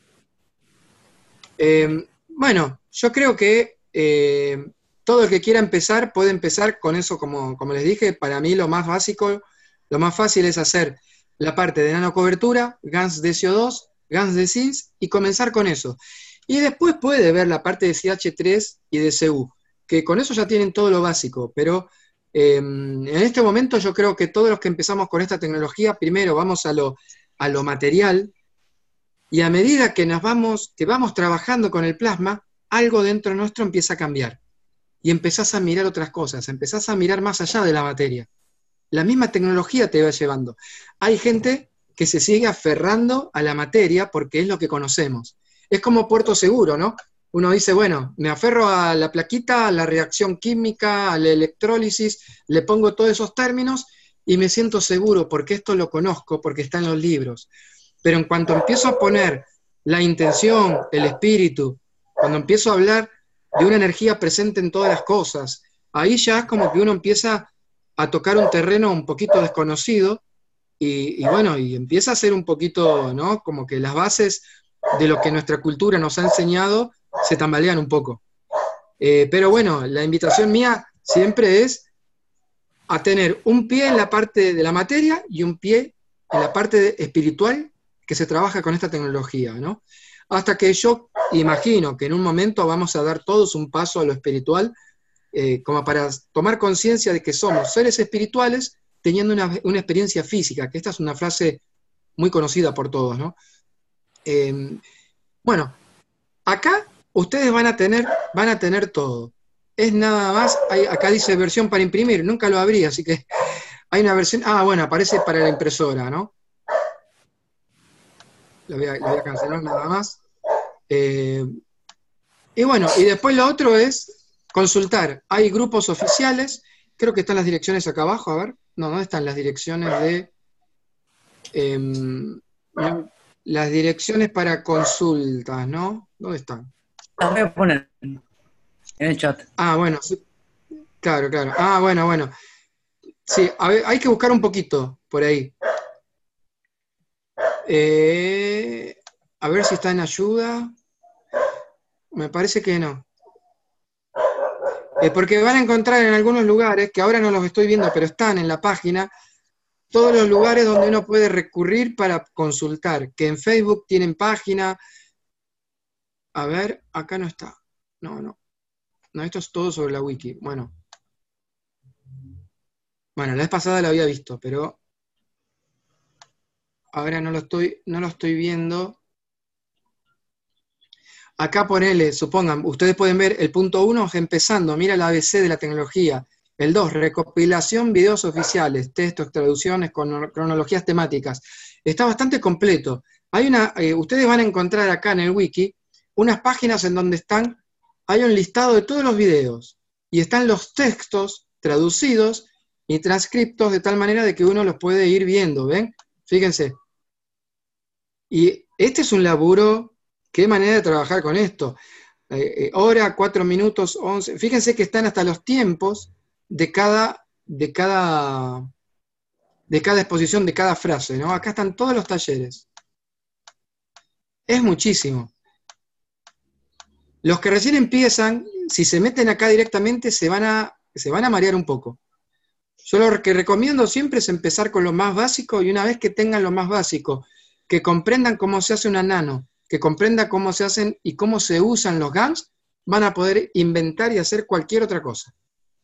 Eh, bueno, yo creo que eh, todo el que quiera empezar puede empezar con eso, como, como les dije. Para mí lo más básico, lo más fácil es hacer la parte de nanocobertura, GANS de C O dos, GANS de S I N S y comenzar con eso. Y después puede ver la parte de C H tres y de C U, que con eso ya tienen todo lo básico, pero eh, en este momento yo creo que todos los que empezamos con esta tecnología, primero vamos a lo, a lo material, y a medida que nos vamos, que vamos trabajando con el plasma, algo dentro nuestro empieza a cambiar. Y empezás a mirar otras cosas, empezás a mirar más allá de la materia. La misma tecnología te va llevando. Hay gente que se sigue aferrando a la materia porque es lo que conocemos. Es como puerto seguro, ¿no? Uno dice, bueno, me aferro a la plaquita, a la reacción química, a la electrólisis, le pongo todos esos términos y me siento seguro porque esto lo conozco, porque está en los libros. Pero en cuanto empiezo a poner la intención, el espíritu, cuando empiezo a hablar de una energía presente en todas las cosas, ahí ya es como que uno empieza a tocar un terreno un poquito desconocido y, y bueno, y empieza a ser un poquito, ¿no? Como que las bases de lo que nuestra cultura nos ha enseñado se tambalean un poco. Eh, pero bueno, la invitación mía siempre es a tener un pie en la parte de la materia y un pie en la parte espiritual que se trabaja con esta tecnología, ¿no? Hasta que yo imagino que en un momento vamos a dar todos un paso a lo espiritual, eh, como para tomar conciencia de que somos seres espirituales teniendo una, una experiencia física, que esta es una frase muy conocida por todos, ¿no? Eh, bueno, acá ustedes van a tener, van a tener todo. Es nada más, hay, acá dice versión para imprimir, nunca lo abrí, así que hay una versión, ah, bueno, aparece para la impresora, ¿no? Lo voy a, lo voy a cancelar nada más. Eh, y bueno, y después lo otro es consultar. Hay grupos oficiales, creo que están las direcciones acá abajo, a ver. No, ¿dónde están las direcciones de... Eh, no, las direcciones para consultas, ¿no? ¿Dónde están? Las voy a poner en el chat. Ah, bueno, sí. Claro, claro. Ah, bueno, bueno. Sí, a ver, hay que buscar un poquito por ahí. Eh, a ver si está en ayuda. Me parece que no. Eh, porque van a encontrar en algunos lugares, que ahora no los estoy viendo, pero están en la página, todos los lugares donde uno puede recurrir para consultar, que en Facebook tienen página. A ver, acá no está. No, no. No, esto es todo sobre la wiki. Bueno. Bueno, la vez pasada lo había visto, pero ahora no lo estoy, no lo estoy viendo. Acá ponele, supongan, ustedes pueden ver el punto uno empezando, mira el A B C de la tecnología. El dos, recopilación, videos oficiales, textos, traducciones, con cronologías temáticas. Está bastante completo. Hay una, eh, ustedes van a encontrar acá en el wiki unas páginas en donde están, hay un listado de todos los videos, y están los textos traducidos y transcriptos de tal manera de que uno los puede ir viendo, ¿ven? Fíjense. Y este es un laburo, qué manera de trabajar con esto. Eh, eh, hora, cuatro minutos, once. Fíjense que están hasta los tiempos de cada, de cada, de cada exposición, de cada frase, ¿no? Acá están todos los talleres. Es muchísimo. Los que recién empiezan, si se meten acá directamente, se van a, se van a marear un poco. Yo lo que recomiendo siempre es empezar con lo más básico, y una vez que tengan lo más básico, que comprendan cómo se hace una nano, que comprendan cómo se hacen y cómo se usan los GANs, van a poder inventar y hacer cualquier otra cosa.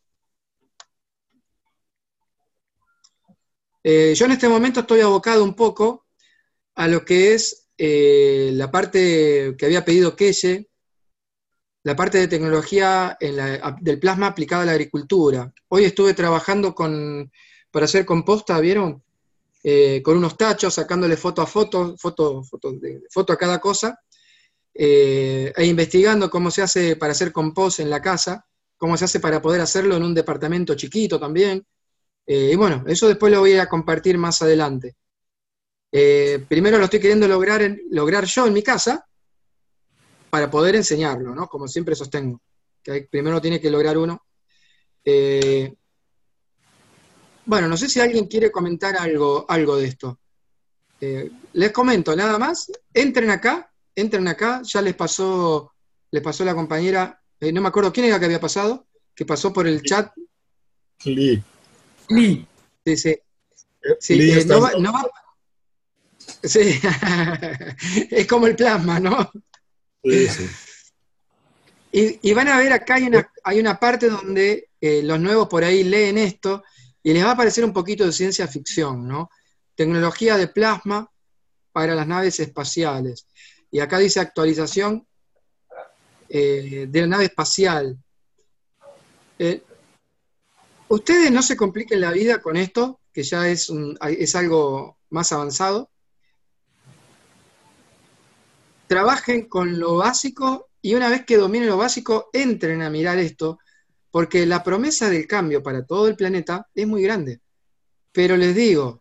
Eh, yo en este momento estoy abocado un poco a lo que es eh, la parte que había pedido Keye, la parte de tecnología en la, del plasma aplicada a la agricultura. Hoy estuve trabajando con, para hacer composta, ¿vieron? Eh, con unos tachos, sacándole foto a foto, foto, foto, de, foto a cada cosa, eh, e investigando cómo se hace para hacer compost en la casa, cómo se hace para poder hacerlo en un departamento chiquito también. Eh, y bueno, eso después lo voy a compartir más adelante. Eh, primero lo estoy queriendo lograr, en, lograr yo en mi casa, para poder enseñarlo, ¿no? Como siempre sostengo, que hay, primero tiene que lograr uno. Eh, bueno, no sé si alguien quiere comentar algo, algo de esto. Eh, les comento, nada más, entren acá, entren acá, ya les pasó, les pasó la compañera, eh, no me acuerdo quién era que había pasado, que pasó por el chat. Lee. Lee. Sí, sí. Sí, Lee eh, está no va, no va- sí. Es como el plasma, ¿no? Sí, sí. Y, y van a ver acá hay una, hay una parte donde eh, los nuevos por ahí leen esto y les va a parecer un poquito de ciencia ficción, ¿no? Tecnología de plasma para las naves espaciales. Y acá dice actualización eh, de la nave espacial. Eh, ustedes no se compliquen la vida con esto, que ya es, un- es algo más avanzado. Trabajen con lo básico y una vez que dominen lo básico, entren a mirar esto, porque la promesa del cambio para todo el planeta es muy grande. Pero les digo,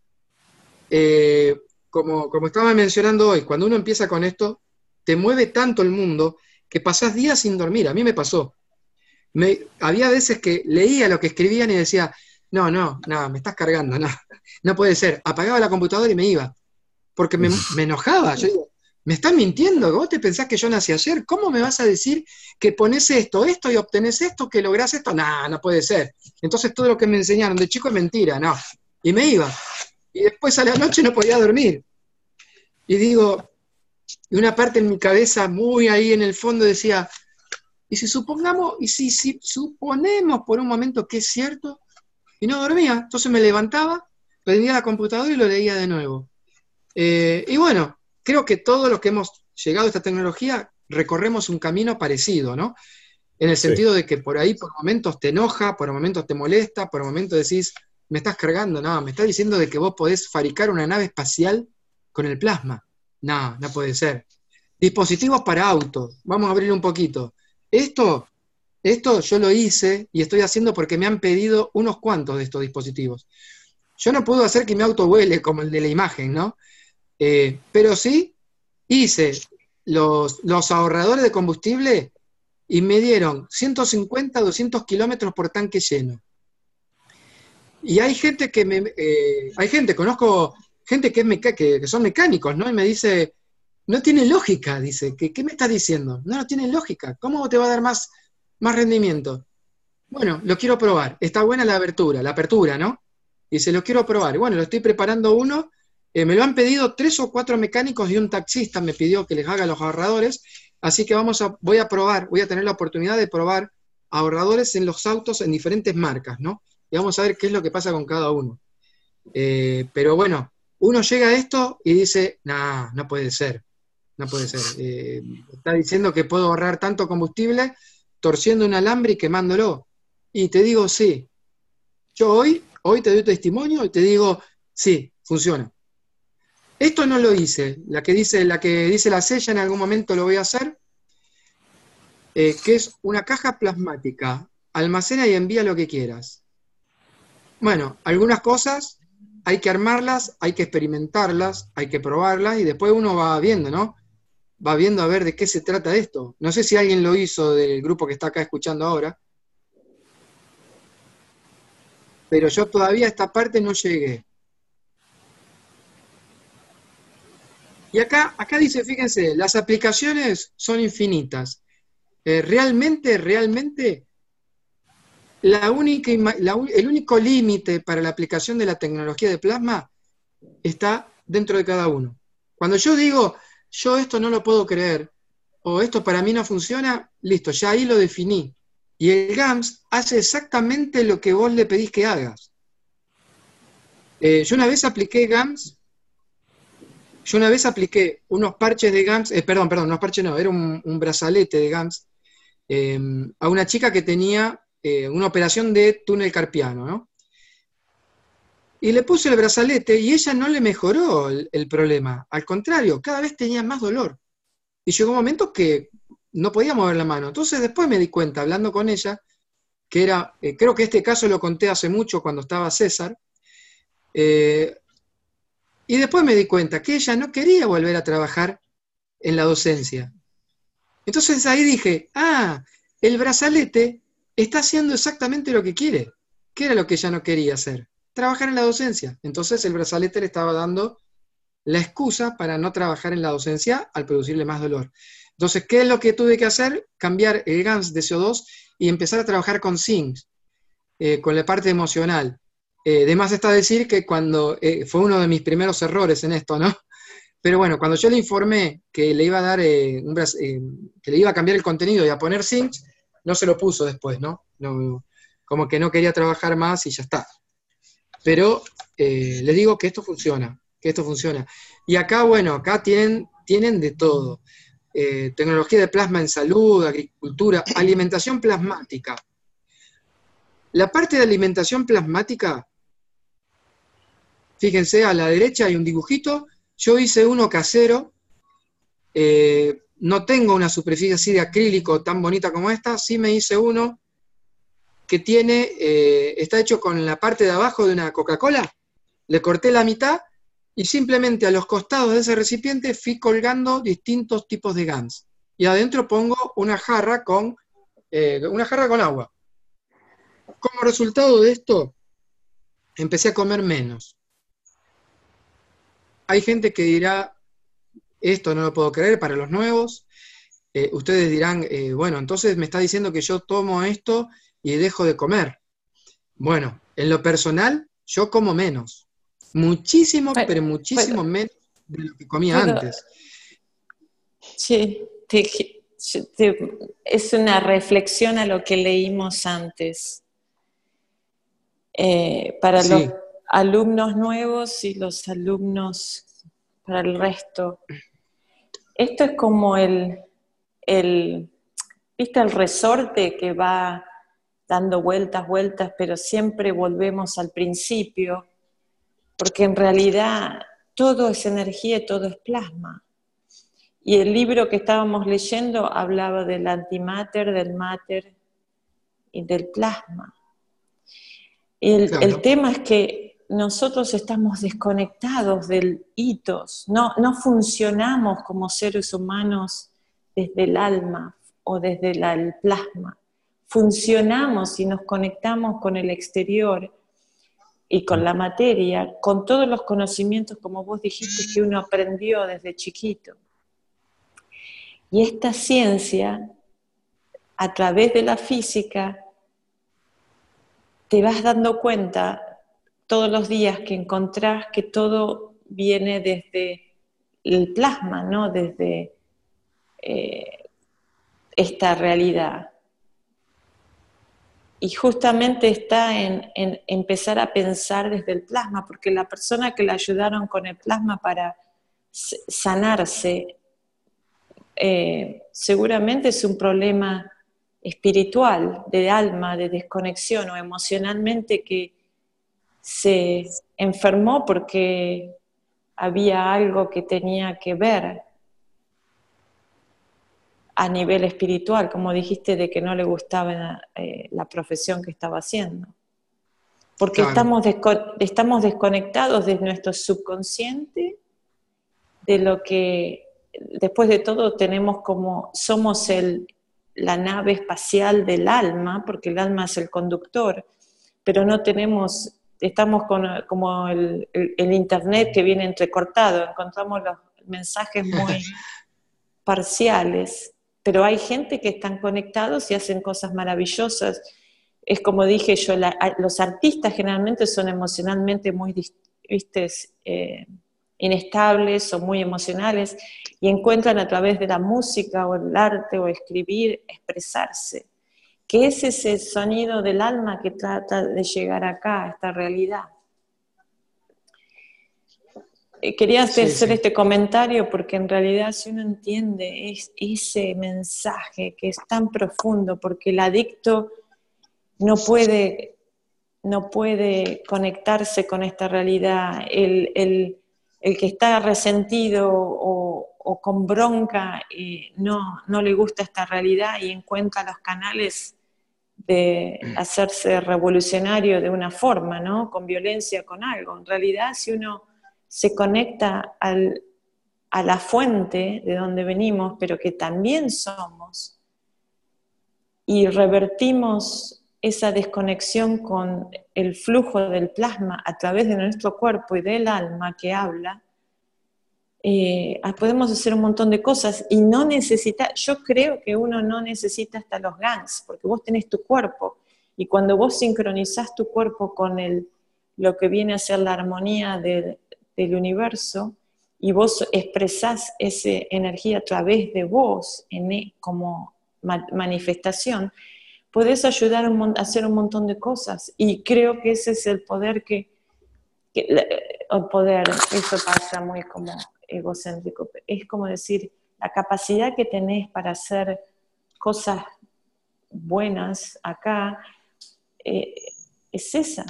eh, como, como estaba mencionando hoy, cuando uno empieza con esto, te mueve tanto el mundo que pasás días sin dormir. A mí me pasó. Me, había veces que leía lo que escribían y decía, no, no, no, me estás cargando, no, no puede ser. Apagaba la computadora y me iba, porque me, me enojaba. Yo digo, me estás mintiendo, vos te pensás que yo nací ayer, ¿cómo me vas a decir que pones esto, esto y obtenés esto, que lográs esto? No, no puede ser. Entonces todo lo que me enseñaron de chico es mentira, no. Y me iba. Y después a la noche no podía dormir. Y digo, y una parte en mi cabeza muy ahí en el fondo decía, y si supongamos, y si, si suponemos por un momento que es cierto, y no dormía, entonces me levantaba, prendía la computadora y lo leía de nuevo. Eh, y bueno, creo que todos los que hemos llegado a esta tecnología recorremos un camino parecido, ¿no? En el Sí. sentido de que por ahí por momentos te enoja, por momentos te molesta, por momentos decís, me estás cargando, no, me estás diciendo de que vos podés fabricar una nave espacial con el plasma. No, no puede ser. Dispositivos para autos, vamos a abrir un poquito. Esto, esto yo lo hice y estoy haciendo porque me han pedido unos cuantos de estos dispositivos. Yo no puedo hacer que mi auto vuele como el de la imagen, ¿no? Eh, pero sí hice los, los ahorradores de combustible y me dieron ciento cincuenta, doscientos kilómetros por tanque lleno. Y hay gente que me, eh, hay gente, conozco gente que, es meca- que, que son mecánicos, ¿no? Y me dice, no tiene lógica, dice, ¿qué, qué me estás diciendo? No, no tiene lógica, ¿cómo te va a dar más, más rendimiento? Bueno, lo quiero probar, está buena la abertura, la apertura, ¿no? Dice, lo quiero probar. Bueno, lo estoy preparando uno, eh, me lo han pedido tres o cuatro mecánicos y un taxista me pidió que les haga los ahorradores, Así que vamos a, voy a probar, voy a tener la oportunidad de probar ahorradores en los autos en diferentes marcas, ¿no? Y vamos a ver qué es lo que pasa con cada uno. Eh, pero bueno, uno llega a esto y dice, nah, no puede ser, no puede ser. Eh, está diciendo que puedo ahorrar tanto combustible torciendo un alambre y quemándolo. Y te digo, sí. Yo hoy, hoy te doy testimonio y te digo, sí, funciona. Esto no lo hice. La que dice la, que dice la sella en algún momento lo voy a hacer, eh, que es una caja plasmática. Almacena y envía lo que quieras. Bueno, algunas cosas hay que armarlas, hay que experimentarlas, hay que probarlas y después uno va viendo, ¿no? Va viendo a ver de qué se trata esto. No sé si alguien lo hizo del grupo que está acá escuchando ahora, pero yo todavía a esta parte no llegué. Y acá, acá dice, fíjense, las aplicaciones son infinitas. Eh, realmente, realmente, la única, la, el único límite para la aplicación de la tecnología de plasma está dentro de cada uno. Cuando yo digo, yo esto no lo puedo creer, o esto para mí no funciona, listo, ya ahí lo definí. Y el GAMS hace exactamente lo que vos le pedís que hagas. Eh, yo una vez apliqué GAMS, yo una vez apliqué unos parches de GAMS, eh, perdón, perdón, unos parches no, era un, un brazalete de GAMS, eh, a una chica que tenía eh, una operación de túnel carpiano, ¿no? Y le puse el brazalete y ella no le mejoró el, el problema, al contrario, cada vez tenía más dolor. Y llegó un momento que no podía mover la mano. Entonces después me di cuenta, hablando con ella, que era, eh, creo que este caso lo conté hace mucho cuando estaba César, eh, y después me di cuenta que ella no quería volver a trabajar en la docencia. Entonces ahí dije, ah, el brazalete está haciendo exactamente lo que quiere. ¿Qué era lo que ella no quería hacer? Trabajar en la docencia. Entonces el brazalete le estaba dando la excusa para no trabajar en la docencia al producirle más dolor. Entonces, ¿qué es lo que tuve que hacer? Cambiar el GAMS de C O dos y empezar a trabajar con S I N Cs, eh, con la parte emocional. Eh, de más está decir que cuando, eh, fue uno de mis primeros errores en esto, ¿no? Pero bueno, cuando yo le informé que le iba a dar, eh, un, eh, que le iba a cambiar el contenido y a poner S I N Cs, no se lo puso después, ¿no? no como que no quería trabajar más y ya está. Pero eh, les digo que esto funciona, que esto funciona. Y acá, bueno, acá tienen, tienen de todo. Eh, tecnología de plasma en salud, agricultura, alimentación plasmática. La parte de alimentación plasmática, fíjense, a la derecha hay un dibujito, yo hice uno casero, eh, no tengo una superficie así de acrílico tan bonita como esta, sí me hice uno que tiene, eh, está hecho con la parte de abajo de una Coca-Cola, le corté la mitad y simplemente a los costados de ese recipiente fui colgando distintos tipos de GAMS. Y adentro pongo una jarra con, eh, una jarra con agua. Como resultado de esto, empecé a comer menos. Hay gente que dirá, esto no lo puedo creer para los nuevos. Eh, ustedes dirán, eh, bueno, entonces me está diciendo que yo tomo esto y dejo de comer. Bueno, en lo personal, yo como menos. Muchísimo, pero, pero muchísimo puedo, menos de lo que comía puedo, antes. Sí, te, te, es una reflexión a lo que leímos antes. Eh, para sí. Los alumnos nuevos y los alumnos para el resto. Esto es como el, el, ¿viste el resorte que va dando vueltas, vueltas, pero siempre volvemos al principio? Porque en realidad todo es energía y todo es plasma. Y el libro que estábamos leyendo hablaba del antimatter, del matter y del plasma. Y el, claro. el tema es que nosotros estamos desconectados del hitos, no, no funcionamos como seres humanos desde el alma o desde la, el plasma. Funcionamos y nos conectamos con el exterior y con la materia, con todos los conocimientos, como vos dijiste, que uno aprendió desde chiquito. Y esta ciencia, a través de la física, te vas dando cuenta todos los días que encontrás que todo viene desde el plasma, ¿no? Desde, eh, esta realidad. Y justamente está en, en empezar a pensar desde el plasma, porque la persona que le ayudaron con el plasma para sanarse, eh, seguramente es un problema espiritual, de alma, de desconexión o emocionalmente, que se enfermó porque había algo que tenía que ver a nivel espiritual, como dijiste, de que no le gustaba eh, la profesión que estaba haciendo. Porque Claro. estamos, desco- estamos desconectados de nuestro subconsciente, de lo que, después de todo, tenemos como, somos el, la nave espacial del alma, porque el alma es el conductor, pero no tenemos, estamos con, como el, el, el internet que viene entrecortado, encontramos los mensajes muy parciales, pero hay gente que están conectados y hacen cosas maravillosas. Es como dije yo, la, los artistas generalmente son emocionalmente muy, ¿viste? Eh, inestables o muy emocionales, y encuentran a través de la música o el arte o escribir, expresarse. Que es ese sonido del alma que trata de llegar acá, a esta realidad. Quería hacer Sí, sí. este comentario porque en realidad, si uno entiende es, ese mensaje que es tan profundo, porque el adicto no puede, no puede conectarse con esta realidad, el, el, el que está resentido o, o con bronca eh, no, no le gusta esta realidad y encuentra los canales de hacerse revolucionario de una forma, ¿no? Con violencia, con algo. En realidad, si uno se conecta al, a la fuente de donde venimos, pero que también somos, y revertimos esa desconexión con el flujo del plasma a través de nuestro cuerpo y del alma que habla, eh, podemos hacer un montón de cosas y no necesita, yo creo que uno no necesita hasta los GANs, porque vos tenés tu cuerpo, y cuando vos sincronizás tu cuerpo con el, lo que viene a ser la armonía del del universo, y vos expresás esa energía a través de vos en, como ma manifestación, podés ayudar a hacer un montón de cosas, y creo que ese es el poder que, que el poder, eso pasa muy como egocéntrico, es como decir, la capacidad que tenés para hacer cosas buenas acá, eh, es esa.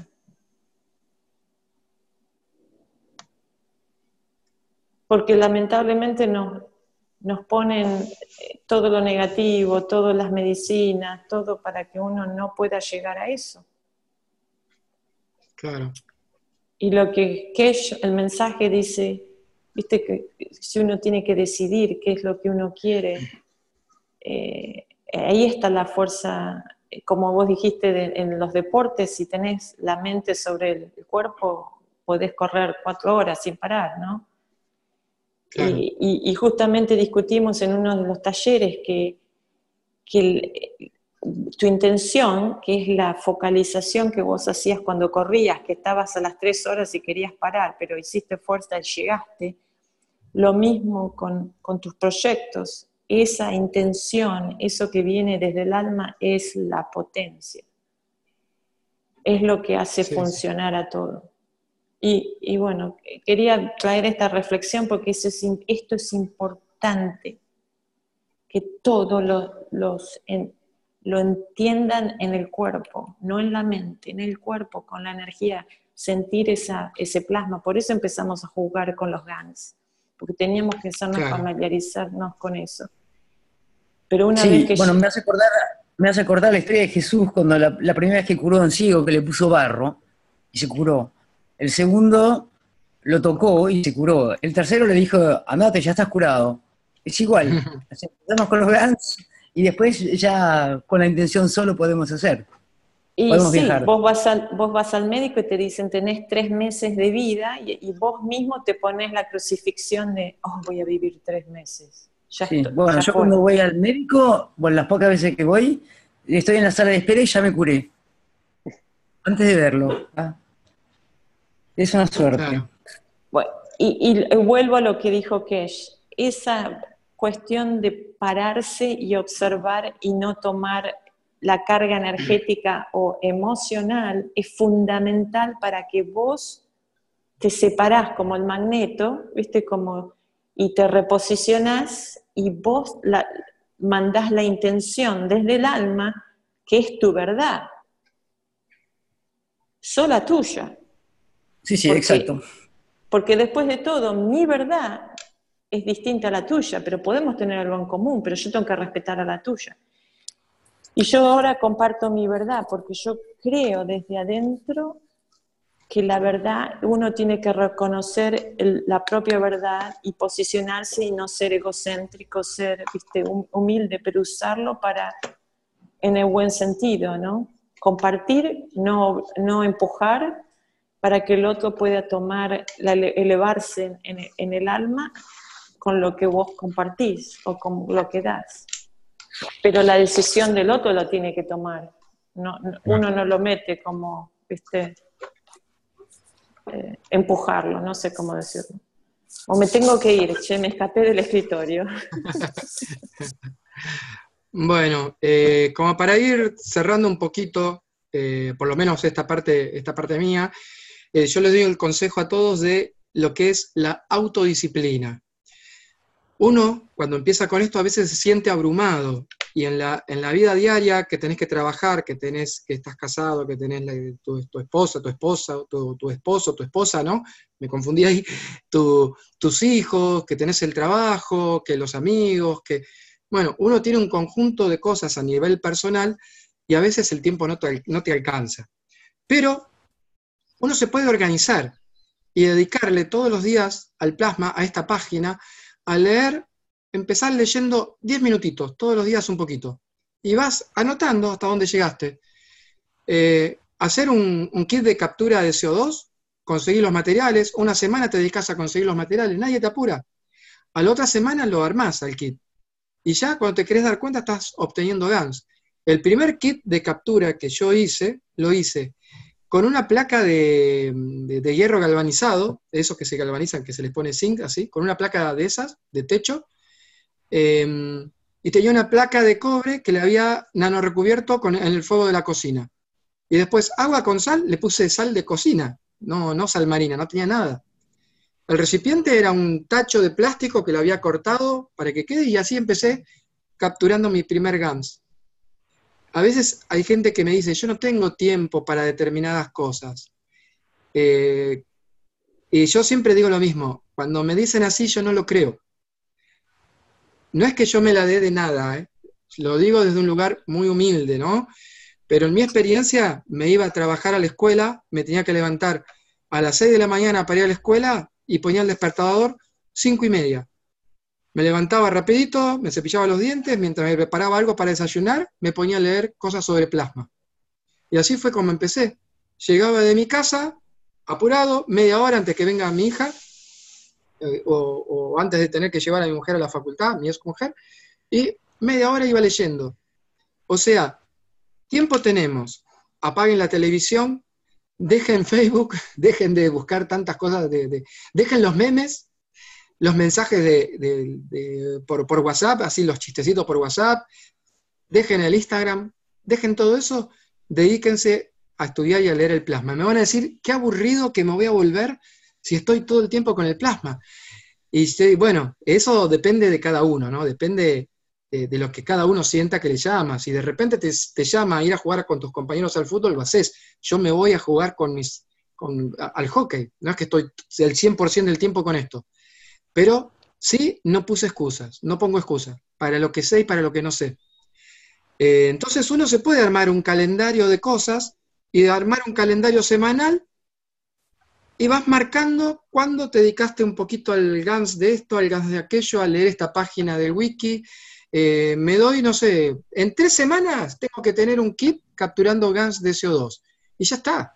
Porque lamentablemente nos, nos ponen todo lo negativo, todas las medicinas, todo para que uno no pueda llegar a eso. Claro. Y lo que Kesh, el mensaje dice, viste que si uno tiene que decidir qué es lo que uno quiere, eh, ahí está la fuerza, como vos dijiste de, en los deportes, si tenés la mente sobre el, el cuerpo, podés correr cuatro horas sin parar, ¿no? Claro. Y, y, y justamente discutimos en uno de los talleres que, que el, tu intención, que es la focalización que vos hacías cuando corrías, que estabas a las tres horas y querías parar, pero hiciste fuerza y llegaste, lo mismo con, con tus proyectos. Esa intención, eso que viene desde el alma, es la potencia. Es lo que hace sí, funcionar sí. a todo. Y, y bueno, quería traer esta reflexión porque eso es, esto es importante, que todos los, los en, lo entiendan en el cuerpo, no en la mente, en el cuerpo, con la energía, sentir esa, ese plasma. Por eso empezamos a jugar con los GANs, porque teníamos que hacernos claro. familiarizarnos con eso. Pero una sí, vez que bueno, me hace acordar, me hace acordar la historia de Jesús cuando la, la primera vez que curó a un ciego, que le puso barro y se curó. El segundo lo tocó y se curó. El tercero le dijo, andate, ya estás curado. Es igual, empezamos con los GANs y después ya con la intención solo podemos hacer. Y podemos sí, viajar. Vos, vas al, vos vas al médico y te dicen, tenés tres meses de vida y, y vos mismo te pones la crucifixión de, oh, voy a vivir tres meses. Ya sí, estoy, bueno, ya yo fue. cuando voy al médico, bueno, las pocas veces que voy, estoy en la sala de espera y ya me curé. Antes de verlo. ¿Ah? Es una suerte. Claro. Bueno, y, y vuelvo a lo que dijo Kesh. Esa, cuestión de pararse y observar y no tomar la carga energética o emocional, es fundamental para que vos te separás como el magneto, ¿viste? Como, y te reposicionás y vos la, mandás la intención desde el alma, que es tu verdad, sola tuya. Sí, sí, porque, exacto. Porque después de todo, mi verdad es distinta a la tuya, pero podemos tener algo en común, pero yo tengo que respetar a la tuya. Y yo ahora comparto mi verdad, porque yo creo desde adentro que la verdad, uno tiene que reconocer el, la propia verdad y posicionarse y no ser egocéntrico, ser, viste, humilde, pero usarlo para, en el buen sentido, ¿no? Compartir, no, no empujar, para que el otro pueda tomar, la, elevarse en, en, en el alma con lo que vos compartís o con lo que das. Pero la decisión del otro la tiene que tomar. No, no, uno no lo mete como, viste, eh, empujarlo, no sé cómo decirlo. O me tengo que ir, che, me escapé del escritorio. Bueno, eh, como para ir cerrando un poquito, eh, por lo menos esta parte, esta parte mía, eh, yo les doy el consejo a todos de lo que es la autodisciplina. Uno, cuando empieza con esto, a veces se siente abrumado, y en la, en la vida diaria que tenés que trabajar, que tenés, que estás casado, que tenés la, tu, tu esposa, tu esposa, tu, tu esposo, tu esposa, ¿no? Me confundí ahí, tu, tus hijos, que tenés el trabajo, que los amigos, que... Bueno, uno tiene un conjunto de cosas a nivel personal y a veces el tiempo no te, no te alcanza. Pero uno se puede organizar y dedicarle todos los días al plasma, a esta página, a leer, empezar leyendo diez minutitos, todos los días un poquito. Y vas anotando hasta dónde llegaste. Eh, hacer un, un kit de captura de C O dos, conseguir los materiales, una semana te dedicas a conseguir los materiales, nadie te apura. A la otra semana lo armás al kit. Y ya cuando te querés dar cuenta estás obteniendo GANs. El primer kit de captura que yo hice, lo hice con una placa de, de, de hierro galvanizado, de esos que se galvanizan, que se les pone zinc, así, con una placa de esas, de techo, eh, y tenía una placa de cobre que le había nanorecubierto con, en el fuego de la cocina. Y después agua con sal, le puse sal de cocina, no, no sal marina, no tenía nada. El recipiente era un tacho de plástico que lo había cortado para que quede, y así empecé capturando mi primer GANs. A veces hay gente que me dice, yo no tengo tiempo para determinadas cosas. Eh, y yo siempre digo lo mismo, cuando me dicen así yo no lo creo. No es que yo me la dé de nada, ¿eh? Lo digo desde un lugar muy humilde, ¿no? Pero en mi experiencia me iba a trabajar a la escuela, me tenía que levantar a las seis de la mañana para ir a la escuela y ponía el despertador cinco y media. Me levantaba rapidito, me cepillaba los dientes, mientras me preparaba algo para desayunar, me ponía a leer cosas sobre plasma. Y así fue como empecé. Llegaba de mi casa, apurado, media hora antes que venga mi hija, eh, o, o antes de tener que llevar a mi mujer a la facultad, mi ex mujer, y media hora iba leyendo. O sea, tiempo tenemos, apaguen la televisión, dejen Facebook, dejen de buscar tantas cosas, de, de, dejen los memes, los mensajes de, de, de, por, por WhatsApp, así los chistecitos por WhatsApp, dejen el Instagram, dejen todo eso, dedíquense a estudiar y a leer el plasma. Me van a decir, qué aburrido que me voy a volver si estoy todo el tiempo con el plasma. Y bueno, eso depende de cada uno, ¿no? Depende de, de lo que cada uno sienta que le llama. Si de repente te, te llama a ir a jugar con tus compañeros al fútbol, lo haces. Yo me voy a jugar con mis, con, a, al hockey, no es que estoy el cien por ciento del tiempo con esto. Pero sí, no puse excusas, no pongo excusas, para lo que sé y para lo que no sé. Eh, entonces uno se puede armar un calendario de cosas y armar un calendario semanal y vas marcando cuándo te dedicaste un poquito al GANs de esto, al GANs de aquello, a leer esta página del wiki. Eh, me doy, no sé, en tres semanas tengo que tener un kit capturando GANs de C O dos. Y ya está.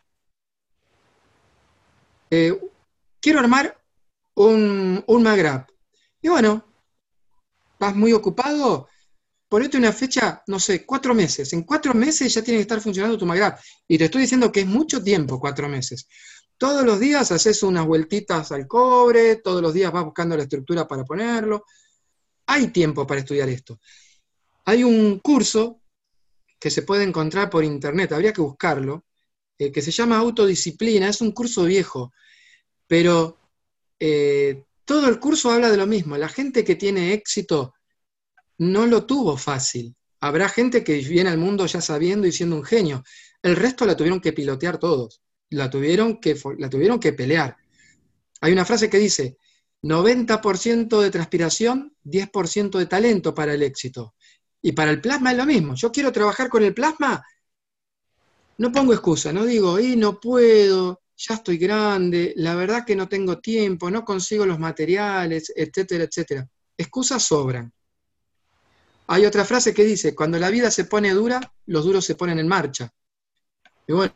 Eh, quiero armar un, un MAGRAP. Y bueno, vas muy ocupado, ponete una fecha, no sé, cuatro meses. En cuatro meses ya tiene que estar funcionando tu MAGRAP. Y te estoy diciendo que es mucho tiempo, cuatro meses. Todos los días haces unas vueltitas al cobre, todos los días vas buscando la estructura para ponerlo. hay tiempo para estudiar esto. Hay un curso que se puede encontrar por internet, habría que buscarlo, eh, que se llama Autodisciplina, es un curso viejo, pero eh, todo el curso habla de lo mismo. La gente que tiene éxito no lo tuvo fácil. Habrá gente que viene al mundo ya sabiendo y siendo un genio. El resto la tuvieron que pilotear todos, la tuvieron que, la tuvieron que pelear. Hay una frase que dice, noventa por ciento de transpiración, diez por ciento de talento para el éxito. Y para el plasma es lo mismo. Yo quiero trabajar con el plasma, no pongo excusa, no digo, y no puedo, ya estoy grande, la verdad que no tengo tiempo, no consigo los materiales, etcétera, etcétera. Excusas sobran. Hay otra frase que dice, cuando la vida se pone dura, los duros se ponen en marcha. Y bueno,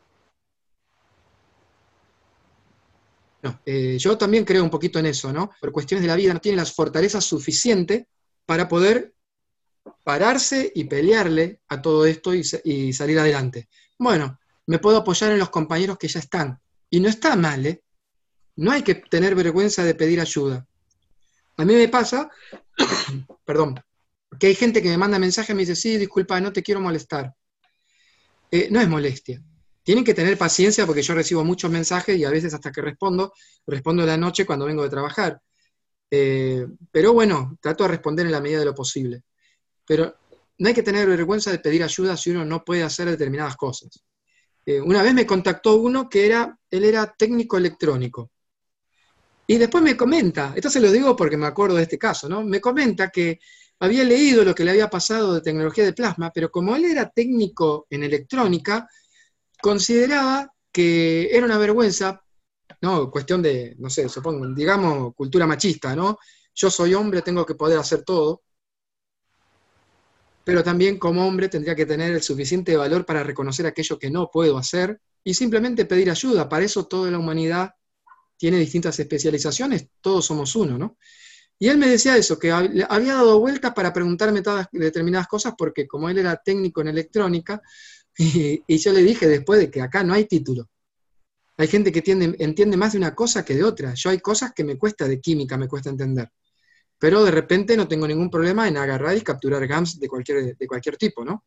no, eh, yo también creo un poquito en eso, ¿no? Por cuestiones de la vida no tiene las fortalezas suficientes para poder pararse y pelearle a todo esto y, y salir adelante. Bueno, me puedo apoyar en los compañeros que ya están. Y no está mal, ¿eh? No hay que tener vergüenza de pedir ayuda. A mí me pasa, perdón, que hay gente que me manda mensajes y me dice, sí, disculpa, no te quiero molestar. Eh, no es molestia. Tienen que tener paciencia porque yo recibo muchos mensajes y a veces hasta que respondo, respondo a la noche cuando vengo de trabajar. Eh, pero bueno, trato de responder en la medida de lo posible. Pero no hay que tener vergüenza de pedir ayuda si uno no puede hacer determinadas cosas. Eh, una vez me contactó uno que era, él era técnico electrónico. Y después me comenta, esto se lo digo porque me acuerdo de este caso, ¿no? Me comenta que había leído lo que le había pasado de tecnología de plasma, pero como él era técnico en electrónica, consideraba que era una vergüenza, no, cuestión de, no sé, supongo, digamos, cultura machista, ¿no? Yo soy hombre, tengo que poder hacer todo, pero también como hombre tendría que tener el suficiente valor para reconocer aquello que no puedo hacer y simplemente pedir ayuda. Para eso toda la humanidad tiene distintas especializaciones, todos somos uno, ¿no? Y él me decía eso, que había dado vueltas para preguntarme todas determinadas cosas porque como él era técnico en electrónica, y, y yo le dije después de que acá no hay título. Hay gente que tiende, entiende más de una cosa que de otra. Yo hay cosas que me cuesta de química, me cuesta entender. Pero de repente no tengo ningún problema en agarrar y capturar GAMS de cualquier, de cualquier tipo, ¿no?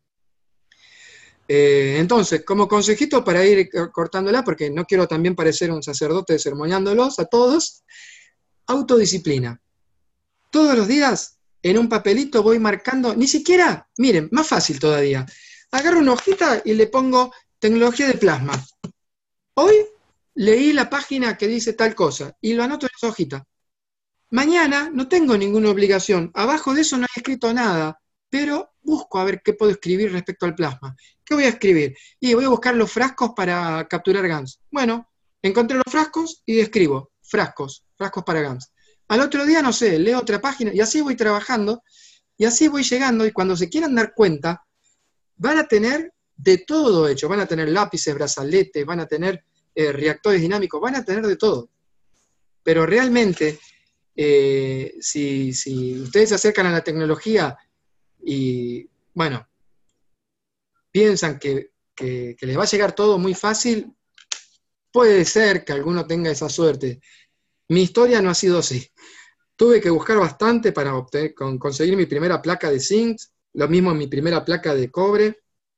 Eh, entonces, como consejito para ir cortándola, porque no quiero también parecer un sacerdote sermoneándolos a todos, autodisciplina. Todos los días, en un papelito voy marcando, ni siquiera, miren, más fácil todavía, agarro una hojita y le pongo tecnología de plasma. Hoy leí la página que dice tal cosa, y lo anoto en esa hojita. Mañana no tengo ninguna obligación, abajo de eso no he escrito nada, pero busco a ver qué puedo escribir respecto al plasma. ¿Qué voy a escribir? Y voy a buscar los frascos para capturar GAMS. Bueno, encontré los frascos y escribo, frascos, frascos para GAMS. Al otro día, no sé, leo otra página y así voy trabajando y así voy llegando y cuando se quieran dar cuenta, van a tener de todo hecho, van a tener lápices, brazaletes, van a tener eh, reactores dinámicos, van a tener de todo. Pero realmente, eh, si, si ustedes se acercan a la tecnología y, bueno, piensan que, que, que les va a llegar todo muy fácil, puede ser que alguno tenga esa suerte. Mi historia no ha sido así. Tuve que buscar bastante para obtener, con, conseguir mi primera placa de zinc, lo mismo en mi primera placa de cobre,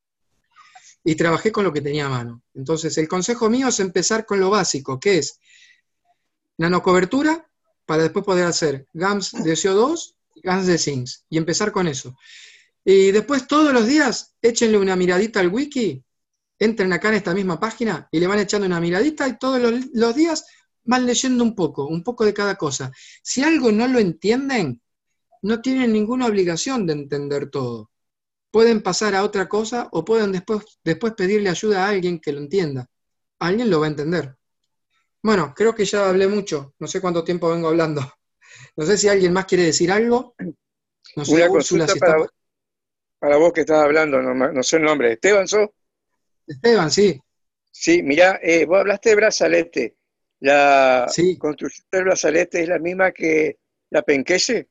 y trabajé con lo que tenía a mano. Entonces, el consejo mío es empezar con lo básico, que es nanocobertura, para después poder hacer GAMS de C O dos y GAMS de zinc, y empezar con eso. Y después, todos los días, échenle una miradita al wiki, entren acá en esta misma página, y le van echando una miradita, y todos los, los días van leyendo un poco, un poco de cada cosa. Si algo no lo entienden, no tienen ninguna obligación de entender todo. Pueden pasar a otra cosa o pueden después, después pedirle ayuda a alguien que lo entienda. Alguien lo va a entender. Bueno, creo que ya hablé mucho. No sé cuánto tiempo vengo hablando. No sé si alguien más quiere decir algo. No sé, Una Úrsula, consulta si para, está... para vos que estás hablando, no, no sé el nombre. ¿Esteban sos? Esteban, sí. Sí, mirá, eh, vos hablaste de brazalete. ¿La sí. construcción del brazalete es la misma que la penquese?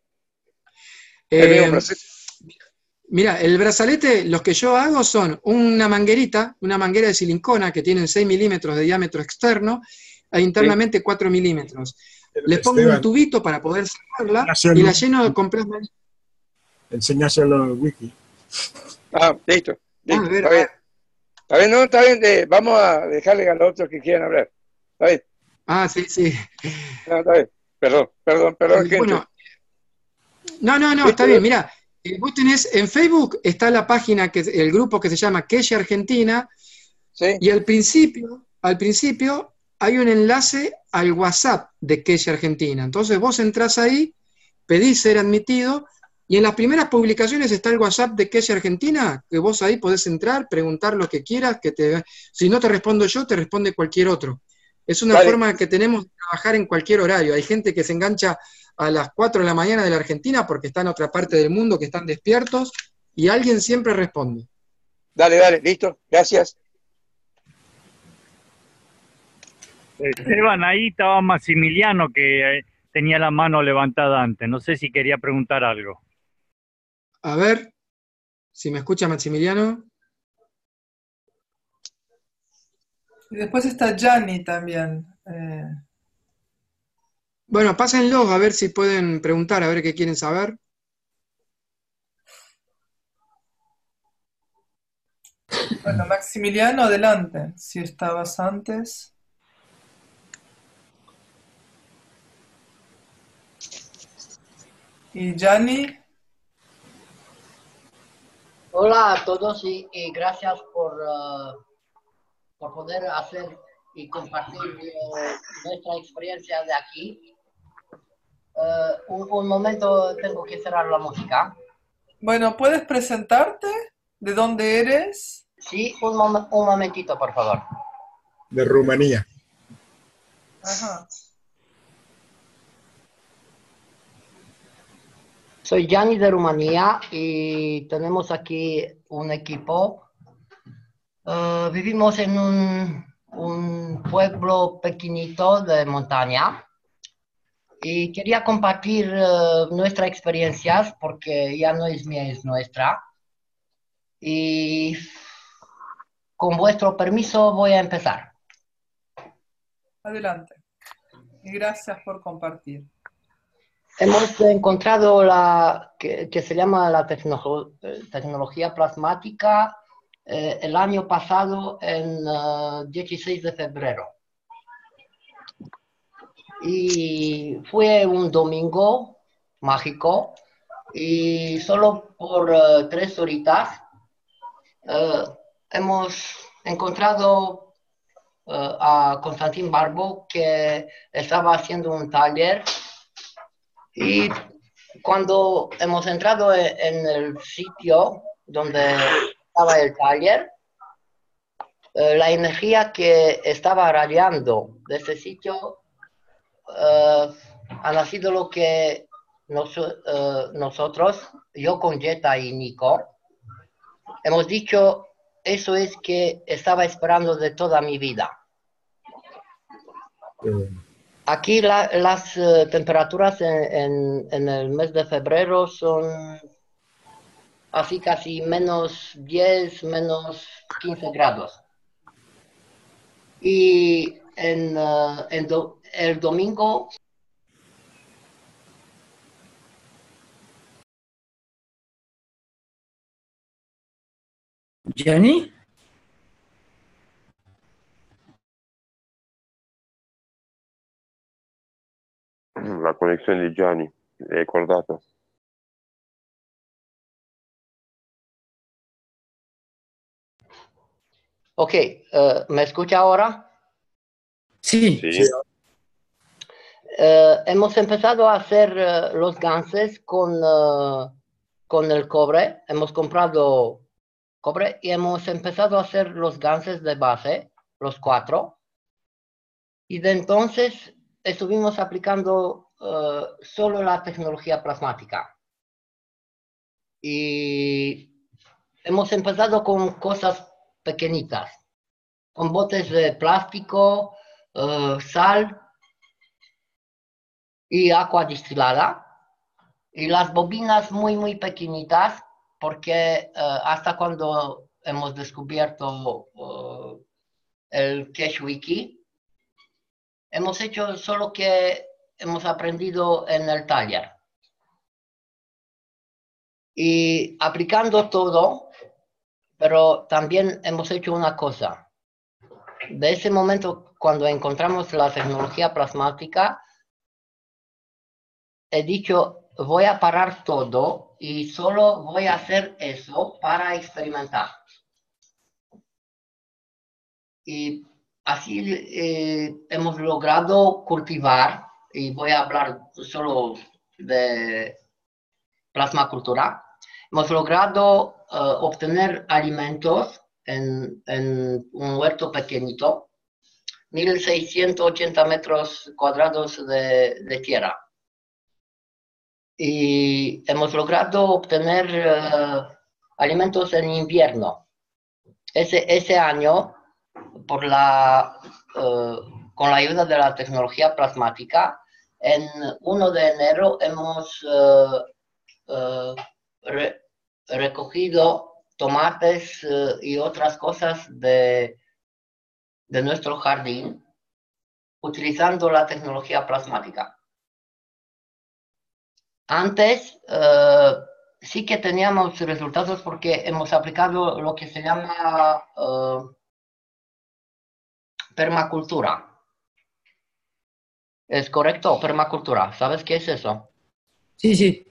Eh, mira, el brazalete, los que yo hago son una manguerita, una manguera de silicona que tiene seis milímetros de diámetro externo e internamente sí. cuatro milímetros. le pongo Esteban, un tubito para poder sacarla enséñaselo- y la lleno de complejo. enséñaselo en el wiki. Ah, listo, listo, A ver, está bien. Está bien, no, está bien, eh, vamos a dejarle a los otros que quieran hablar. Está bien, Ah, sí, sí. no, está bien. Perdón, perdón, perdón, Eh, gente. Bueno, no, no, no, Listo, está bien. Mira, eh, vos tenés en Facebook está la página, que el grupo que se llama Keshe Argentina, sí, y al principio, al principio hay un enlace al WhatsApp de Keshe Argentina. Entonces vos entrás ahí, pedís ser admitido, y en las primeras publicaciones está el WhatsApp de Keshe Argentina, que vos ahí podés entrar, preguntar lo que quieras, que te, si no te respondo yo, te responde cualquier otro. Es una Dale. forma que tenemos de trabajar en cualquier horario. Hay gente que se engancha a las cuatro de la mañana de la Argentina porque está en otra parte del mundo, que están despiertos, y alguien siempre responde. dale, dale, listo, gracias. Esteban, ahí estaba Maximiliano que eh, tenía la mano levantada antes. No sé si quería preguntar algo. A ver, si me escucha Maximiliano. Y después está Gianni también. eh, Bueno, pásenlos a ver si pueden preguntar, a ver qué quieren saber. Bueno, Maximiliano, adelante, si estabas antes. Y Gianni, Hola a todos y, y gracias por, uh, por poder hacer y compartir uh, nuestra experiencia de aquí. Uh, un, un momento, tengo que cerrar la música. bueno, ¿puedes presentarte? ¿De dónde eres? Sí, un, mom un momentito, por favor. De Rumanía. Ajá. Soy Gianni de Rumanía y tenemos aquí un equipo. Uh, vivimos en un, un pueblo pequeñito de montaña y quería compartir uh, nuestras experiencias porque ya no es mía, es nuestra. Y con vuestro permiso voy a empezar. Adelante. Y gracias por compartir. Hemos encontrado la que, que se llama la tecno tecnología plasmática eh, el año pasado en uh, dieciséis de febrero. Y fue un domingo mágico y solo por uh, tres horitas uh, hemos encontrado uh, a Constantín Barbo, que estaba haciendo un taller. Y cuando hemos entrado en el sitio donde estaba el taller, eh, la energía que estaba radiando de ese sitio eh, ha nacido lo que nos, eh, nosotros, yo con Jetta y Nico, hemos dicho, eso es que estaba esperando de toda mi vida. Eh, Aquí la, las uh, temperaturas en, en, en el mes de febrero son así casi menos diez, menos quince grados. Y en, uh, en do, el domingo... ¿Gianni? La conexione di Gianni, l'hai cordato? Ok, uh, ¿me escucha ahora? Sí. Sì. sí, Uh, hemos empezado a hacer uh, los ganses con, uh, con el cobre. Hemos comprado cobre y hemos empezado a hacer los ganses de base, los cuatro. Y de entonces estuvimos aplicando uh, solo la tecnología plasmática. Y hemos empezado con cosas pequeñitas, con botes de plástico, uh, sal y agua destilada. Y las bobinas muy, muy pequeñitas, porque uh, hasta cuando hemos descubierto uh, el Keshe Wiki, hemos hecho solo que hemos aprendido en el taller. Y aplicando todo, pero también hemos hecho una cosa. De ese momento, cuando encontramos la tecnología plasmática, he dicho, voy a parar todo y solo voy a hacer eso para experimentar. Y así eh, hemos logrado cultivar, y voy a hablar solo de plasmacultura, hemos logrado uh, obtener alimentos en, en un huerto pequeñito, mil seiscientos ochenta metros cuadrados de, de tierra. Y hemos logrado obtener uh, alimentos en invierno. Ese, ese año, por la, uh, con la ayuda de la tecnología plasmática, en primero de enero hemos uh, uh, re, recogido tomates uh, y otras cosas de, de nuestro jardín utilizando la tecnología plasmática. Antes uh, sí que teníamos resultados porque hemos aplicado lo que se llama uh, permacultura. ¿Es correcto? Permacultura. ¿Sabes qué es eso? Sí, sí.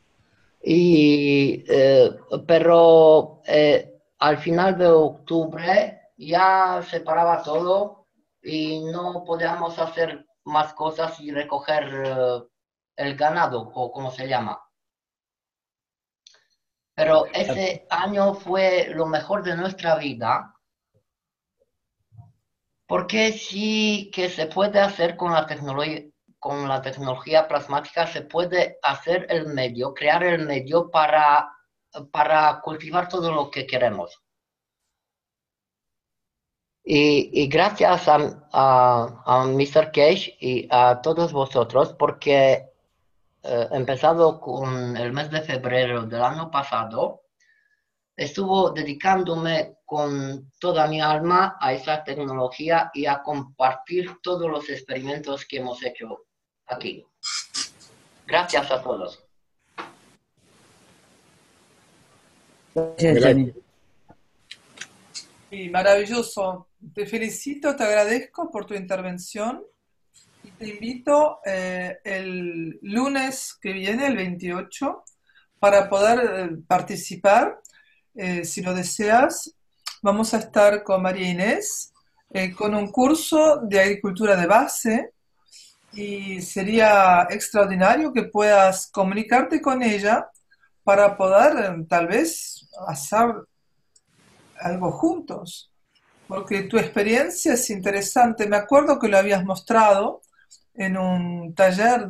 Y, eh, pero eh, al final de octubre ya se paraba todo y no podíamos hacer más cosas y recoger eh, el ganado, o como se llama. Pero ese año fue lo mejor de nuestra vida, porque sí que se puede hacer con la tecnología, con la tecnología plasmática, se puede hacer el medio, crear el medio para, para cultivar todo lo que queremos. Y, y gracias a, a, a mister Cage y a todos vosotros, porque eh, empezado con el mes de febrero del año pasado, estuvo dedicándome con toda mi alma a esa tecnología y a compartir todos los experimentos que hemos hecho aquí. Gracias a todos. Gracias, Gianni. Y maravilloso. Te felicito, te agradezco por tu intervención y te invito eh, el lunes que viene, el veintiocho, para poder eh, participar. Eh, si lo deseas, vamos a estar con María Inés eh, con un curso de agricultura de base y sería extraordinario que puedas comunicarte con ella para poder eh, tal vez hacer algo juntos, porque tu experiencia es interesante. Me acuerdo que lo habías mostrado en un taller,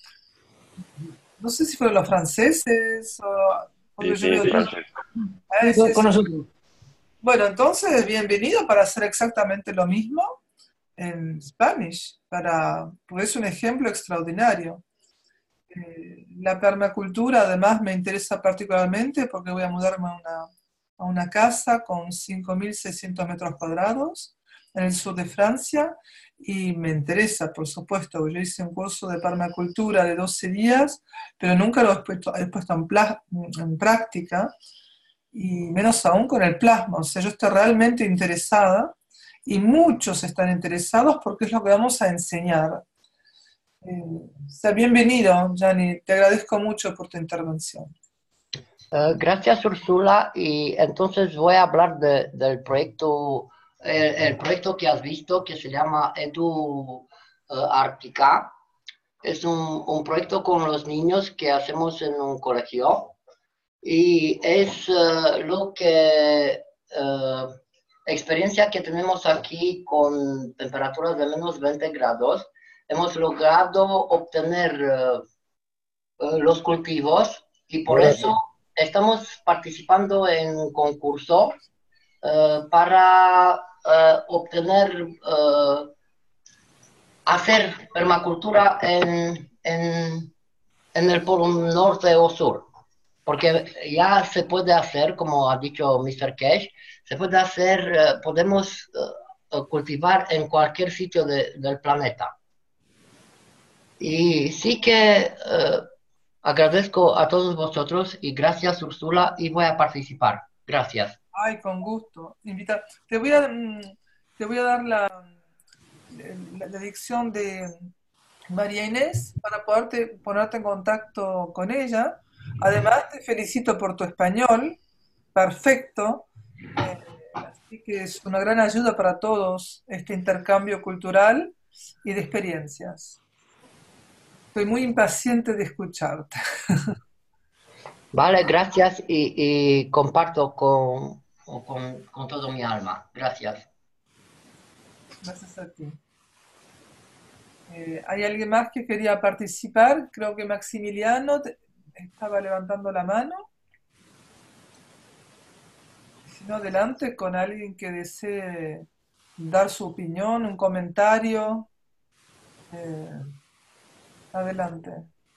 no sé si fueron los franceses o... Sí, sí, francés. Ah, es Con eso. nosotros. Bueno, entonces, bienvenido para hacer exactamente lo mismo en Spanish, para, porque es un ejemplo extraordinario. Eh, la permacultura, además, me interesa particularmente porque voy a mudarme a una, a una casa con cinco mil seiscientos metros cuadrados en el sur de Francia y me interesa, por supuesto. Yo hice un curso de permacultura de doce días, pero nunca lo he puesto, he puesto en, pla- en práctica, y menos aún con el plasma. O sea, yo estoy realmente interesada y muchos están interesados porque es lo que vamos a enseñar. Eh, o sea, bienvenido, Gianni, te agradezco mucho por tu intervención. Uh, gracias, Úrsula. Y entonces voy a hablar de, del proyecto, el, el proyecto que has visto, que se llama Edu uh, Ártica. Es un, un proyecto con los niños que hacemos en un colegio. Y es uh, lo que, uh, experiencia que tenemos aquí con temperaturas de menos veinte grados. Hemos logrado obtener uh, uh, los cultivos y por Gracias. eso estamos participando en un concurso uh, para uh, obtener, uh, hacer permacultura en, en, en el polo norte o sur. Porque ya se puede hacer, como ha dicho mister Cash, se puede hacer, uh, podemos uh, cultivar en cualquier sitio de, del planeta. Y sí que eh, agradezco a todos vosotros y gracias, Úrsula, y voy a participar. Gracias. Ay, con gusto. Invita. Te voy a, mm, te voy a dar la, la, la dirección de María Inés para poderte, ponerte en contacto con ella. Además, te felicito por tu español. Perfecto. Eh, así que es una gran ayuda para todos este intercambio cultural y de experiencias. Estoy muy impaciente de escucharte. Vale, gracias y, y comparto con, con, con todo mi alma. Gracias. Gracias a ti. Eh, ¿hay alguien más que quería participar? Creo que Maximiliano te- estaba levantando la mano. Si no, adelante con alguien que desee dar su opinión, un comentario. Eh, adelante.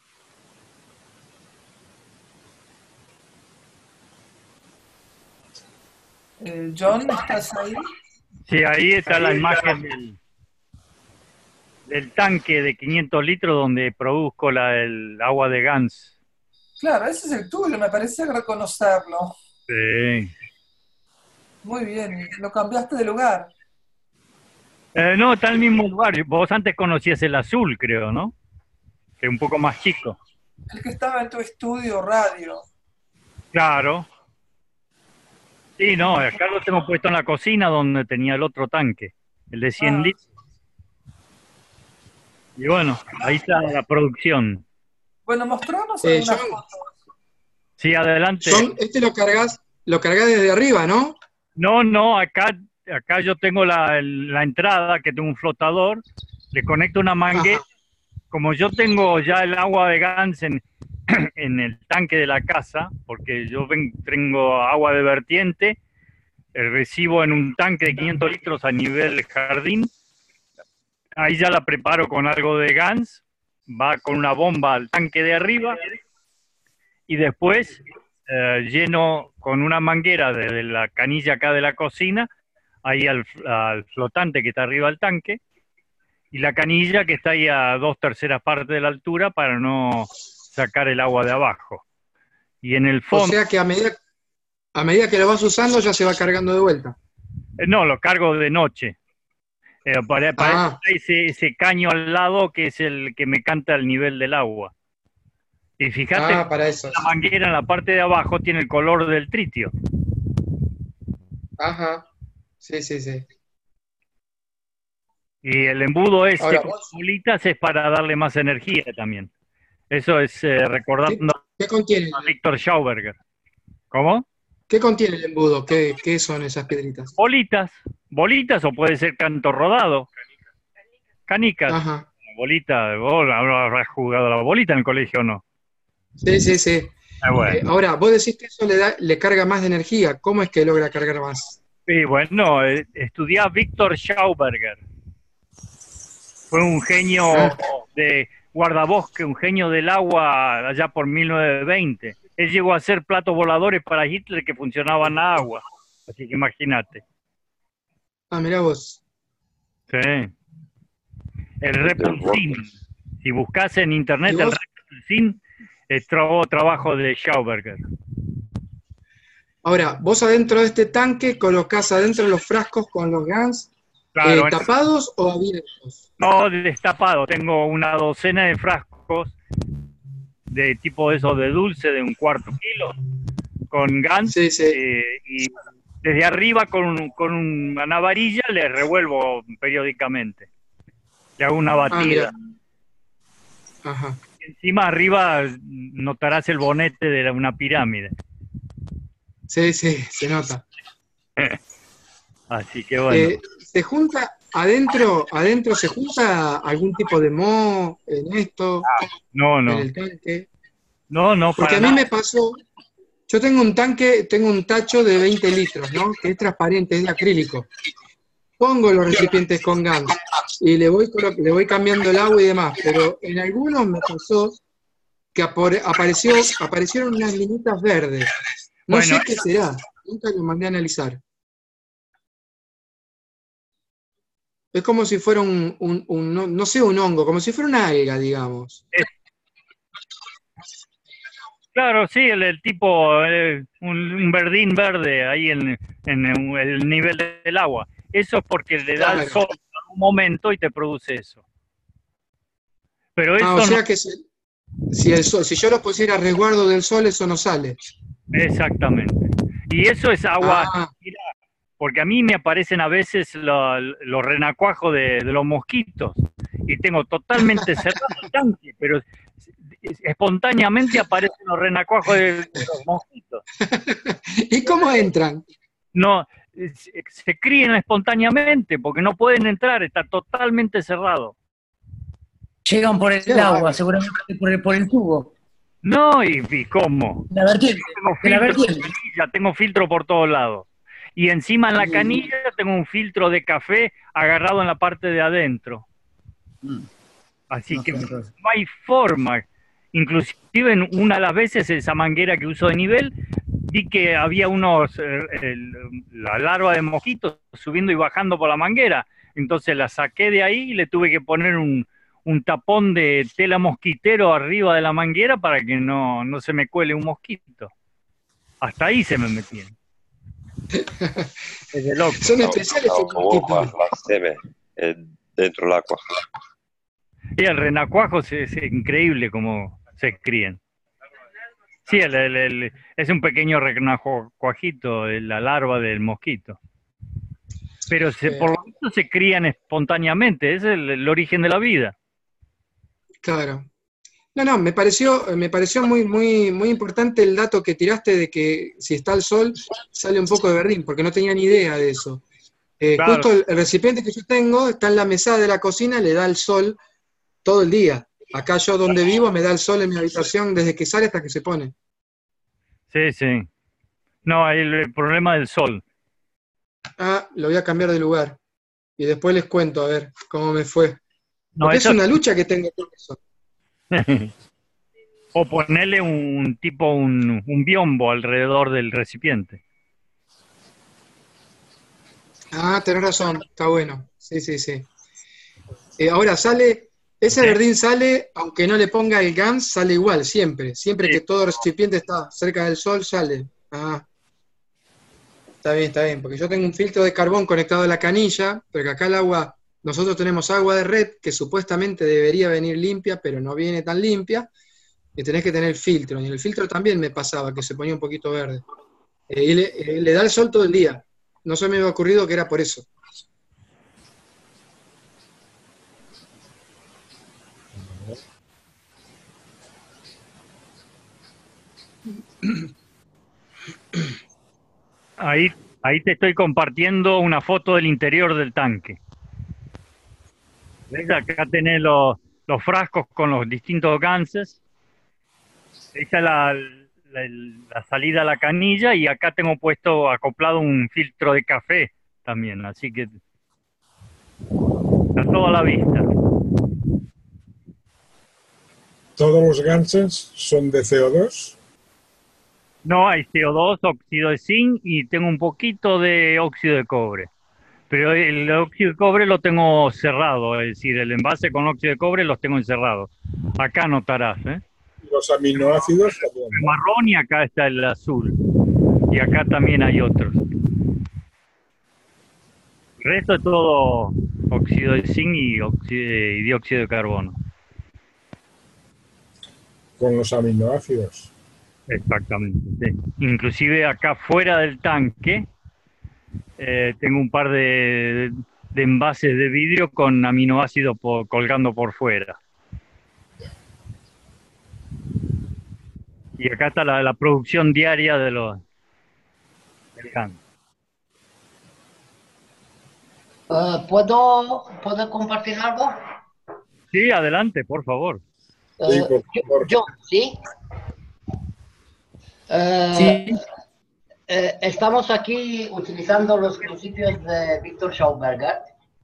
Eh, John, ¿estás ahí? Sí, ahí está la imagen del, del tanque de quinientos litros donde produzco la, el agua de Gans. Claro, ese es el tuyo, me parece reconocerlo. Sí. Muy bien, lo cambiaste de lugar. Eh, no, está en el mismo lugar. Vos antes conocías el azul, creo, ¿no? Que es un poco más chico. El que estaba en tu estudio radio. Claro. Sí, no, acá lo tengo puesto en la cocina donde tenía el otro tanque, el de cien Ah. litros. Y bueno, ahí está la producción. Bueno, mostranos Eh, algunas John, fotos. Sí, adelante. John, este lo cargas, lo cargas desde arriba, ¿no? No, no, acá, acá yo tengo la, la entrada, que tengo un flotador, le conecto una manguera. Como yo tengo ya el agua de Gans en, en el tanque de la casa, porque yo ven- tengo agua de vertiente, eh, recibo en un tanque de quinientos litros a nivel jardín, ahí ya la preparo con algo de Gans, va con una bomba al tanque de arriba, y después eh, lleno con una manguera desde la canilla acá de la cocina, ahí al, al flotante que está arriba del tanque, y la canilla que está ahí a dos terceras partes de la altura para no sacar el agua de abajo. Y en el O fondo, sea que a medida, a medida que lo vas usando ya se va cargando de vuelta. eh, no, lo cargo de noche. Eh, para, para Ah. eso está ese, ese caño al lado que es el que me canta el nivel del agua. Y fíjate, Ah, para eso. la manguera en la parte de abajo tiene el color del tritio. Ajá. Sí, sí, sí. Y el embudo ese Ahora, con vos- bolitas es para darle más energía también. Eso es eh, recordando ¿Qué contiene? a Víctor Schauberger. ¿Cómo? ¿Qué contiene el embudo? ¿Qué, qué son esas piedritas? Bolitas. Bolitas o puede ser canto rodado. Canicas. Ajá. Bolita. Vos habrás jugado a la bolita en el colegio o no. Sí, sí, sí. Ah, bueno. Eh, ahora, vos decís que eso le da, le carga más de energía. ¿Cómo es que logra cargar más? Sí, bueno, eh, estudié a Víctor Schauberger. Fue un genio Ah. de guardabosque, un genio del agua allá por mil novecientos veinte. Él llegó a hacer platos voladores para Hitler que funcionaban a agua. Así que imagínate. Ah, mirá vos. Sí. El repulsin. Si buscas en internet ¿Y el vos? repulsin, es tra- trabajo de Schauberger. Ahora, vos adentro de este tanque colocás adentro los frascos con los Gans Claro, eh, en- tapados o abiertos. No, destapado. Tengo una docena de frascos de tipo eso de dulce de un cuarto kilo con Gans eh, y desde arriba con, un- con una navarilla le revuelvo periódicamente. Le hago una Ah, batida. mira. Ajá. Encima arriba notarás el bonete de la- una pirámide. Sí, sí, se nota. Así que bueno. Eh, ¿se junta adentro, adentro se junta algún tipo de moho en esto? No, no. En el tanque. No, no, Porque para a mí nada. me pasó, yo tengo un tanque, tengo un tacho de veinte litros, ¿no? Que es transparente, es de acrílico. Pongo los recipientes con Gans y le voy, colo- le voy cambiando el agua y demás, pero en algunos me pasó que apore- apareció, aparecieron unas linitas verdes. No Bueno, sé qué será, nunca lo mandé a analizar. Es como si fuera un, un- un- no, no sé, un hongo, como si fuera una alga, digamos. Es- claro, sí, el, el tipo, eh, un, un verdín verde ahí en, en el nivel del agua. Eso es porque le da el Claro. sol en un momento y te produce eso. Pero Ah, eso o no, sea que si, si el sol, si yo lo pusiera a resguardo del sol, eso no sale. exactamente. Y eso es agua, Ah, mira, porque a mí me aparecen a veces lo- los renacuajos de, de los mosquitos y tengo totalmente cerrado el tanque, pero es- espontáneamente aparecen los renacuajos de, de los mosquitos. ¿y cómo entran? No, se, se crían espontáneamente porque no pueden entrar, está totalmente cerrado. Llegan por el Qué agua, bárbaro. seguramente por el, por el tubo. No, y, y cómo. La vertiente, Tengo de la filtro de vertiente. canilla, tengo filtro por todos lados. Y encima en la Mm, canilla tengo un filtro de café agarrado en la parte de adentro. mm, Así no que sé, no entonces. hay forma. Inclusive en una de las veces esa manguera que uso de nivel, vi que había unos, eh, el- la larva de mosquitos subiendo y bajando por la manguera. Entonces la saqué de ahí y le tuve que poner un, un tapón de tela mosquitero arriba de la manguera para que no, no se me cuele un mosquito. Hasta ahí se me metían. Es de loco. Son O, especiales o estos como mosquitos. la, la seme eh, dentro del agua. Y el renacuajo es, es increíble como se crían. Sí, el- el- el- es un pequeño renacuajito, la larva del mosquito. Pero se, Eh, por lo menos se crían espontáneamente, es el, el origen de la vida. claro. No, no, me pareció, me pareció muy, muy, muy importante el dato que tiraste de que si está el sol sale un poco de verdín, porque no tenía ni idea de eso. Eh, Claro, justo el, el recipiente que yo tengo está en la mesada de la cocina, le da el sol todo el día. Acá yo donde vivo me da el sol en mi habitación desde que sale hasta que se pone. sí, sí. No, hay el, el problema del sol. Ah, lo voy a cambiar de lugar. Y después les cuento a ver cómo me fue. No, Porque es eso una lucha que tengo con eso. o ponerle un tipo, un, un biombo alrededor del recipiente. Ah, tenés razón, está bueno. Sí, sí, sí. Eh, ahora sale, ese ¿Eh? verdín sale, aunque no le ponga el GANS, sale igual, siempre. Siempre Sí, que todo recipiente está cerca del sol, sale. Ah, está bien, está bien. Porque yo tengo un filtro de carbón conectado a la canilla, pero que acá el agua, nosotros tenemos agua de red que supuestamente debería venir limpia, pero no viene tan limpia, y tenés que tener filtro. Y en el filtro también me pasaba, que se ponía un poquito verde. Eh, y le, eh, le da el sol todo el día. No se me había ocurrido que era por eso. ahí, ahí te estoy compartiendo una foto del interior del tanque. ¿Ves? Acá tenés los, los frascos con los distintos ganses. Esta es la, la, la salida a la canilla y acá tengo puesto acoplado un filtro de café también, así que está todo a la vista. Todos los ganses son de C O dos. No, hay C O dos, óxido de zinc y tengo un poquito de óxido de cobre. Pero el óxido de cobre lo tengo cerrado, es decir, el envase con óxido de cobre los tengo encerrados. Acá notarás, ¿eh? Los aminoácidos también, El ¿no? marrón y acá está el azul. Y acá también hay otros. El resto es todo óxido de zinc y, óxido, y dióxido de carbono. Con los aminoácidos. Exactamente, sí. Inclusive acá fuera del tanque eh, tengo un par de, de envases de vidrio con aminoácidos por, colgando por fuera. Y acá está la, la producción diaria de los del tanque. Eh, ¿puedo, ¿Puedo compartir algo? Sí, adelante, por favor. Sí, Eh, por yo, favor. yo, ¿sí? Eh, Sí, eh, estamos aquí utilizando los principios de Víctor Schauberger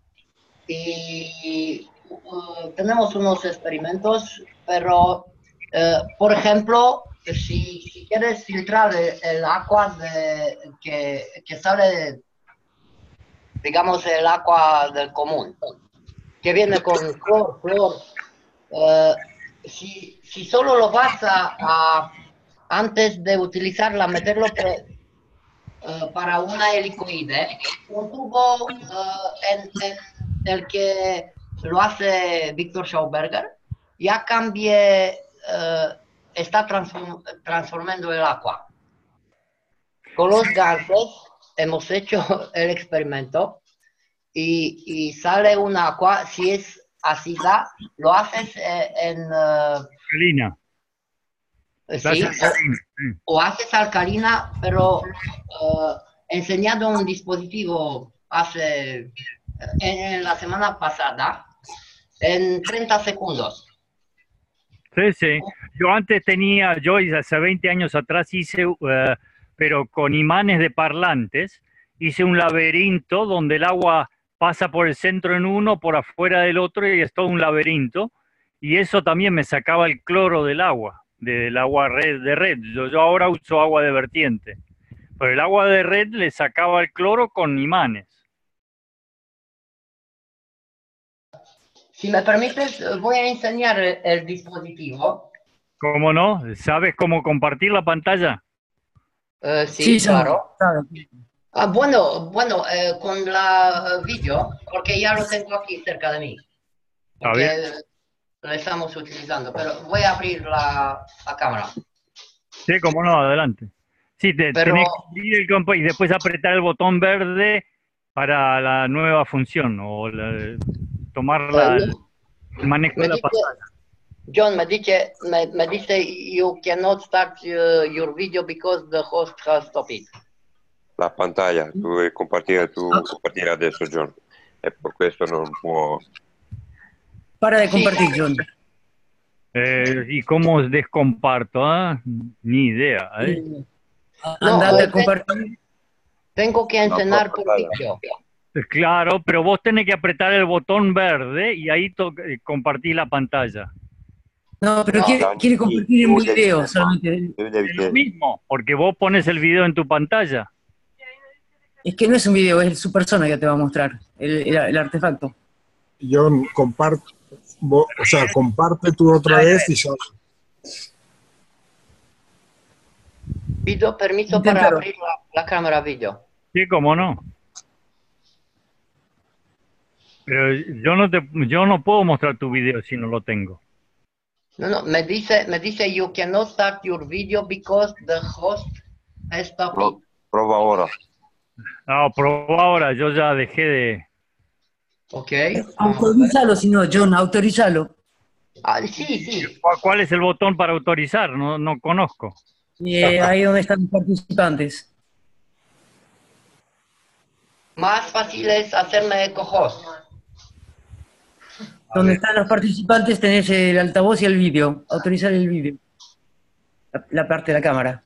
y uh, tenemos unos experimentos, pero, eh, por ejemplo, si, si quieres filtrar el, el agua de, que, que sale digamos el agua del común, que viene con cloro, flor. Uh, si, si solo lo vas a, a antes de utilizarla, meterlo pre, uh, para una helicoide, un tubo uh, en, en el que lo hace Victor Schauberger, ya cambie, uh, está transform, transformando el agua. Con los gansos hemos hecho el experimento y, y sale un agua, si es ácida, lo haces eh, en... Uh, alcalina. Sí, alcalina. O, o haces alcalina, pero uh, enseñando un dispositivo hace, en, en la semana pasada, en treinta segundos. Sí, sí. Yo antes tenía, yo hace veinte años atrás hice, uh, pero con imanes de parlantes, hice un laberinto donde el agua pasa por el centro en uno, por afuera del otro, y es todo un laberinto, y eso también me sacaba el cloro del agua, del agua red, de red. Yo, yo ahora uso agua de vertiente, pero el agua de red le sacaba el cloro con imanes. Si me permites, voy a enseñar el, el dispositivo. ¿Cómo no? ¿Sabes cómo compartir la pantalla? Uh, sí, Sí, claro. claro. Ah, bueno, bueno, eh, con la uh, vídeo, porque ya lo tengo aquí cerca de mí. Porque lo estamos utilizando, pero voy a abrir la, la cámara. Sí, cómo no, adelante. Sí, te, Pero- tenés que abrir el compo y después apretar el botón verde para la nueva función o la- tomar la, Eh, el manejo me de la dice- pantalla. John, me dice, me, me dice, you cannot start uh, your video because the host has stopped it. La pantalla, tu vuoi compartire, tu compartire adesso, John. E per questo non può... Para de compartir, John. Eh, ¿Y cómo descomparto? Ah? Ni idea. ¿eh? Eh, No, Andate eh, a compartir. Tengo que enseñar por pantalla. vídeo. Claro, pero vos tenés que apretar el botón verde y ahí to- eh, compartir la pantalla. No, pero No. quiere, quiere compartir en Tu devi video vedere- solamente. tu devi Es lo vedere. mismo, porque vos pones el video en tu pantalla. Es que no es un video, es su persona que te va a mostrar el, el- el artefacto. John, comparte, o sea, comparte tú otra vez y sal. Pido permiso para Inténtalo. abrir la, la cámara vídeo. Sí, cómo no. Pero yo no, te, yo no puedo mostrar tu video si no lo tengo. No, no, me dice, me dice, you cannot start your video because the host has stopped Pro- it. Prova ora. No, probá ahora, yo ya dejé de... Ok. Autorízalo, si no, John, autorízalo. Ah, sí, sí. ¿Cuál- ¿Cuál es el botón para autorizar? No, no conozco. Eh, ahí donde están los participantes. Más fácil es hacerme co-host. Donde están los participantes tenés el altavoz y el vídeo. Autorizar el vídeo. La, la parte de la cámara.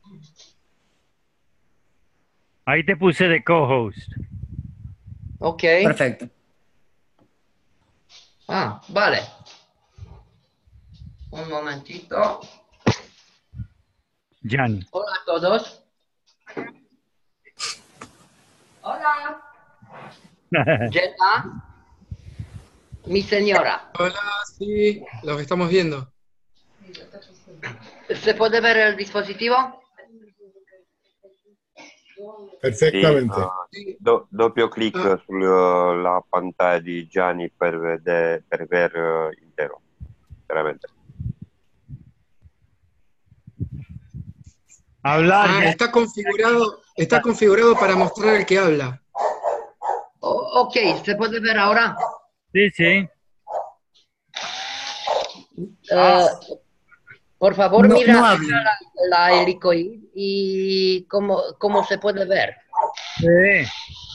Ahí te puse de co-host. Ok. Perfecto. Ah, vale. Un momentito. Gianni. Hola a todos. Hola. Jenna. Mi señora. Hola, sí, los estamos viendo. ¿Se puede ver el dispositivo? Perfectamente. Sì, uh, do- doppio clic Ah. sulla pantalla di Gianni per, vede- per ver uh, intero. Veramente. Hablar. Ah, está configurado, está configurado para mostrar el que habla. O- ok, ¿se puede ver ahora? Sí, sí. Eh, por favor, No- mira no hablen. la, la helicoid y cómo, cómo se puede ver. Sí.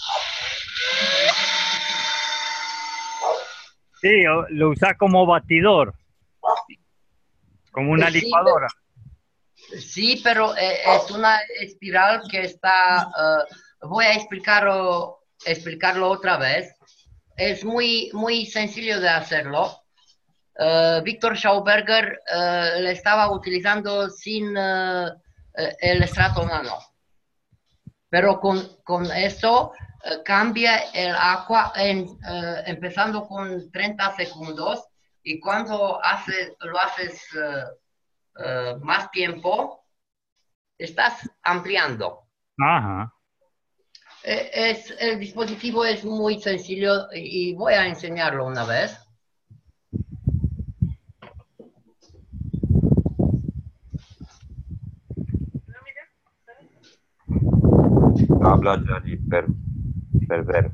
Sí, o- lo usás como batidor. Como una Sí, licuadora. Sí, pero eh, es una espiral que está... eh, voy a explicarlo, explicarlo otra vez. Es muy, muy sencillo de hacerlo. Eh, Victor Schauberger eh, le estaba utilizando sin eh, eh, el estrato nano. Pero con, con eso eh, cambia el agua en, eh, empezando con treinta segundos y cuando hace, lo haces eh, eh, más tiempo, estás ampliando. Ajá. Eh, es, el dispositivo es muy sencillo y voy a enseñarlo una vez. Habla Gianni per, per ver.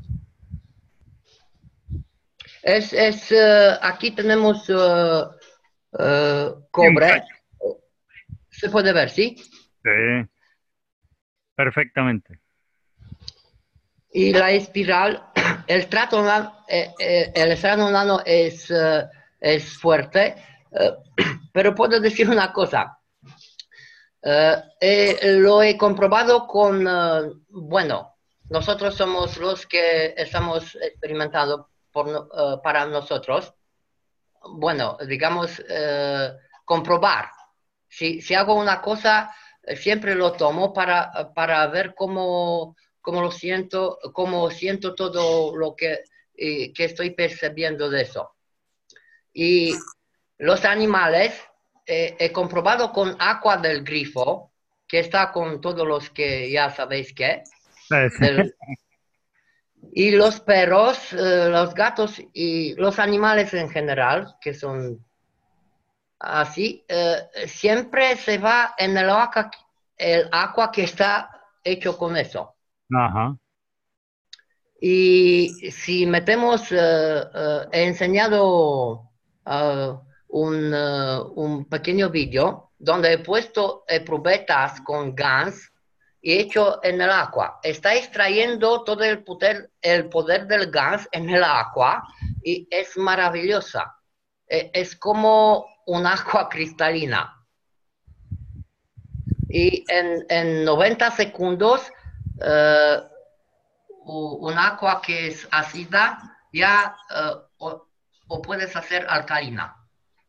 Es, es, eh, aquí tenemos eh, eh, cobre. ¿Se puede ver, sí? Sí. Perfectamente. Y la espiral, el trato nano, eh, eh, el estrado nano es, eh, es fuerte, eh, pero puedo decir una cosa. Eh, eh, lo he comprobado con, eh, bueno, nosotros somos los que estamos experimentando por, no- eh, para nosotros. Bueno, digamos, eh, comprobar. Si, si hago una cosa, eh, siempre lo tomo para, para ver cómo, cómo lo siento, cómo siento todo lo que, eh, que estoy percibiendo de eso. Y los animales, eh, he comprobado con agua del grifo, que está con todos los que ya sabéis que, del- y los perros, eh, los gatos y los animales en general, que son así, eh, siempre se va en el agua, el agua que está hecho con eso. Ajá. Y si metemos, eh, eh, he enseñado eh, un, eh, un pequeño vídeo donde he puesto eh, probetas con gas y hecho en el agua. Está extrayendo todo el poder, el poder del gas en el agua y es maravillosa. Eh, es como un agua cristalina. Y en, en noventa segundos, eh, u- un agua que es ácida ya eh, o, o puedes hacer alcalina.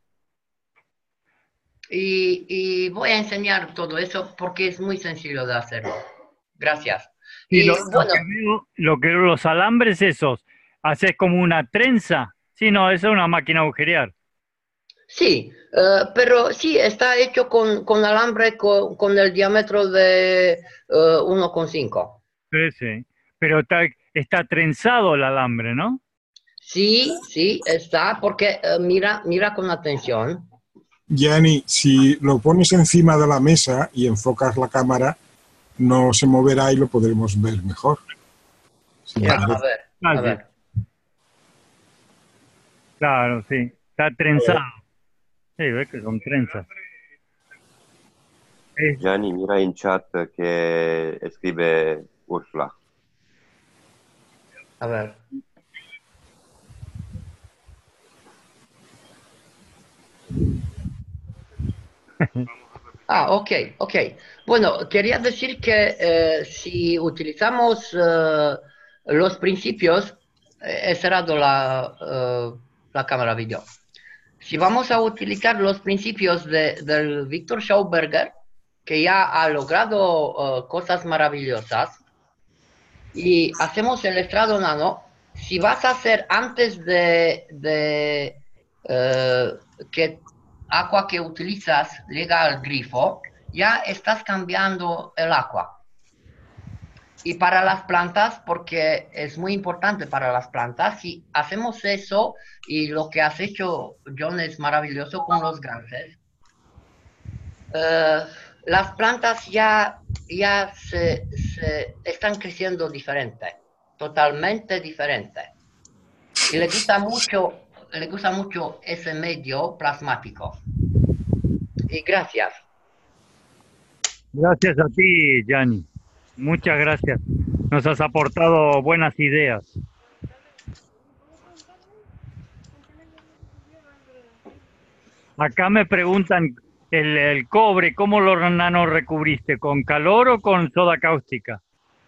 Y, y voy a enseñar todo eso porque es muy sencillo de hacerlo. Gracias. Y Y lo, lo bueno, que veo, lo que los alambres esos, haces como una trenza. Sí, no, eso es una máquina agujerear. sí, eh, pero sí, está hecho con, con alambre con, con el diámetro de eh, uno coma cinco. Sí, sí. Pero está, está trenzado el alambre, ¿no? Sí, sí, está, porque eh, mira, mira con atención. Gianni, si lo pones encima de la mesa y enfocas la cámara, no se moverá y lo podremos ver mejor. Si te Ya, a parece. ver, a ver. Claro, sí. Está trenzado. Sí, ves que son trenzas. Es- Gianni, mira in chat che scrive Ursula. A ver. Ah, ok, ok. Bueno, quería decir que eh, si utilizamos eh, los principios, eh, he cerrado la, eh, la cámara video. Si vamos a utilizar los principios de, del Victor Schauberger, que ya ha logrado eh, cosas maravillosas, y hacemos el estrado nano, si vas a hacer antes de, de eh, que agua que utilizas llega al grifo, ya estás cambiando el agua. Y para las plantas, porque es muy importante para las plantas, si hacemos eso, y lo que has hecho, John, es maravilloso con los ganses, eh, las plantas ya, ya se, se están creciendo diferente, totalmente diferente. Y le gusta mucho, le gusta mucho ese medio plasmático. Y gracias. Gracias a ti, Gianni. Muchas gracias. Nos has aportado buenas ideas. Acá me preguntan el, el cobre, ¿cómo lo nano recubriste? ¿Con calor o con soda cáustica?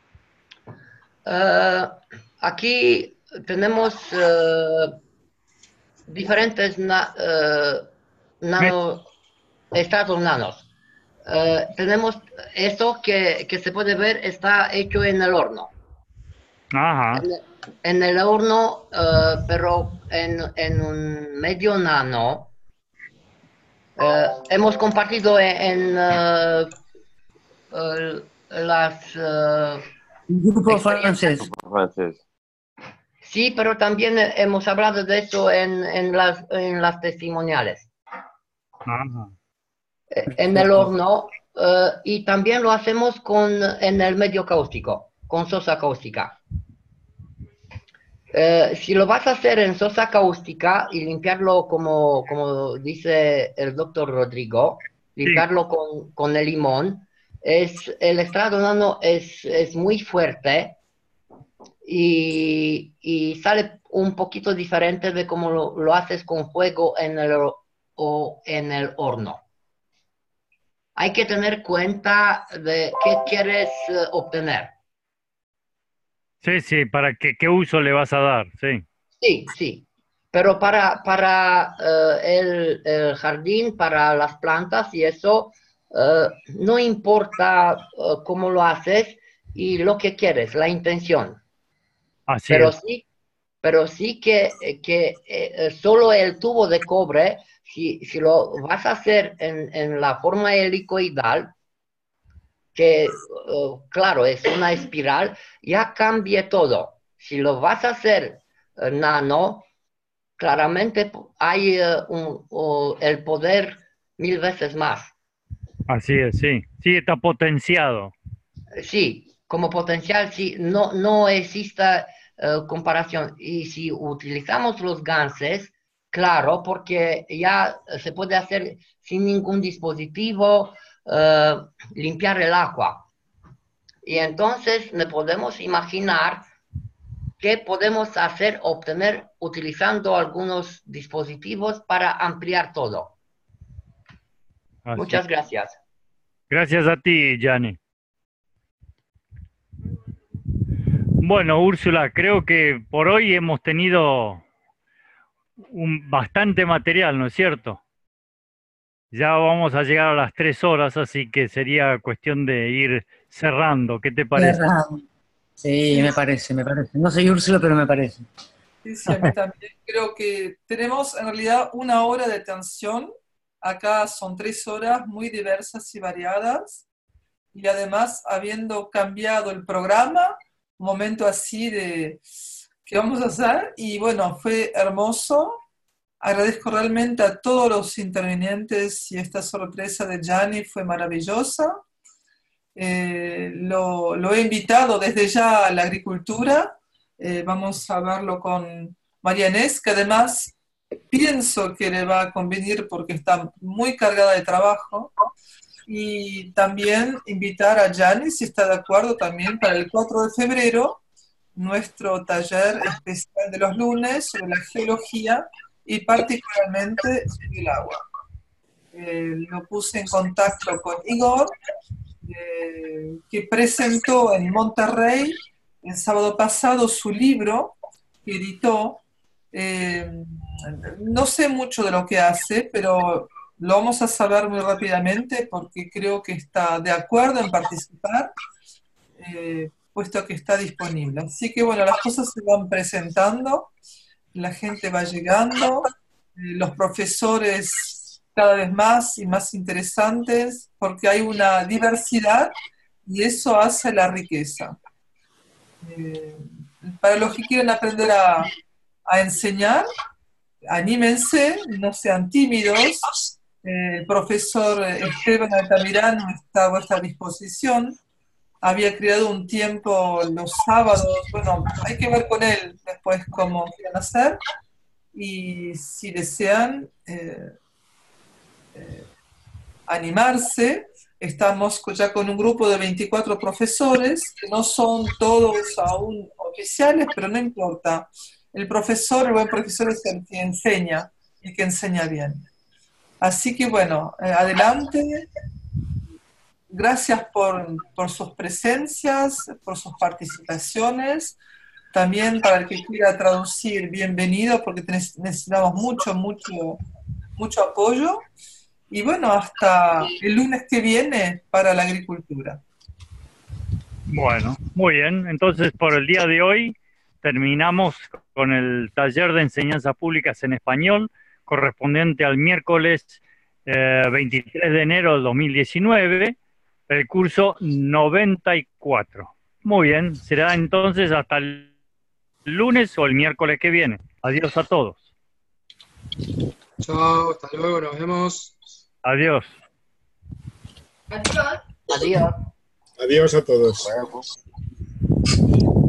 Eh, aquí tenemos eh, diferentes na- eh, nano, estratos nanos. Eh, tenemos esto que, que se puede ver, está hecho en el horno. Ajá. En, en el horno, eh, pero en, en un medio nano. Eh, hemos compartido en, en, eh, eh, las eh, Grupo experiencias. francés. Francés. Sí, pero también hemos hablado de eso en, en las, en las testimoniales. Ajá. Eh, En el horno, eh, y también lo hacemos con, en el medio cáustico, con sosa cáustica. Eh, si lo vas a hacer en sosa cáustica y limpiarlo como, como dice el doctor Rodrigo, limpiarlo con, con el limón, es, el extracto nano es, es muy fuerte y, y sale un poquito diferente de cómo lo, lo haces con fuego en el, o en el horno. Hay que tener cuenta de qué quieres eh, obtener. Sí, sí, ¿para qué, qué uso le vas a dar? Sí. Sí, sí. Pero para, para eh, el, el jardín, para las plantas y eso, eh, no importa eh, cómo lo haces y lo que quieres, la intención. Así Pero es. sí, pero sí que, que eh, solo el tubo de cobre, si, si lo vas a hacer en, en la forma helicoidal, que uh, claro, es una espiral, ya cambie todo. Si lo vas a hacer uh, nano, claramente hay uh, un, uh, el poder mil veces más. Así es, sí. Sí, está potenciado. Sí, como potencial, sí, no, no existe uh, comparación. Y si utilizamos los ganses, claro, porque ya se puede hacer sin ningún dispositivo, uh, limpiar el agua. Y entonces nos podemos imaginar qué podemos hacer, obtener utilizando algunos dispositivos para ampliar todo. Así. Muchas gracias. Gracias a ti, Gianni. Bueno, Úrsula, creo que por hoy hemos tenido un, bastante material, ¿no es cierto? Ya vamos a llegar a las tres horas, así que sería cuestión de ir cerrando. ¿Qué te parece? Cerrado. Sí, Sí, me parece, me parece. No soy Úrsula, pero me parece. sí, sí, a mí también. Creo que tenemos en realidad una hora de atención. Acá son tres horas muy diversas y variadas. Y además, habiendo cambiado el programa, un momento así de qué vamos a hacer. Y bueno, fue hermoso. Agradezco realmente a todos los intervinientes y esta sorpresa de Gianni fue maravillosa. Eh, lo, lo he invitado desde ya a la agricultura. Eh, vamos a verlo con María Inés, que además pienso que le va a convenir porque está muy cargada de trabajo. Y también invitar a Gianni, si está de acuerdo, también para el cuatro de febrero, nuestro taller especial de los lunes sobre la geología y particularmente sobre el agua. Eh, lo puse en contacto con Igor, eh, que presentó en Monterrey el sábado pasado su libro que editó. Eh, no sé mucho de lo que hace, pero lo vamos a saber muy rápidamente porque creo que está de acuerdo en participar, eh, puesto que está disponible. Así que bueno, las cosas se van presentando, la gente va llegando, eh, los profesores cada vez más y más interesantes, porque hay una diversidad y eso hace la riqueza. Eh, para los que quieren aprender a, a enseñar, anímense, no sean tímidos. Eh, el profesor Esteban Altamirano está a vuestra disposición. Había creado un tiempo los sábados. Bueno, hay que ver con él después cómo quieren hacer. Y si desean eh, eh, animarse, estamos ya con un grupo de veinticuatro profesores, que no son todos aún oficiales, pero no importa. El profesor, el buen profesor es el que enseña y que enseña bien. Así que bueno, eh, adelante. Gracias por, por sus presencias, por sus participaciones. También para el que quiera traducir, bienvenido, porque necesitamos mucho, mucho, mucho apoyo. Y bueno, hasta el lunes que viene para la agricultura. Bueno, muy bien. Entonces, por el día de hoy terminamos con el taller de enseñanzas públicas en español, correspondiente al miércoles eh, veintitrés de enero del dos mil diecinueve, el curso noventa y cuatro. Muy bien, será entonces hasta el lunes o el miércoles que viene. Adiós a todos. Chao, hasta luego, nos vemos. Adiós. Adiós. Adiós a todos. Adiós.